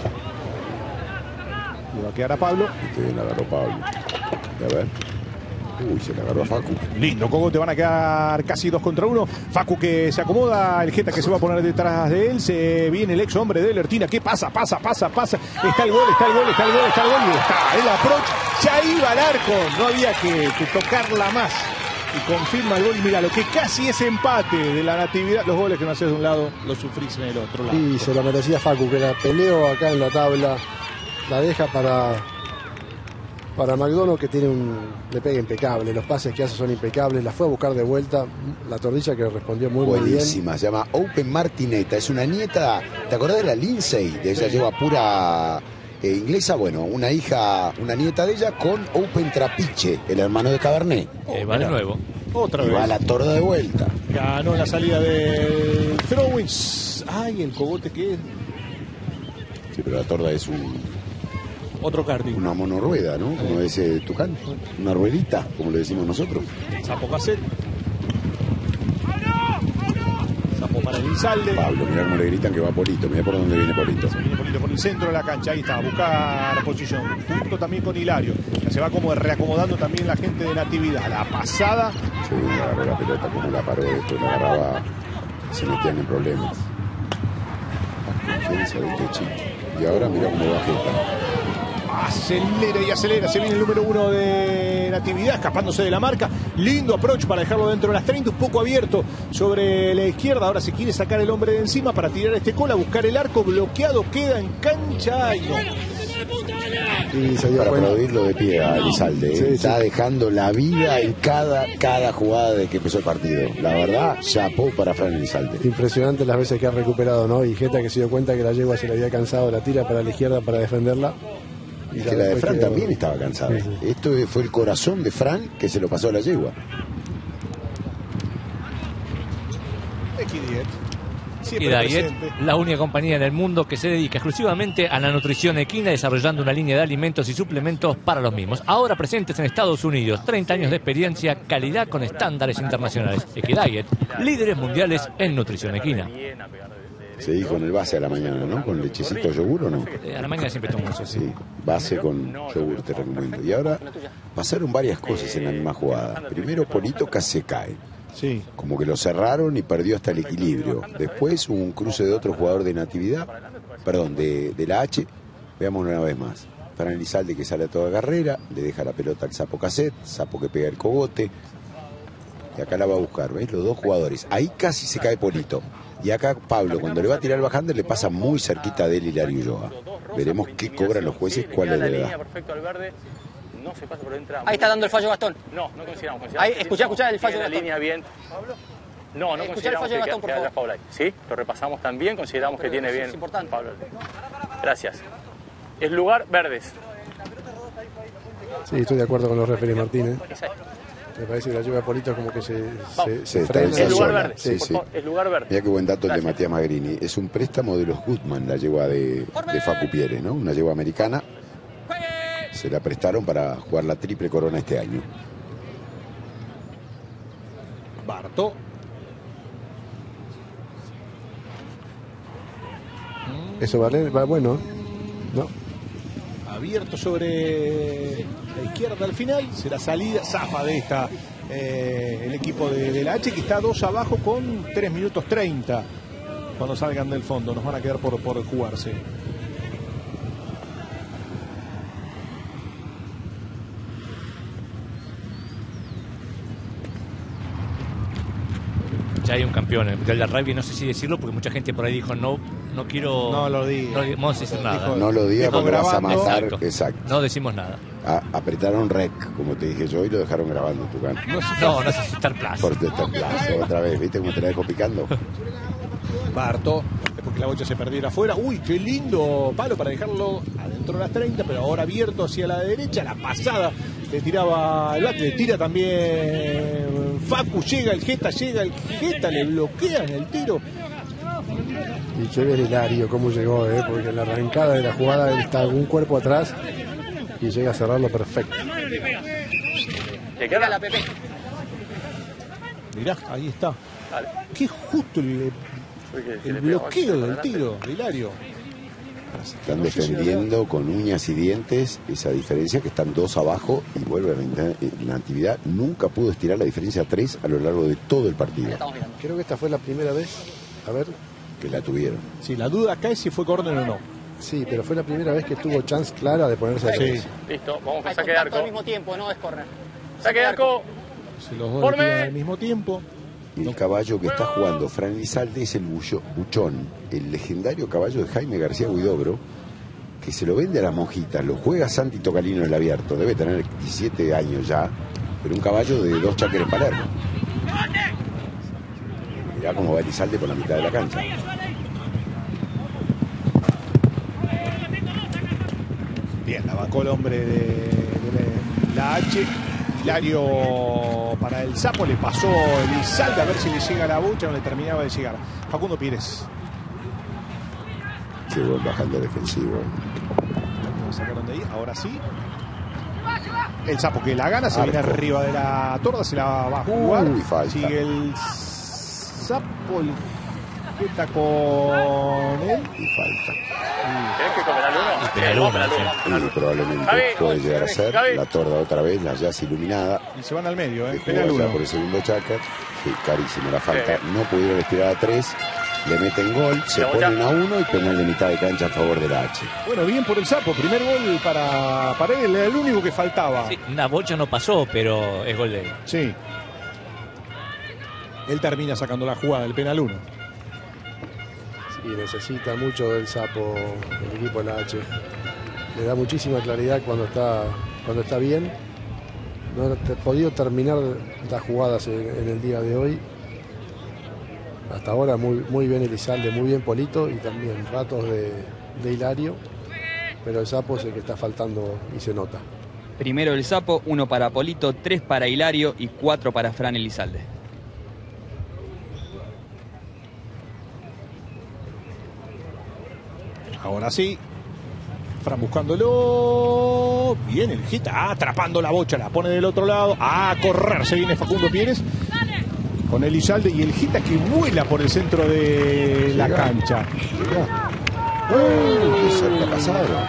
Le va a quedar a Pablo. Este bien agarró Pablo. A ver. Uy, se le agarró a Facu. Lindo, Cogote, van a quedar casi dos contra uno. Facu que se acomoda, el Geta que se va a poner detrás de él. Se viene el ex hombre de Lertina. ¿Qué pasa? Pasa, pasa, pasa. Está el gol, está el gol, está el gol, está el gol. Y está el approach. Ya iba al arco. No había que, que tocarla más. Y confirma el gol. Mira, lo que casi es empate de la Natividad. Los goles que no haces de un lado, los sufrís en el otro lado. Y se lo merecía Facu, que la peleó acá en la tabla. La deja para... Para McDonald, que tiene un le pega impecable, los pases que hace son impecables, la fue a buscar de vuelta, la torrilla que respondió muy, muy bien. Buenísima, se llama Open Martineta, es una nieta, ¿te acordás de la Lindsay? De ella lleva pura eh, inglesa, bueno, una hija, una nieta de ella con Open Trapiche, el hermano de Cabernet. Eh, va de nuevo. Otra y vez. va a la torda de vuelta. Ganó la salida del Throwings. Ay, el Cogote que es. Sí, pero la torda es un... Otro karting. Una monorrueda, ¿no? Como dice Tucán. Una ruedita, como le decimos nosotros. Sapo Cassette. Sapo para el Elizalde. Pablo, mirá cómo le gritan que va Polito. Mirá por dónde viene Polito. Se viene Polito por el centro de la cancha. Ahí está, a buscar posición. Junto también con Hilario. Ya se va como reacomodando también la gente de Natividad. La pasada. Se viene, agarró la pelota, como la paró, después la agarraba. Se metían en problemas. La confianza de este chico. Y ahora mirá cómo va Geta. Acelera y acelera, se viene el número uno de Natividad, escapándose de la marca. Lindo approach para dejarlo dentro de las treinta, un poco abierto sobre la izquierda. Ahora se quiere sacar el hombre de encima para tirar este cola, buscar el arco, bloqueado, queda en cancha. Y no. Y se dio para cuenta. aplaudirlo de pie a Elizalde. ¿eh? Sí, Está sí. dejando la vida en cada, cada jugada de que empezó el partido. La verdad, chapó para Fran Elizalde. Impresionante las veces que ha recuperado, ¿no? Y Geta que se dio cuenta que la yegua se le había cansado, la tira para la izquierda para defenderla. Es que la de Fran quedó... también estaba cansada. Sí, sí. Esto fue el corazón de Fran que se lo pasó a la yegua. Equidiet. Y Diet, la única compañía en el mundo que se dedica exclusivamente a la nutrición equina, desarrollando una línea de alimentos y suplementos para los mismos. Ahora presentes en Estados Unidos, treinta años de experiencia, calidad con estándares internacionales. Equidiet, líderes mundiales en nutrición equina. Se dijo en el base a la mañana, ¿no? ¿Con lechecito yogur o no? Eh, a la mañana siempre tomo eso, sí. Sí, base con yogur te recomiendo. Y ahora pasaron varias cosas en la misma jugada. Primero, Polito casi se cae. Sí. Como que lo cerraron y perdió hasta el equilibrio. Después hubo un cruce de otro jugador de Natividad, perdón, de, de la H. Veamos una vez más. Fran Elizalde que sale a toda carrera, le deja la pelota al Sapo Cassette, Sapo que pega el cogote. Y acá la va a buscar, ¿ves? Los dos jugadores. Ahí casi se cae Polito. Y acá Pablo, cuando le va a tirar el bajante, le pasa muy cerquita de él Hilario Ulloa. Veremos qué cobran los jueces, cuál es la edad. No se pasa por dentro. Ahí está dando el fallo Gastón. No, no consideramos. Ahí, escuchá, escuchá el fallo de la Gastón. línea bien. ¿Pablo? No, no Escuchá consideramos el fallo de que, Gastón, por que haya favor. foul ahí. Sí, lo repasamos también, consideramos que tiene eso bien. es importante. Pablo. Gracias. Es lugar verdes. Sí, estoy de acuerdo con los referees Martínez. Me parece que la lluvia de Polito como que se, se, se está frena. en Es lugar sola. verde. Sí, por sí. favor, es lugar verde. Mira qué buen dato el de Gracias. Matías Magrini. Es un préstamo de los Goodman, la yegua de, de Facu Pieres, ¿no? Una yegua americana. Se la prestaron para jugar la triple corona este año. Barto. Eso vale, va bueno, ¿no? Abierto sobre la izquierda al final. Será salida, zafa de esta eh, el equipo de, de la H, que está dos abajo con tres minutos treinta. Cuando salgan del fondo, nos van a quedar por, por jugarse. Ya hay un campeón en el Mundial de Rugby, no sé si decirlo porque mucha gente por ahí dijo no, no quiero... No lo diga. No vamos a decir nada. No lo digas porque vas a grabando. matar. Exacto. Exacto. No decimos nada. A- apretaron rec, como te dije yo, y lo dejaron grabando, Tucán. No, no, no sé si Star Plus. Por Star Plus, otra vez, ¿viste cómo te la dejo picando? Barto, después que la bocha se perdiera afuera. Uy, qué lindo palo para dejarlo adentro de las treinta, pero ahora abierto hacia la derecha. La pasada le tiraba el bate, le tira también Facu, llega el Geta, llega el Geta, le bloquean el tiro. Y qué ver Hilario, cómo llegó, ¿eh? Porque en la arrancada de la jugada él está un cuerpo atrás y llega a cerrarlo perfecto. ¿Te queda la Pepe? Mirá, ahí está. Dale. Qué justo el, Uy, que se el le pegó bloqueo para del adelante. tiro de Hilario. Están defendiendo con uñas y dientes esa diferencia, que están dos abajo y vuelve a la actividad. Nunca pudo estirar la diferencia a tres a lo largo de todo el partido. Creo que esta fue la primera vez, a ver, que la tuvieron. Sí, la duda acá es si fue córner o no. Sí, pero fue la primera vez que tuvo chance clara de ponerse a tres. Sí. Listo, vamos a Hay saque de contacto arco. al mismo tiempo, no es córner. Saque de arco. Si los dos Forme. tiran al mismo tiempo. El caballo que está jugando Fran Elizalde es el Bullo- Buchón, el legendario caballo de Jaime García Huidobro, que se lo vende a las monjitas, lo juega Santi Tocalino en el abierto, debe tener diecisiete años ya, pero un caballo de dos cháqueres Palermo. Mirá cómo va Elizalde por la mitad de la cancha. Bien, la bancó el hombre de, de la H. Hilario para el Sapo, le pasó Elizalde a ver si le llega la bocha, no le terminaba de llegar. Facundo Pires. Se va bajando defensivo. Lo sacaron de ahí, ahora sí. El Sapo que la gana, se Arco. viene arriba de la torda, se la va a jugar. Uy, falta. Sigue el Sapo, el Jeta con él. Y falta. ¿Querés que comer al uno? Penal uno, Penal uno, sí. penal Y uno. probablemente Gaby, puede llegar a ser Gaby. la torda otra vez, la jazz iluminada. Y se van al medio, Que ¿eh? jugó Penal ya uno. por el segundo cháquer. Sí, carísimo la falta. Bien. No pudieron estirar a tres. Le meten gol, se La bocha. ponen a uno y penal de mitad de cancha a favor de la H. Bueno, bien por el Sapo. Primer gol para, para él, era el único que faltaba. Sí, una bocha no pasó, pero es gol de él. Sí. Él termina sacando la jugada del penal uno. Sí, necesita mucho del Sapo el equipo de la H. Le da muchísima claridad cuando está, cuando está bien. No ha te- podido terminar las jugadas en, en el día de hoy. Hasta ahora muy, muy bien Elizalde, muy bien Polito y también ratos de, de Hilario. Pero el Sapo es el que está faltando y se nota. Primero el Sapo, uno para Polito, tres para Hilario y cuatro para Fran Elizalde. Ahora sí. Fran buscándolo. Bien el Jeta, atrapando la bocha, la pone del otro lado. A correr se viene Facundo Pires. Con Elizalde y el Jeta que vuela por el centro de la Llega. cancha. Uy, qué cerca pasaron.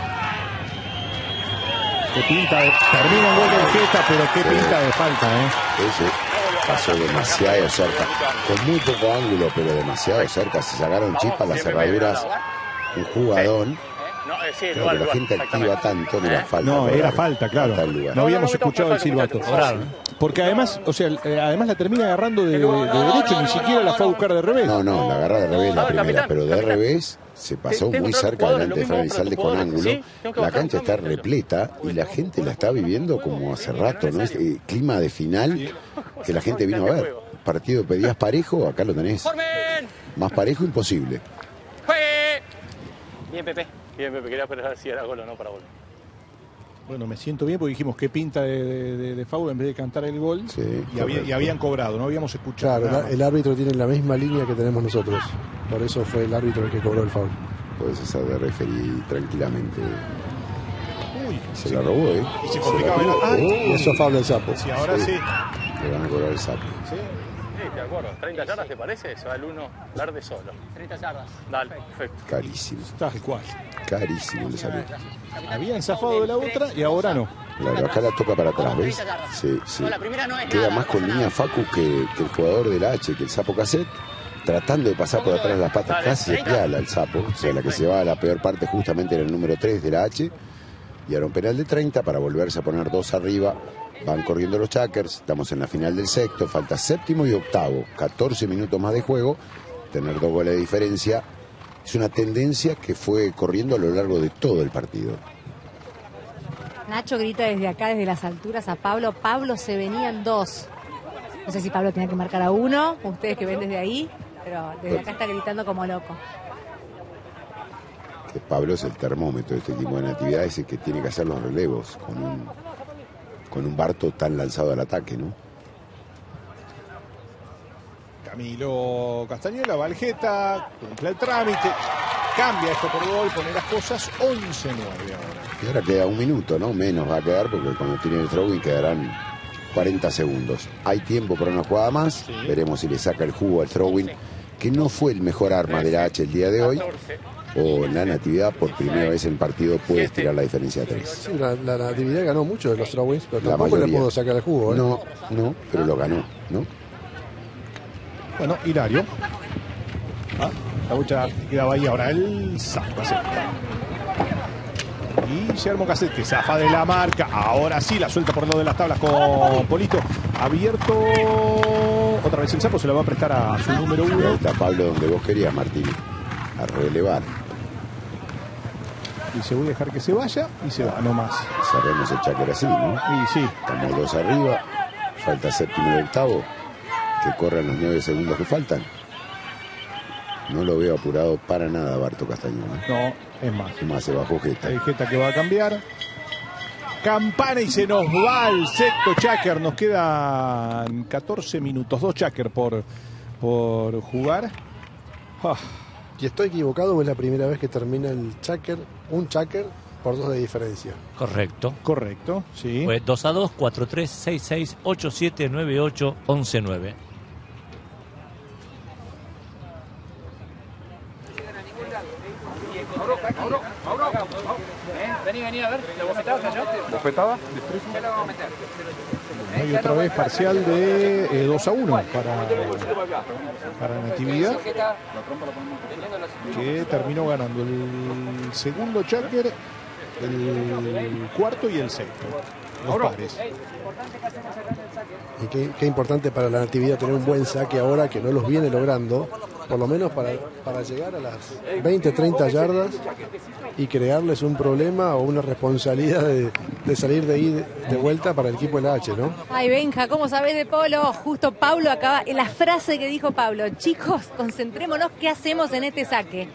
Qué pinta de... Termina el gol del Jeta, pero qué pinta de falta, ¿eh? Ese pasó demasiado cerca. Con muy poco ángulo, pero demasiado cerca. Se sacaron chispas las cerraduras. Un jugadón. No, eh, sí, Claro, lugar, que la lugar, gente activa exactamente. tanto, no era ¿Eh? falta. No, cobrar. era falta, claro. Falta el lugar. No habíamos No, no, no, escuchado el muchachos, silbato. muchachos. Porque además, o sea, eh, además la termina agarrando de, de derecho, ni siquiera la fue a buscar de revés. No, no, la agarra de revés la No, primera, capitán, pero de capitán. revés se pasó Tengo muy otro cerca jugador, delante de lo Fran mismo, Elizalde otro con jugador, ángulo. sí, tengo que La bajar cancha un está cambio, repleta y la gente la está viviendo como hace rato, ¿no? Es eh, clima de final que la gente vino a ver. Partido pedías parejo, acá lo tenés. ¡Formen! Más parejo imposible. ¡Juegue! Bien, Pepe. Bien, Pepe, quería ver si era gol o no para gol. Bueno, me siento bien porque dijimos qué pinta de, de, de, de foul en vez de cantar el gol. Sí, y, había- y habían cobrado, no habíamos escuchado. Claro, nada la- más. el árbitro tiene la misma línea que tenemos nosotros. Por eso fue el árbitro el que cobró el foul. Puedes hacer de referí tranquilamente. Uy, Se sí. la robó, ¿eh? Y se Se complicaba la el- robó. ah, Y eso es foul del Sapo. Sí, ahora sí. Le van a cobrar el sapo. Sí. Sí, de acuerdo. ¿treinta yardas te parece? Se va el uno verde solo. treinta yardas. Dale, perfecto. Carísimo. Tal cual. Carísimo le salió. Habían zafado de la otra y ahora no. Claro, acá la toca para atrás, ¿ves? Sí, sí. No, la primera no es Queda nada, más no con pasa línea nada. Facu que, que el jugador del H, que el Sapo Cassette, tratando de pasar por atrás las patas, casi se piala el Sapo. O sea, la que se va a la peor parte justamente era el número tres de la H. Y ahora un penal de treinta para volverse a poner dos arriba. Van corriendo los Chuckers, estamos en la final del sexto, falta séptimo y octavo, catorce minutos más de juego, tener dos goles de diferencia. Es una tendencia que fue corriendo a lo largo de todo el partido. Nacho grita desde acá, desde las alturas, a Pablo. Pablo, se venían dos. No sé si Pablo tenía que marcar a uno, ustedes que ven desde ahí, pero desde acá está gritando como loco. Que Pablo es el termómetro de este tipo de Natividad, es el que tiene que hacer los relevos con un, con un Barto tan lanzado al ataque, ¿no? Camilo Castañuela, Valjeta, cumple el trámite, cambia esto por gol, pone las cosas once nueve ahora. Y ahora queda un minuto, ¿no? Menos va a quedar porque cuando tiene el throw-in quedarán cuarenta segundos. Hay tiempo para una jugada más, Sí. veremos si le saca el jugo al throw-in que no fue el mejor arma de la H el día de hoy, o la Natividad por primera vez en el partido puede estirar la diferencia a tres. Sí, la, la Natividad ganó mucho de los throw-ins, pero La tampoco mayoría. le pudo sacar el jugo. ¿eh? No, no, pero lo ganó, ¿no? Bueno, Hilario. Ah, la lucha quedaba ahí ahora el saco. Guillermo Caset que zafa de la marca. Ahora sí la suelta por el lado de las tablas con Polito. Abierto. Otra vez el sapo se la va a prestar a su número Ahí uno. está Pablo donde vos querías, Martín. A relevar. Dice, voy a dejar que se vaya y se va, no más. Sabemos el cháquer así, ¿no? Y sí. Estamos dos arriba. Falta séptimo y octavo. Que corran los nueve segundos que faltan. No lo veo apurado para nada, Barto Castañón. No, es más. Es más, se bajó Jeta. Hay Jeta que va a cambiar. Campana y se nos va el sexto cháquer. Nos quedan catorce minutos. Dos cháquer por, por jugar. Ah. Y estoy equivocado, o es la primera vez que termina el cháquer, un cháquer por dos de diferencia. Correcto. Correcto, sí. Fue dos a dos, cuatro a tres, seis a seis, ocho a siete, nueve a ocho, once a nueve. Vení, vení, a ver, ¿la bofetada está allá? ¿Bofetada? ¿Qué le vamos a meter? Hay otra vez parcial de eh, dos a uno para, para Natividad, que terminó ganando el segundo cháquer, el cuarto y el sexto. Los pares. Y qué, qué importante para la Natividad tener un buen saque ahora que no los viene logrando, por lo menos para, para llegar a las veinte, treinta yardas y crearles un problema o una responsabilidad de, de salir de ahí de, de vuelta para el equipo de la H, ¿no? Ay, Benja, ¿cómo sabés de polo? Justo Pablo acaba, la frase que dijo Pablo, chicos, concentrémonos, ¿qué hacemos en este saque?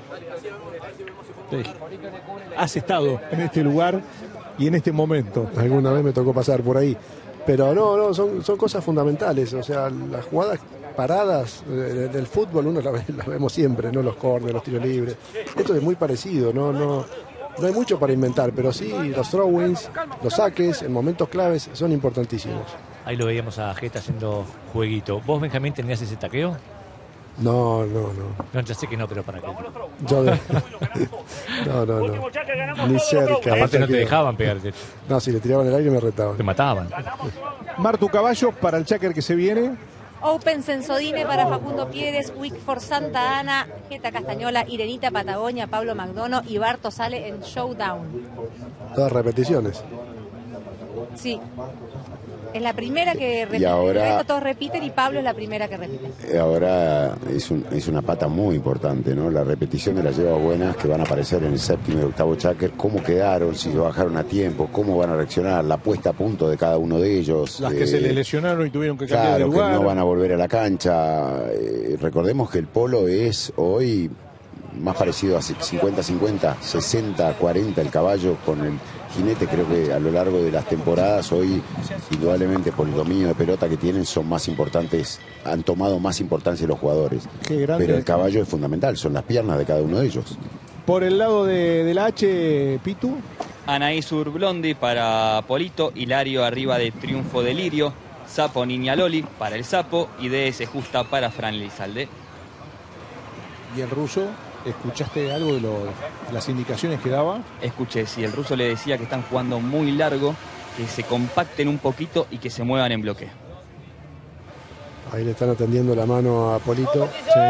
Sí. Has estado en este lugar y en este momento. Alguna vez me tocó pasar por ahí. Pero no, no, son, son cosas fundamentales. O sea, las jugadas paradas eh, del fútbol uno las, ve, las vemos siempre, ¿no? Los córneres, los tiros libres. Esto es muy parecido, ¿no? No, no hay mucho para inventar, pero sí los throw-ins, los saques en momentos claves son importantísimos. Ahí lo veíamos a Jeta haciendo jueguito. ¿Vos, Benjamín, tenías ese taqueo? No, no, no. No, ya sé que no, pero ¿para qué? Yo de... No, no, no. Ni cerca. Aparte no te dejaban pegarte. No, si le tiraban el aire me retaban. Te mataban. Martu Caballos para el cháquer que se viene. Open Sensodine para Facundo Pieres, Wickford Santa Ana, Jeta Castañola, Irenita Patagonia, Pablo McDonough y Barto sale en Showdown. Todas repeticiones. Sí. Es la primera que repite. ahora- El resto todos repiten y Pablo es la primera que repite. Ahora es, un- es una pata muy importante, ¿no? La repetición de las llevas buenas que van a aparecer en el séptimo y octavo cháquer, cómo quedaron, si se bajaron a tiempo, cómo van a reaccionar, la puesta a punto de cada uno de ellos. Las que eh, se les lesionaron y tuvieron que cambiar Claro, de que lugar. no van a volver a la cancha. Eh, recordemos que el polo es hoy más parecido a cincuenta cincuenta, sesenta cuarenta el caballo con el jinete. Creo que a lo largo de las temporadas hoy, indudablemente por el dominio de pelota que tienen, son más importantes, han tomado más importancia los jugadores. Qué grande. Pero el caballo es fundamental, son las piernas de cada uno de ellos. Por el lado de, de la H, Pitu. Anaís Urblondi para Polito, Hilario arriba de Triunfo Delirio, Sapo Niña Loli para el Sapo y D S Justa para Fran Elizalde. Y el ruso, ¿escuchaste algo de lo- las indicaciones que daba? Escuché, si el ruso le decía que están jugando muy largo, que se compacten un poquito y que se muevan en bloque. Ahí le están atendiendo la mano a Polito.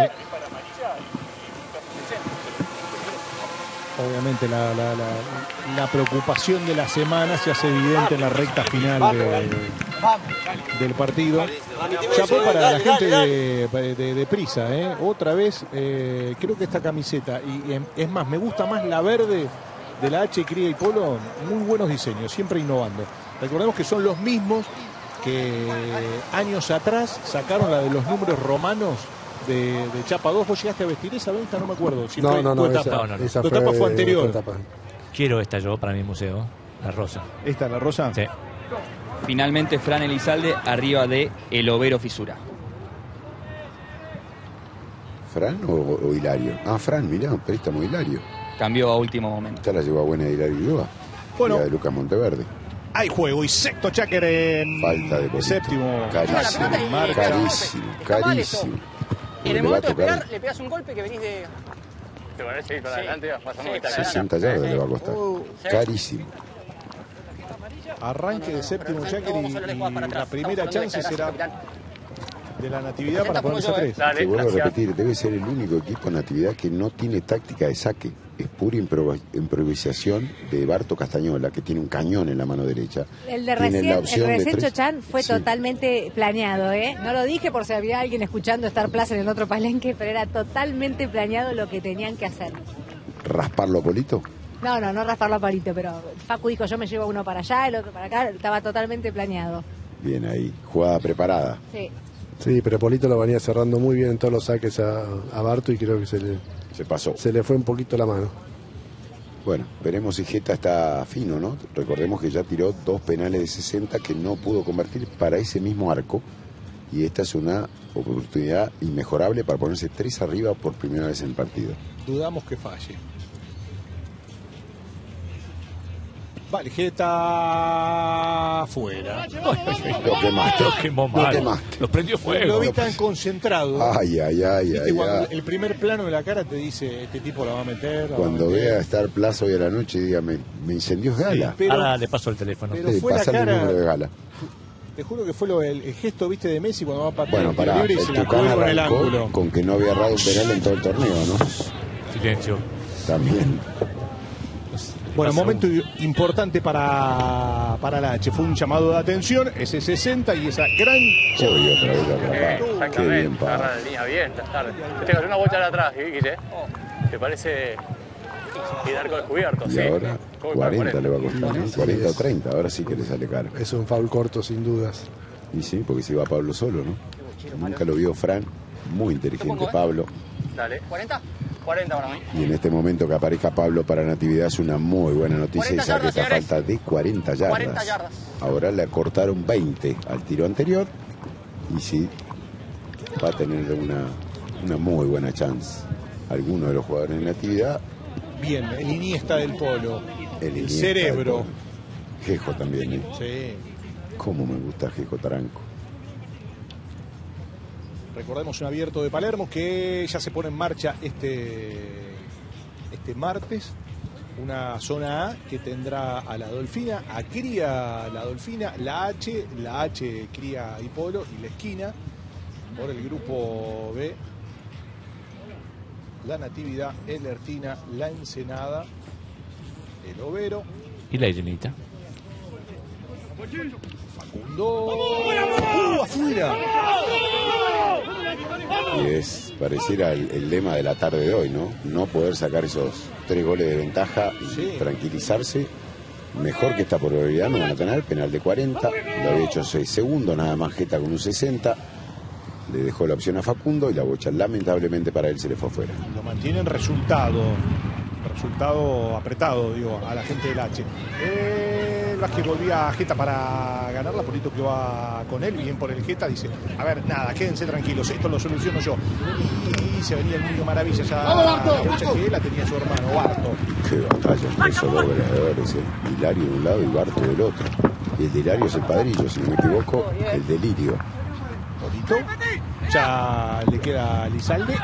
Obviamente la, la- la- la preocupación de la semana se hace evidente en la recta final de- del partido. Chapó para la gente de, de- de Prisa, ¿eh? Otra vez, eh, creo que esta camiseta, y em, es más, me gusta más la verde de la H, Cría y Polo, muy buenos diseños, siempre innovando. Recordemos que son los mismos que años atrás sacaron la de los números romanos de, de Chapa dos. ¿Vos llegaste a vestir esa venta? No me acuerdo. Si No, fue no, no, tu esa- etapa. no, no. esa Tu etapa fue fue anterior. otra etapa. Quiero esta yo para mi museo, la rosa. ¿Esta, la rosa? Sí. Finalmente Fran Elizalde arriba de El Overo Fisura. ¿Fran o, o Hilario? Ah, Fran, mirá, un préstamo Hilario. Cambió a último momento. Esta la llevó a buena de Hilario Ulloa. Bueno. Y la de Lucas Monteverde. Hay juego y sexto cháquer en Falta de Polito. séptimo. Carísimo, Marca. carísimo, carísimo. En el momento de pegar, le pegas un golpe que venís de... ¿Te parece ir para Sí. adelante? Vas a muy sesenta yardas le va a costar. Carísimo. Arranque de séptimo Jagger y, y la primera chance será de la Natividad para ponerse a tres. Te vuelvo a repetir, debe ser el único equipo en Natividad que no tiene táctica de saque. Es pura impro- improvisación de Barto Castañola, que tiene un cañón en la mano derecha. El de Tiene recién, la el opción de recién tres. Chochan fue Sí. totalmente planeado, ¿eh? No lo dije por si había alguien escuchando Star Plus en el otro palenque, pero era totalmente planeado lo que tenían que hacer. ¿Rasparlo a Polito? No, no, no rasparlo a palito, pero Facu dijo yo me llevo uno para allá, el otro para acá, estaba totalmente planeado. Bien ahí, jugada preparada. Sí. Sí, pero Polito lo venía cerrando muy bien en todos los saques a, a Barto y creo que se le, Se pasó. se le fue un poquito la mano. Bueno, veremos si Geta está fino, ¿no? Recordemos que ya tiró dos penales de sesenta que no pudo convertir para ese mismo arco. Y esta es una oportunidad inmejorable para ponerse tres arriba por primera vez en el partido. Dudamos que falle. Vale, Geta fuera. Lo quemaste. Lo quemó Lo mal. quemaste. Lo prendió Lo fuego. vi tan concentrado. Ay, ay, ay, ¿Viste? ay, Cuando ay. el primer plano de la cara te dice, este tipo la va a meter. la va a Cuando meter. vea Star Plus hoy a la noche, dígame, me incendió Gala. pero- Ahora le paso el teléfono. pero Sí, fue la pasale el cara- número de Gala. Te juro que fue lo, el, el gesto, viste, de Messi cuando va a patear Bueno, el tiro para libre y el se la Tucán cuelga en el arrancó ángulo. con que no había errado un penal en todo el torneo, ¿no? Silencio. También. Bueno, Pasó. momento importante para, para la H. Fue un llamado de atención, ese sesenta y esa gran... Uy, otra vez atrapado. Qué bien, Exactamente, pa. agarra la línea bien, ya está. Te tengo que hacer una vuelta de atrás, Guille. ¿Te parece ir arco descubierto? Y Sí. ahora ¿Cómo cuarenta le va a cuarenta? costar, ¿no? cuarenta o treinta, ahora sí que le sale caro. Es un foul corto sin dudas. Y sí, porque se iba Pablo solo, ¿no? Nunca lo vio Fran, muy inteligente Pablo. Dale. ¿cuarenta? cuarenta para mí. Y en este momento que aparezca Pablo para Natividad es una muy buena noticia y cuarenta saque esta yardas, falta de cuarenta yardas. cuarenta yardas. Ahora le acortaron veinte al tiro anterior y sí, va a tener una, una muy buena chance. Alguno de los jugadores de Natividad, Bien, el Iniesta del Polo. el, El Iniesta, cerebro. el Gejo también, ¿eh? Sí. Cómo me gusta Gejo Taranco. Recordemos un abierto de Palermo que ya se pone en marcha este, este martes. Una zona A que tendrá a la Dolfina, a Cría la Dolfina, la H, la H Cría y Polo y la esquina. Por el grupo B, la Natividad, el Ertina, la Ensenada, el Overo, Y la Irenita. Facundo. ¡Uh, afuera! Y es, pareciera el, el lema de la tarde de hoy, ¿no? No poder sacar esos tres goles de ventaja y Sí. tranquilizarse. Mejor que esta probabilidad no van a tener. Penal de cuarenta, lo había hecho seis segundos, nada más Geta con un sesenta. Le dejó la opción a Facundo y la bocha, lamentablemente para él, se le fue afuera. Lo mantienen resultado. Resultado apretado, digo, a la gente del H. Eh, el Vázquez volvía a Geta para ganarla, Polito que va con él, bien por el Geta, dice, a ver, nada, quédense tranquilos, esto lo soluciono yo. Y se venía el niño maravilla ya. La lucha que la tenía su hermano, Barto. Qué batalla entre esos dos gladiadores, ¿eh? Hilario de un lado y Barto del otro. Y el de Hilario es el padrillo, si no me equivoco, el delirio. Polito, ya le queda a Lizalde.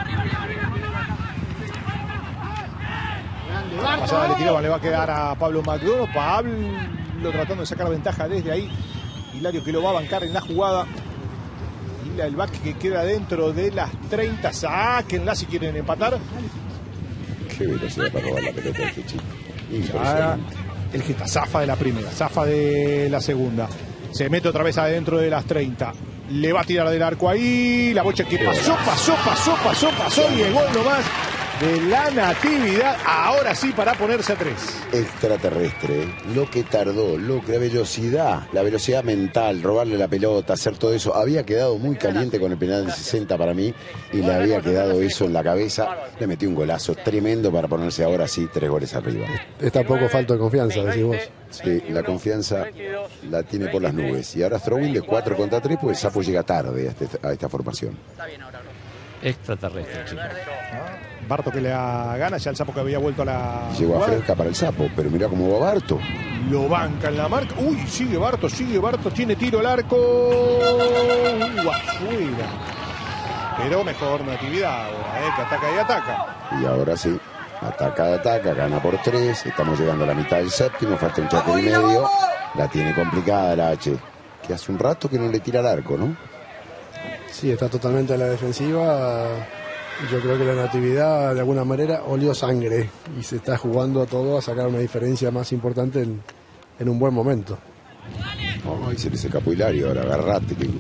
Pasada le tiraban, le va a quedar a Pablo McDonald. Pablo tratando de sacar ventaja desde ahí. Hilario que lo va a bancar en la jugada. Y la- el back que queda dentro de las treinta. Sáquenla si quieren empatar. Qué velocidad para robar la pelota de este chico. Ya, Impresionante. el Geta zafa de la primera, zafa de la segunda. Se mete otra vez adentro de las treinta. Le va a tirar del arco ahí. La bocha que pasó, pasó, pasó, pasó, pasó. Y el gol nomás de la Natividad. Ahora sí para ponerse a tres. Extraterrestre, ¿eh? Lo que tardó, lo que la velocidad, la velocidad mental, robarle la pelota, hacer todo eso. Había quedado muy caliente con el penal de sesenta para mí y le había quedado eso en la cabeza. Le metió un golazo tremendo para ponerse ahora sí tres goles arriba. Está poco falta de confianza, decís vos. Sí, la confianza la tiene por las nubes. Y ahora throwing de cuatro contra tres, pues Sapo llega tarde a, este- a esta formación. Extraterrestre, chicos. Barto que le da gana, ya el Sapo que había vuelto a la Llegó a jugada. fresca para el Sapo, pero mira cómo va Barto. Lo banca en la marca. Uy, sigue Barto, sigue Barto, tiene tiro al arco. Uh, afuera. pero mejor Natividad ahora, ¿eh? Que ataca y ataca. Y ahora sí, ataca, ataca, gana por tres. Estamos llegando a la mitad del séptimo, falta un cháquer y medio. La tiene complicada la H, que hace un rato que no le tira al arco, ¿no? Sí, está totalmente a la defensiva. Yo creo que la Natividad de alguna manera olió sangre y se está jugando a todo a sacar una diferencia más importante en, en un buen momento. Oh, ahí se le escapó Hilario, ahora agarrate. Que...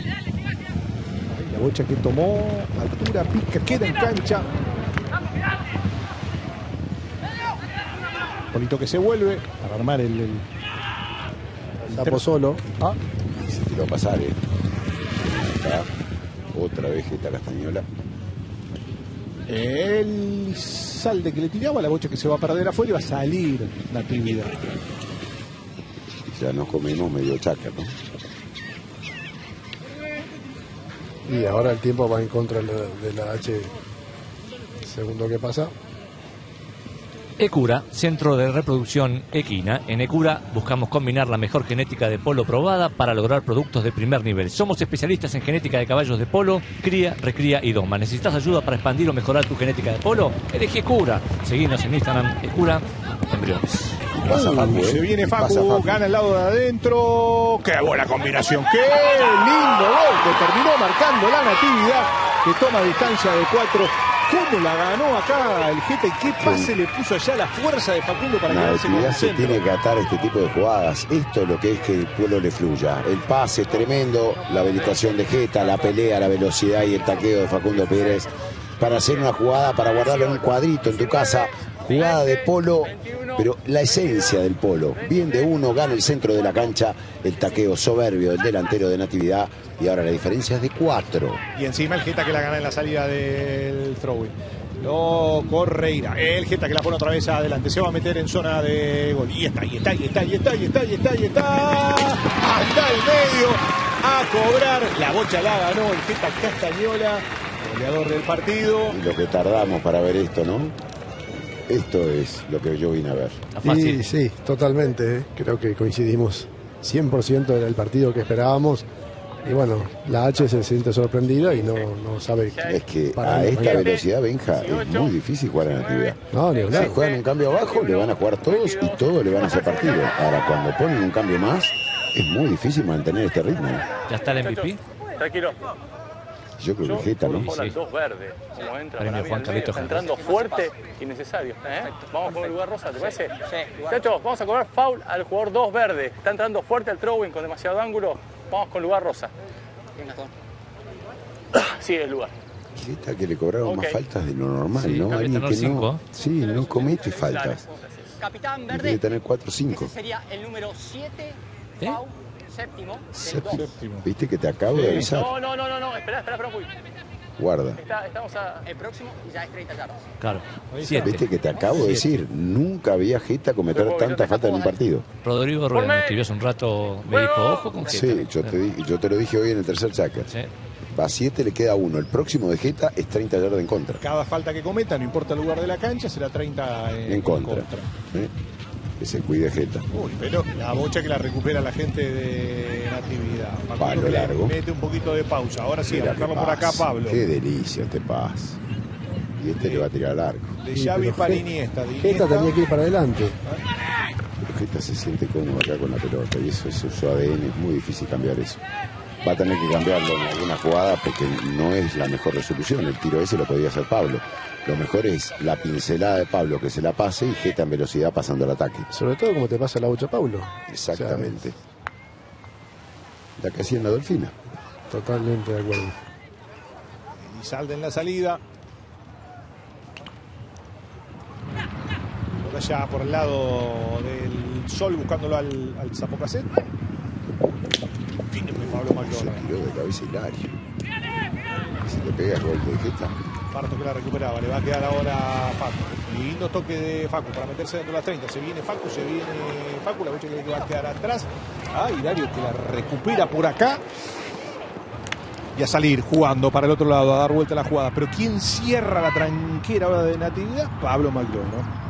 La bocha que tomó, altura, pica, queda en cancha. Polito que se vuelve para armar el... el, el Sapo solo. Ah. Se tiró a pasar, eh. Acá. Otra vez Geta Castañola. El salde que le tiraba, la bocha que se va a perder afuera y va a salir Natividad. Ya nos comimos medio chaca, ¿no? Y ahora el tiempo va en contra de la, de la H. Segundo que pasa. Ecura, centro de reproducción equina. En Ecura buscamos combinar la mejor genética de polo probada para lograr productos de primer nivel. Somos especialistas en genética de caballos de polo, cría, recría y doma. ¿Necesitas ayuda para expandir o mejorar tu genética de polo? Elegí Ecura. Seguinos en Instagram, Ecura Embriones. Pasa Facu, uh, se viene Facu, Facu, gana el lado de adentro. ¡Qué buena combinación! ¡Qué lindo gol! Que terminó marcando la Natividad, que toma distancia de cuatro. ¿Cómo la ganó acá el Geta? ¿Y qué pase sí. le puso allá la fuerza de Facundo para quedarse con el se centro? Tiene que atar este tipo de jugadas. Esto es lo que es que el pueblo le fluya. El pase tremendo, la habilitación de Geta, la pelea, la velocidad y el taqueo de Facundo Pérez para hacer una jugada, para guardarlo en un cuadrito en tu casa. Jugada de polo, pero la esencia del polo. Bien de uno, gana el centro de la cancha, el taqueo soberbio del delantero de Natividad y ahora la diferencia es de cuatro. Y encima el Geta que la gana en la salida del throw-in. No, Correira. El Geta que la pone otra vez adelante. Se va a meter en zona de gol. Y está, y está, y está, y está, y está, y está, y está. Hasta el medio a cobrar. La bocha la ganó el Geta Castañola, goleador del partido. Y lo que tardamos para ver esto, ¿no? Esto es lo que yo vine a ver. Sí, sí, totalmente. ¿eh? Creo que coincidimos cien por ciento del partido que esperábamos. Y bueno, la H se siente sorprendida y no, no sabe. Es que a esta velocidad, Benja, es muy difícil jugar en Natividad. No, ni hablar. Si juegan un cambio abajo, le van a jugar todos y todos le van a hacer partido. Ahora, cuando ponen un cambio más, es muy difícil mantener este ritmo. ¿Ya está el M V P? Tranquilo. Yo creo que Geta, ¿no? Sí. Dos verdes, como entra Premio para Juan mí, Carlitos está entrando fuerte y necesario. ¿eh? Vamos con el lugar rosa, ¿te parece? Sí. Muchachos, vamos a cobrar foul al jugador dos verde. Está entrando fuerte al throwing con demasiado ángulo. Vamos con lugar rosa. Sí, el lugar. Geta que le cobraron okay. más faltas de lo normal, sí, ¿no? Alguien que cinco. no, sí, no comete faltas. Capitán Verde. Tiene que tener cuatro o cinco. Ese sería el número siete, ¿Eh? foul, séptimo. Séptimo. Viste que te acabo de avisar. No, no, no, no, no. Espera, espera, espera un poquito. Guarda. Está, estamos a... El próximo ya es treinta yardas. Claro. Siete. Viste que te acabo de decir, nunca había Geta cometer tanta falta en un partido. Rodrigo Rubén me escribió hace un rato, me dijo, ojo con Geta. Sí, yo te, di, yo te lo dije hoy en el tercer cháquer. Sí. Va a siete, le queda uno. El próximo de Geta es treinta yardas en contra. Cada falta que cometa, no importa el lugar de la cancha, será treinta en, en contra. En contra. ¿Eh? Que se cuide Geta. Uy, pero la bocha que la recupera la gente de Natividad. Palo largo. Mete un poquito de pausa. Ahora sí, a buscarlo por acá, Pablo. Qué delicia este pase. Y este sí. le va a tirar largo. De Xavi para Iniesta. Geta tenía que ir para adelante. Pero Geta se siente cómodo acá con la pelota y eso es su A D N. Es muy difícil cambiar eso. Va a tener que cambiarlo en alguna jugada porque no es la mejor resolución. El tiro ese lo podía hacer Pablo. Lo mejor es la pincelada de Pablo que se la pase y Geta en velocidad pasando al ataque. Sobre todo como te pasa la bocha Pablo. Exactamente. O sea, la que hacía en la Dolfina. Totalmente de acuerdo. Elizalde en la salida. Por allá por el lado del Sol buscándolo al, al Zapocacet. Firme Pablo Maclona. Se tiró de cabeza Hilario. Se le pega el gol de Geta. Parto que la recuperaba, le va a quedar ahora Facu. Lindo toque de Facu para meterse dentro de las treinta. Se viene Facu, se viene Facu, la bocha que le va a quedar atrás. Ah, Hilario que la recupera por acá. Y a salir jugando para el otro lado, a dar vuelta a la jugada. Pero ¿quién cierra la tranquera ahora de Natividad? Pablo Maclona.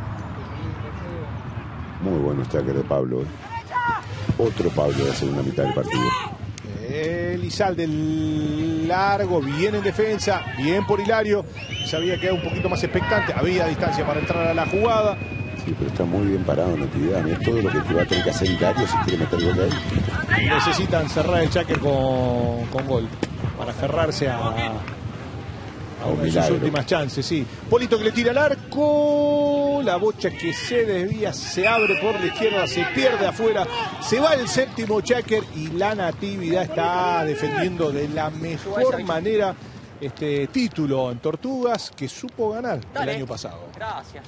Muy bueno este ataque de Pablo. ¿eh? Otro Pablo de la segunda mitad del partido. Elizalde largo, bien en defensa, bien por Hilario. Se había quedado un poquito más expectante, había distancia para entrar a la jugada. Sí, pero está muy bien parado en Natividad. Mira todo lo que va a tener que hacer Hilario si quiere meter gol de ahí. Necesitan cerrar el Cháquer con, con gol para aferrarse a, a una de sus últimas chances. Sí. Polito que le tira al arco, la bocha que se desvía, se abre por la izquierda, se pierde afuera, se va el séptimo Cháquer y la Natividad está defendiendo de la mejor manera este título en Tortugas que supo ganar Dale. el año pasado. Gracias.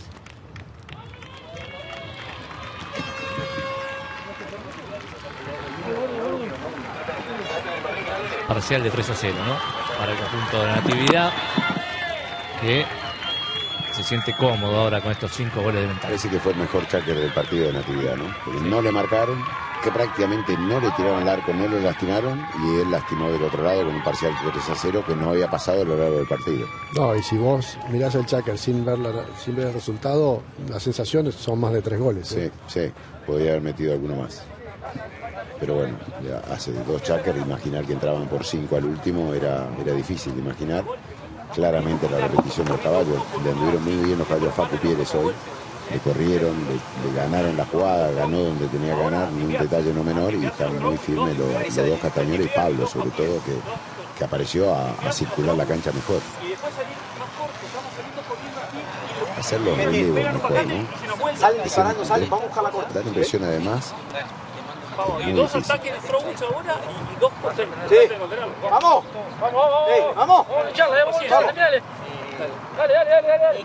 Parcial de tres a cero, ¿no? Para el conjunto de la Natividad, que se siente cómodo ahora con estos cinco goles de ventaja. Parece que fue el mejor Cháquer del partido de Natividad, ¿no? Porque no le marcaron, que prácticamente no le tiraron el arco, no le lastimaron, y él lastimó del otro lado con un parcial de tres a cero que no había pasado a lo largo del partido. No, y si vos mirás el Cháquer sin ver, la, sin ver el resultado, las sensaciones son más de tres goles. Sí, ¿eh? sí, podría haber metido alguno más. Pero bueno, ya hace dos Cháquer, imaginar que entraban por cinco al último era, era difícil de imaginar. Claramente la repetición de los caballos, le anduvieron muy bien los caballos a Facu Pieres hoy, le corrieron, le, le ganaron la jugada, ganó donde tenía que ganar, ni un detalle no menor, y están muy firmes los, los dos Castañola y Pablo, sobre todo, que, que apareció a, a circular la cancha mejor. Hacer los relevos mejor, ¿no? Salen disparando, salen, vamos a buscar la corta. Da la impresión además. Y dos ataques entró mucho ahora y dos por tres. Sí. Vamos. Vamos, vamos, vamos. Sí, vamos. Vamos, Charla, vamos, dale, dale. Dale, dale, dale, dale.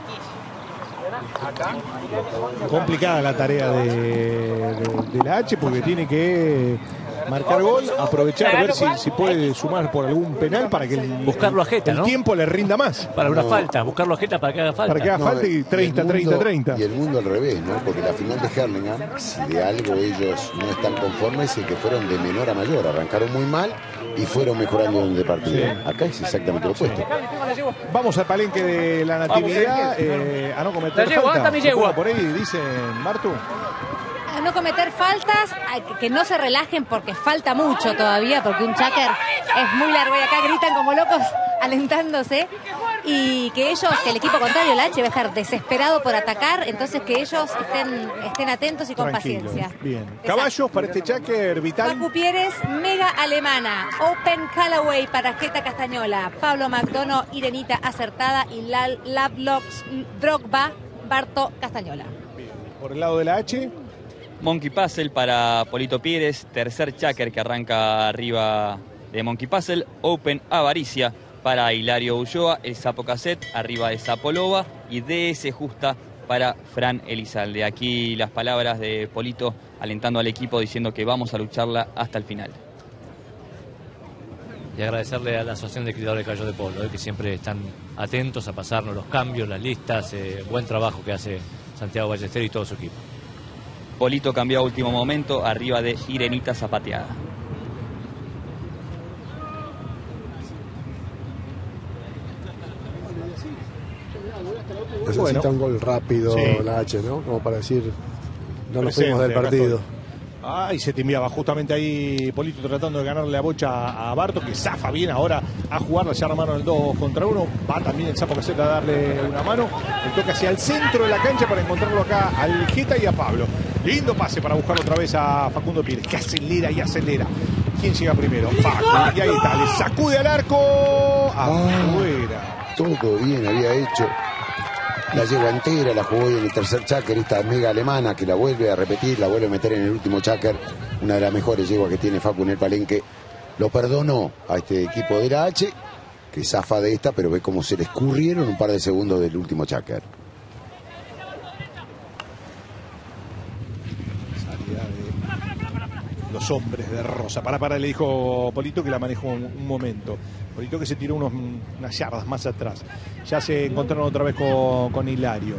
Complicada la tarea de, de, de la H porque tiene que marcar gol, aprovechar, ver si, si puede sumar por algún penal para que el, buscarlo a Jeta, el ¿no? tiempo le rinda más. Para una No. falta, buscarlo a Jeta para que haga falta. Para que haga No, falta y treinta, treinta, treinta. Y el mundo al revés, ¿no? Porque la final de Hurlingham, si de algo ellos no están conformes, es que fueron de menor a mayor. Arrancaron muy mal y fueron mejorando en el partido. Sí. Acá es exactamente lo opuesto. Vamos al palenque de la Natividad eh, a no cometer La yegua, falta. anda mi yegua. Supongo por ahí dicen, Martu. A no cometer faltas, a que- que no se relajen porque falta mucho todavía, porque un Cháquer es muy largo y acá gritan como locos alentándose, y que ellos, que el equipo contrario, la H, va a estar desesperado por atacar, entonces que ellos estén, estén atentos y con Tranquilos. paciencia. Bien. Exacto. Caballos para este Cháquer vital. Facu Pieres, Mega Alemana, Open Callaway para Jeta Castañola, Pablo McDonough, Irenita Acertada y Lal Lavlox Drogba, Barto Castañola. Por el lado de la H. Monkey Puzzle para Polito Pieres, tercer Cháquer que arranca arriba de Monkey Puzzle. Open Avaricia para Hilario Ulloa, el Sapo Cassette arriba de Sapolova y D S Justa para Fran Elizalde. Aquí las palabras de Polito alentando al equipo diciendo que vamos a lucharla hasta el final. Y agradecerle a la Asociación de Criadores de Caballos de Polo, eh, que siempre están atentos a pasarnos los cambios, las listas, eh, buen trabajo que hace Santiago Ballester y todo su equipo. Polito cambió a último momento arriba de Irenita Zapateada. Necesita Bueno. un gol rápido Sí. la H, ¿no? Como para decir, no nos Presente, fuimos del acá partido. estoy. Ay, se timbiaba justamente ahí Polito tratando de ganarle la bocha a Barto, que zafa bien ahora a jugarla, ya armaron el dos contra uno. Va también el Sapo Cassette a darle una mano. Le toca hacia el centro de la cancha para encontrarlo acá al Jeta y a Pablo. Lindo pase para buscarlo otra vez a Facundo Pires, que acelera y acelera. ¿Quién llega primero? Facu. Y ahí está, le sacude al arco. Afuera. Todo bien había hecho. La yegua entera, la jugó en el tercer Cháquer, esta Mega Alemana que la vuelve a repetir, la vuelve a meter en el último Cháquer, una de las mejores yeguas que tiene Facu en el palenque. Lo perdonó a este equipo de la H, que zafa de esta, pero ve cómo se le escurrieron un par de segundos del último Cháquer. Salida de los hombres de Rosa. Para, para, le dijo Polito que la manejó un, un momento. Polito que se tiró unos, unas yardas más atrás. Ya se encontraron otra vez con, con Hilario.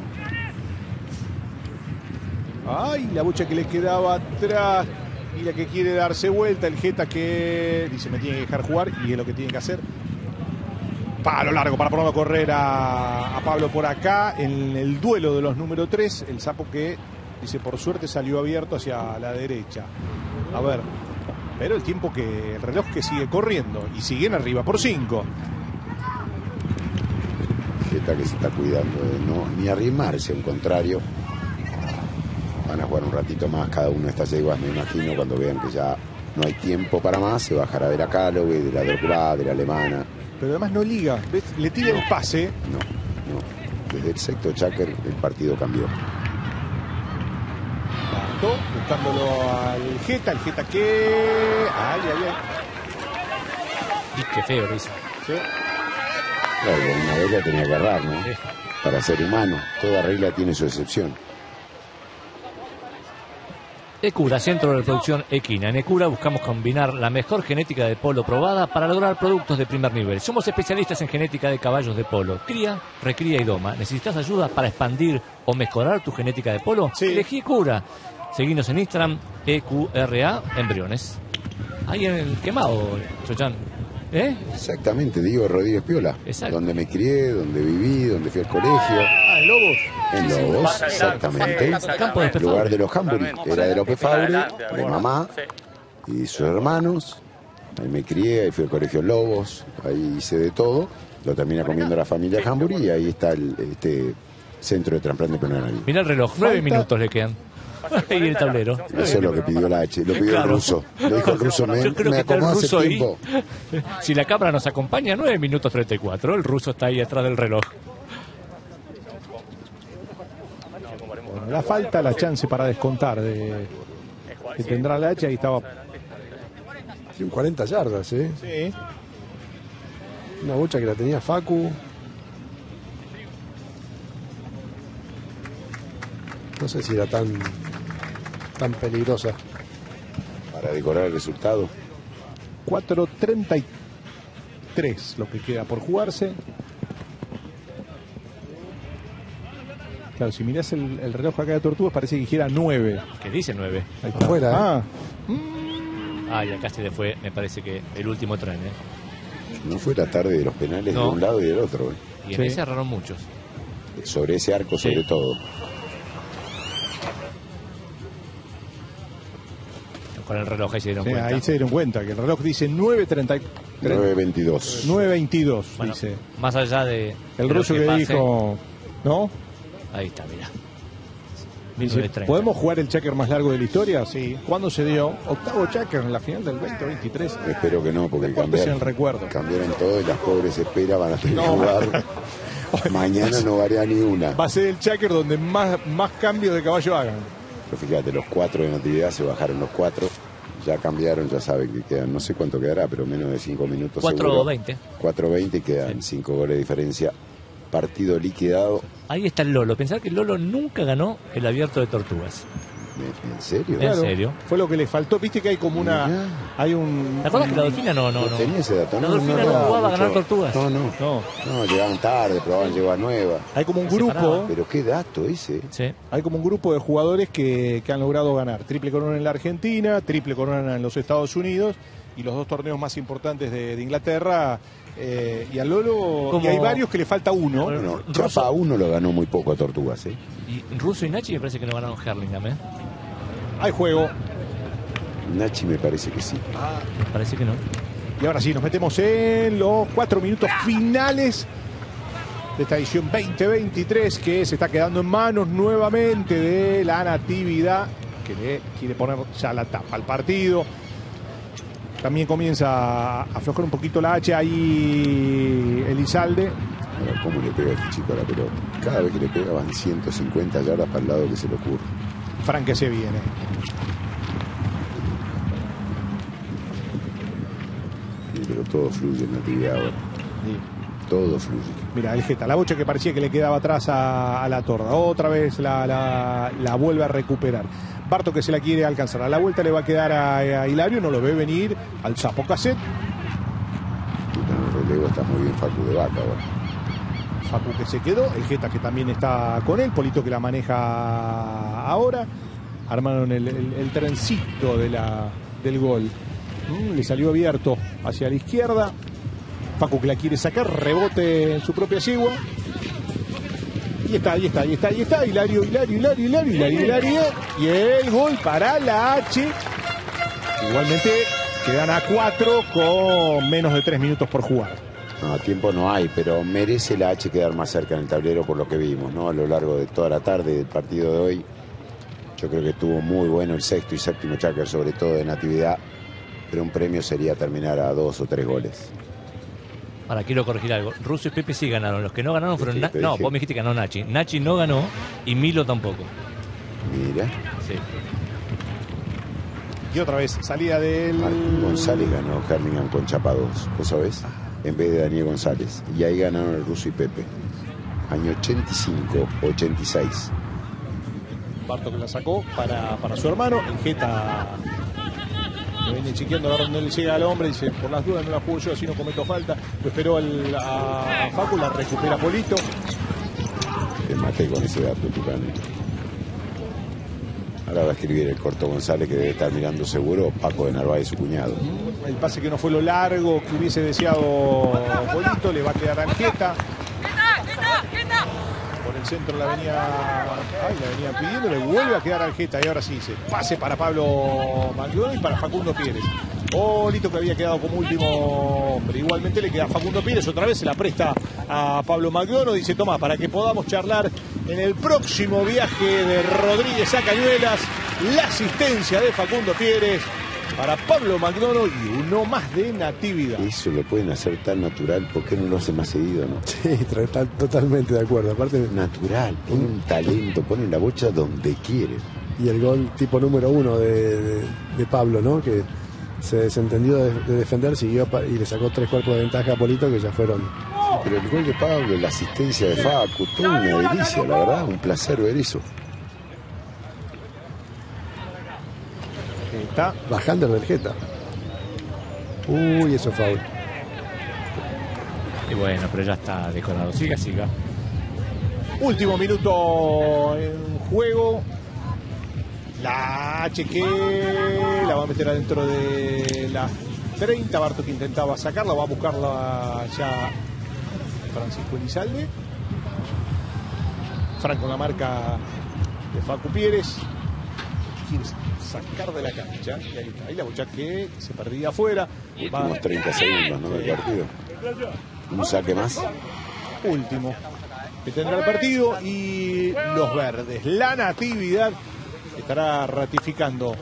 Ay, la bucha que le quedaba atrás. Y la que quiere darse vuelta. El Jeta que dice me tiene que dejar jugar. Y es lo que tiene que hacer. Palo largo para ponerlo a correr a, a Pablo por acá. En el duelo de los número tres. El Sapo que dice por suerte salió abierto hacia la derecha. A ver. Pero el tiempo que el reloj que sigue corriendo y siguen arriba por cinco. Geta que se está cuidando de no ni arrimarse, al contrario. Van a jugar un ratito más cada una de estas yeguas, me imagino, cuando vean que ya no hay tiempo para más, se bajará de la Callaway, de la Drogba, de la alemana. Pero además no liga, ¿ves? Le tira el pase. No, no. Desde el sexto Chaker el partido cambió. Bato, buscándolo al Geta, el Geta que... Ay, ay, ay. Y qué feo lo hizo. Sí. Claro, una vez la tenía que agarrar, ¿no? Sí. Para ser humano, toda regla tiene su excepción. Ecura, Centro de Producción Equina. En Ecura buscamos combinar la mejor genética de polo probada para lograr productos de primer nivel. Somos especialistas en genética de caballos de polo. Cría, recría y doma. ¿Necesitas ayuda para expandir o mejorar tu genética de polo? Sí. Elegí Ecura. Seguinos en Instagram, E Q R A Embriones. Ahí en el quemado, Chochán. ¿Eh? Exactamente, Diego Rodríguez Piola. Exacto. Donde me crié, donde viví, donde fui al colegio. Ah, en Lobos. En Sí, sí. Lobos, exactamente. Campo de El lugar de los Hamburg. Era de López Fabre, de mamá y sus hermanos. Ahí me crié, ahí fui al colegio en Lobos, ahí hice de todo. Lo termina comiendo la familia Hamburg y ahí está el este centro de trasplante pulmonar. Mirá el reloj, nueve minutos le quedan. Y el tablero. Eso es lo que pidió la H, lo pidió Claro. el ruso. Lo dijo el ruso, me, Yo creo me que está el acomodó hace ruso ahí. tiempo. Si la cámara nos acompaña, nueve minutos treinta y cuatro. El ruso está ahí atrás del reloj. Bueno, la falta, la chance para descontar de que tendrá la H, ahí estaba. Tiene cuarenta yardas, ¿eh? Sí. Una bocha que la tenía Facu. No sé si era tan, tan peligrosa. Para decorar el resultado. cuatro treinta y tres lo que queda por jugarse. Claro, si mirás el, el reloj acá de Tortugas parece que dijera nueve. Que dice nueve. Ahí está. Afuera, ¿eh? Ah, Ah, y acá se le fue, me parece que el último tren, ¿eh? No fue la tarde de los penales No. de un lado y del otro. ¿eh? Y en Sí. ese erraron muchos. Sobre ese arco, Sí. sobre todo. Con el reloj ahí se dieron sí, cuenta. ahí se dieron cuenta que el reloj dice nueve treinta y tres. nueve veintidós. nueve veintidós, Bueno, dice. más allá de... El de lo ruso que, pase, dijo, ¿no? Ahí está, mira. Dice, ¿podemos jugar el checker más largo de la historia? Sí. ¿Cuándo se dio? Octavo checker en la final del veinte veintitrés. Espero que no, porque Deportes en el cambiaron, recuerdo. cambiaron todo y las pobres esperas van a tener No. que jugar. Mañana no varía ni una. Va a ser el checker donde más, más cambios de caballo hagan. Pero fíjate, los cuatro de Natividad se bajaron los cuatro. Ya cambiaron, ya saben que quedan, no sé cuánto quedará, pero menos de cinco minutos. cuatro veinte. cuatro veinte y quedan cinco goles de diferencia. Partido liquidado. Ahí está el Lolo. Pensar que el Lolo nunca ganó el abierto de Tortugas. ¿En serio? ¿En serio? Fue lo que le faltó. Viste que hay como una. Mirá. Hay un. ¿Te acuerdas que la Dolfina no, no, no? tenía ese dato. La No, Dolfina no, no, no, jugaba a mucho. ganar Tortugas. No, no. No. No, llegaban tarde, probaban llevar nueva. Hay como un Se grupo. paraba. Pero qué dato ese. Sí. Hay como un grupo de jugadores que, que han logrado ganar triple corona en la Argentina, triple corona en los Estados Unidos y los dos torneos más importantes de, de Inglaterra. Eh, y a Lolo. Como- Y hay varios que le falta uno. Bueno, Russo- Chapa uno lo ganó muy poco a Tortugas, ¿eh? Y Russo y Nachi me parece que no ganaron Herlingham, ¿eh? Hay juego. Nachi me parece que sí. Parece que no. Y ahora sí, nos metemos en los cuatro minutos finales de esta edición veinte veintitrés que se está quedando en manos nuevamente de la Natividad, que le quiere poner ya la tapa al partido. También comienza a aflojar un poquito la H ahí Elizalde. A ver cómo le pega a este chico a la pelota. Cada vez que le pega van ciento cincuenta yardas para el lado que se le ocurre. Frank que se viene. Sí, pero todo fluye en Natividad ahora. Todo fluye. Mira, el Geta, la bocha que parecía que le quedaba atrás a, a la Torda. Otra vez la, la, la vuelve a recuperar. Barto que se la quiere alcanzar. A la vuelta le va a quedar a, a Hilario, no lo ve venir al Chapo Cassette. En el relevo está muy bien Facu de Vaca ahora. Facu que se quedó, el Geta que también está con él, Polito que la maneja ahora. Armaron el, el, el trencito de la, del gol. Mm, le salió abierto hacia la izquierda. Facu que la quiere sacar, rebote en su propia yegua. Y está, ahí está, ahí está, ahí está. Hilario, Hilario, Hilario, Hilario, Hilario, Hilario. Y el gol para la H. Igualmente Quedan a cuatro con menos de tres minutos por jugar. No, tiempo no hay, pero merece la H quedar más cerca en el tablero por lo que vimos, ¿no? A lo largo de toda la tarde del partido de hoy. Yo creo que estuvo muy bueno el sexto y séptimo Cháquer, sobre todo de Natividad. Pero un premio sería terminar a dos o tres goles. Ahora quiero corregir algo. Russo y Pepe sí ganaron. Los que no ganaron fueron... Sí, Na no, dije... vos me dijiste que ganó Nachi. Nachi no ganó y Milo tampoco. Mira. Sí. Y otra vez, salida del... Martín González ganó Hurlingham con Chapa dos, ¿vos sabés? En vez de Daniel González. Y ahí ganaron el Russo y Pepe. Año ochenta y cinco, ochenta y seis. Barto que la sacó para, para su hermano. El Jeta lo viene chequeando a ver dónde le llega al hombre. Dice, por las dudas no la juego yo, así no cometo falta. Lo esperó el, a Facu, la recupera Polito. Te maté con ese dato, Tucano. Ahora va a escribir el Corto González, que debe estar mirando seguro Paco de Narváez, su cuñado. El pase que no fue lo largo que hubiese deseado Polito, le va a quedar a Jeta. Por el centro la venía, ay, la venía pidiendo, le vuelve a quedar Arjeta y ahora sí se pase para Pablo McDonald y para Facundo Pérez. Polito que había quedado como último hombre. Igualmente le queda a Facundo Pérez, otra vez se la presta a Pablo McDonald. Dice, toma, para que podamos charlar en el próximo viaje de Rodríguez a Cañuelas, la asistencia de Facundo Pérez para Pablo McDonald y uno más de Natividad. Eso lo pueden hacer tan natural, ¿por qué no lo hace más seguido, no? Sí, totalmente de acuerdo. Aparte, natural, pone un talento, pone la bocha donde quiere. Y el gol tipo número uno de, de, de Pablo, ¿no? Que se desentendió de, de defender, siguió y le sacó tres cuerpos de ventaja a Polito, que ya fueron. Pero el gol de Pablo, la asistencia de Facu, toda una delicia, la verdad, un placer ver eso. Está bajando el Jeta. Uy, eso fue foul. Y bueno, pero ya está decorado. Siga, siga. Último minuto en juego. La H que la va a meter adentro de las treinta. Barto que intentaba sacarla, va a buscarla ya Francisco Elizalde. Franco en la marca de Facu Pérez. Quiere sacar de la cancha. Y ahí está. Ahí la bocha que se perdía afuera. Últimos treinta segundos, ¿no? Del partido. Un saque más. Último que tendrá el partido. Y los verdes. La Natividad estará ratificando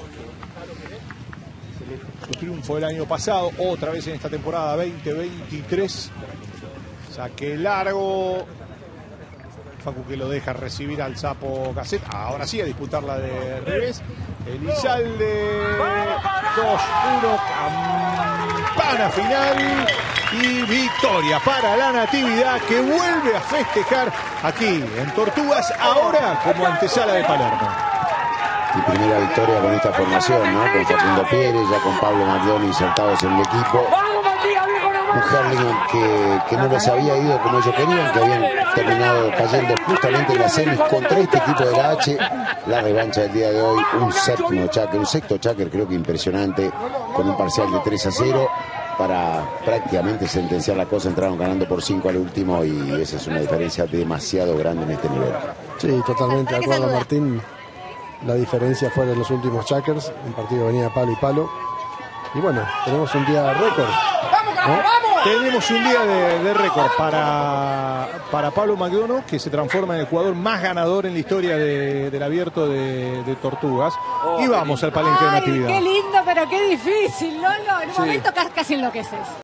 su triunfo del año pasado. Otra vez en esta temporada veinte veintitrés. Saque largo. Facu que lo deja recibir al Sapo Gasset. Ahora sí a disputarla de revés. Elizalde. dos uno. Campana final. Y victoria para la Natividad, que vuelve a festejar aquí en Tortugas. Ahora como antesala de Palermo. Y primera victoria con esta formación, ¿no? Con Facundo Pérez, ya con Pablo McDonald insertados en el equipo. Un Hurlingham que, que no les había ido como ellos querían, que habían terminado cayendo justamente en las semis contra este equipo de la H. La revancha del día de hoy, un séptimo Cháquer, un sexto Cháquer, creo que impresionante, con un parcial de tres a cero. Para prácticamente sentenciar la cosa, entraron ganando por cinco al último y esa es una diferencia demasiado grande en este nivel. Sí, totalmente de acuerdo, Martín. La diferencia fue de los últimos Cháquers, un partido venía palo y palo. Y bueno, tenemos un día récord, ¿no? Tenemos un día de, de récord para, para Pablo McDonald, que se transforma en el jugador más ganador en la historia de, del abierto de, de Tortugas. Oh, y vamos al palenque de Natividad. Qué lindo, pero qué difícil, Lolo. En un sí. momento casi enloqueces.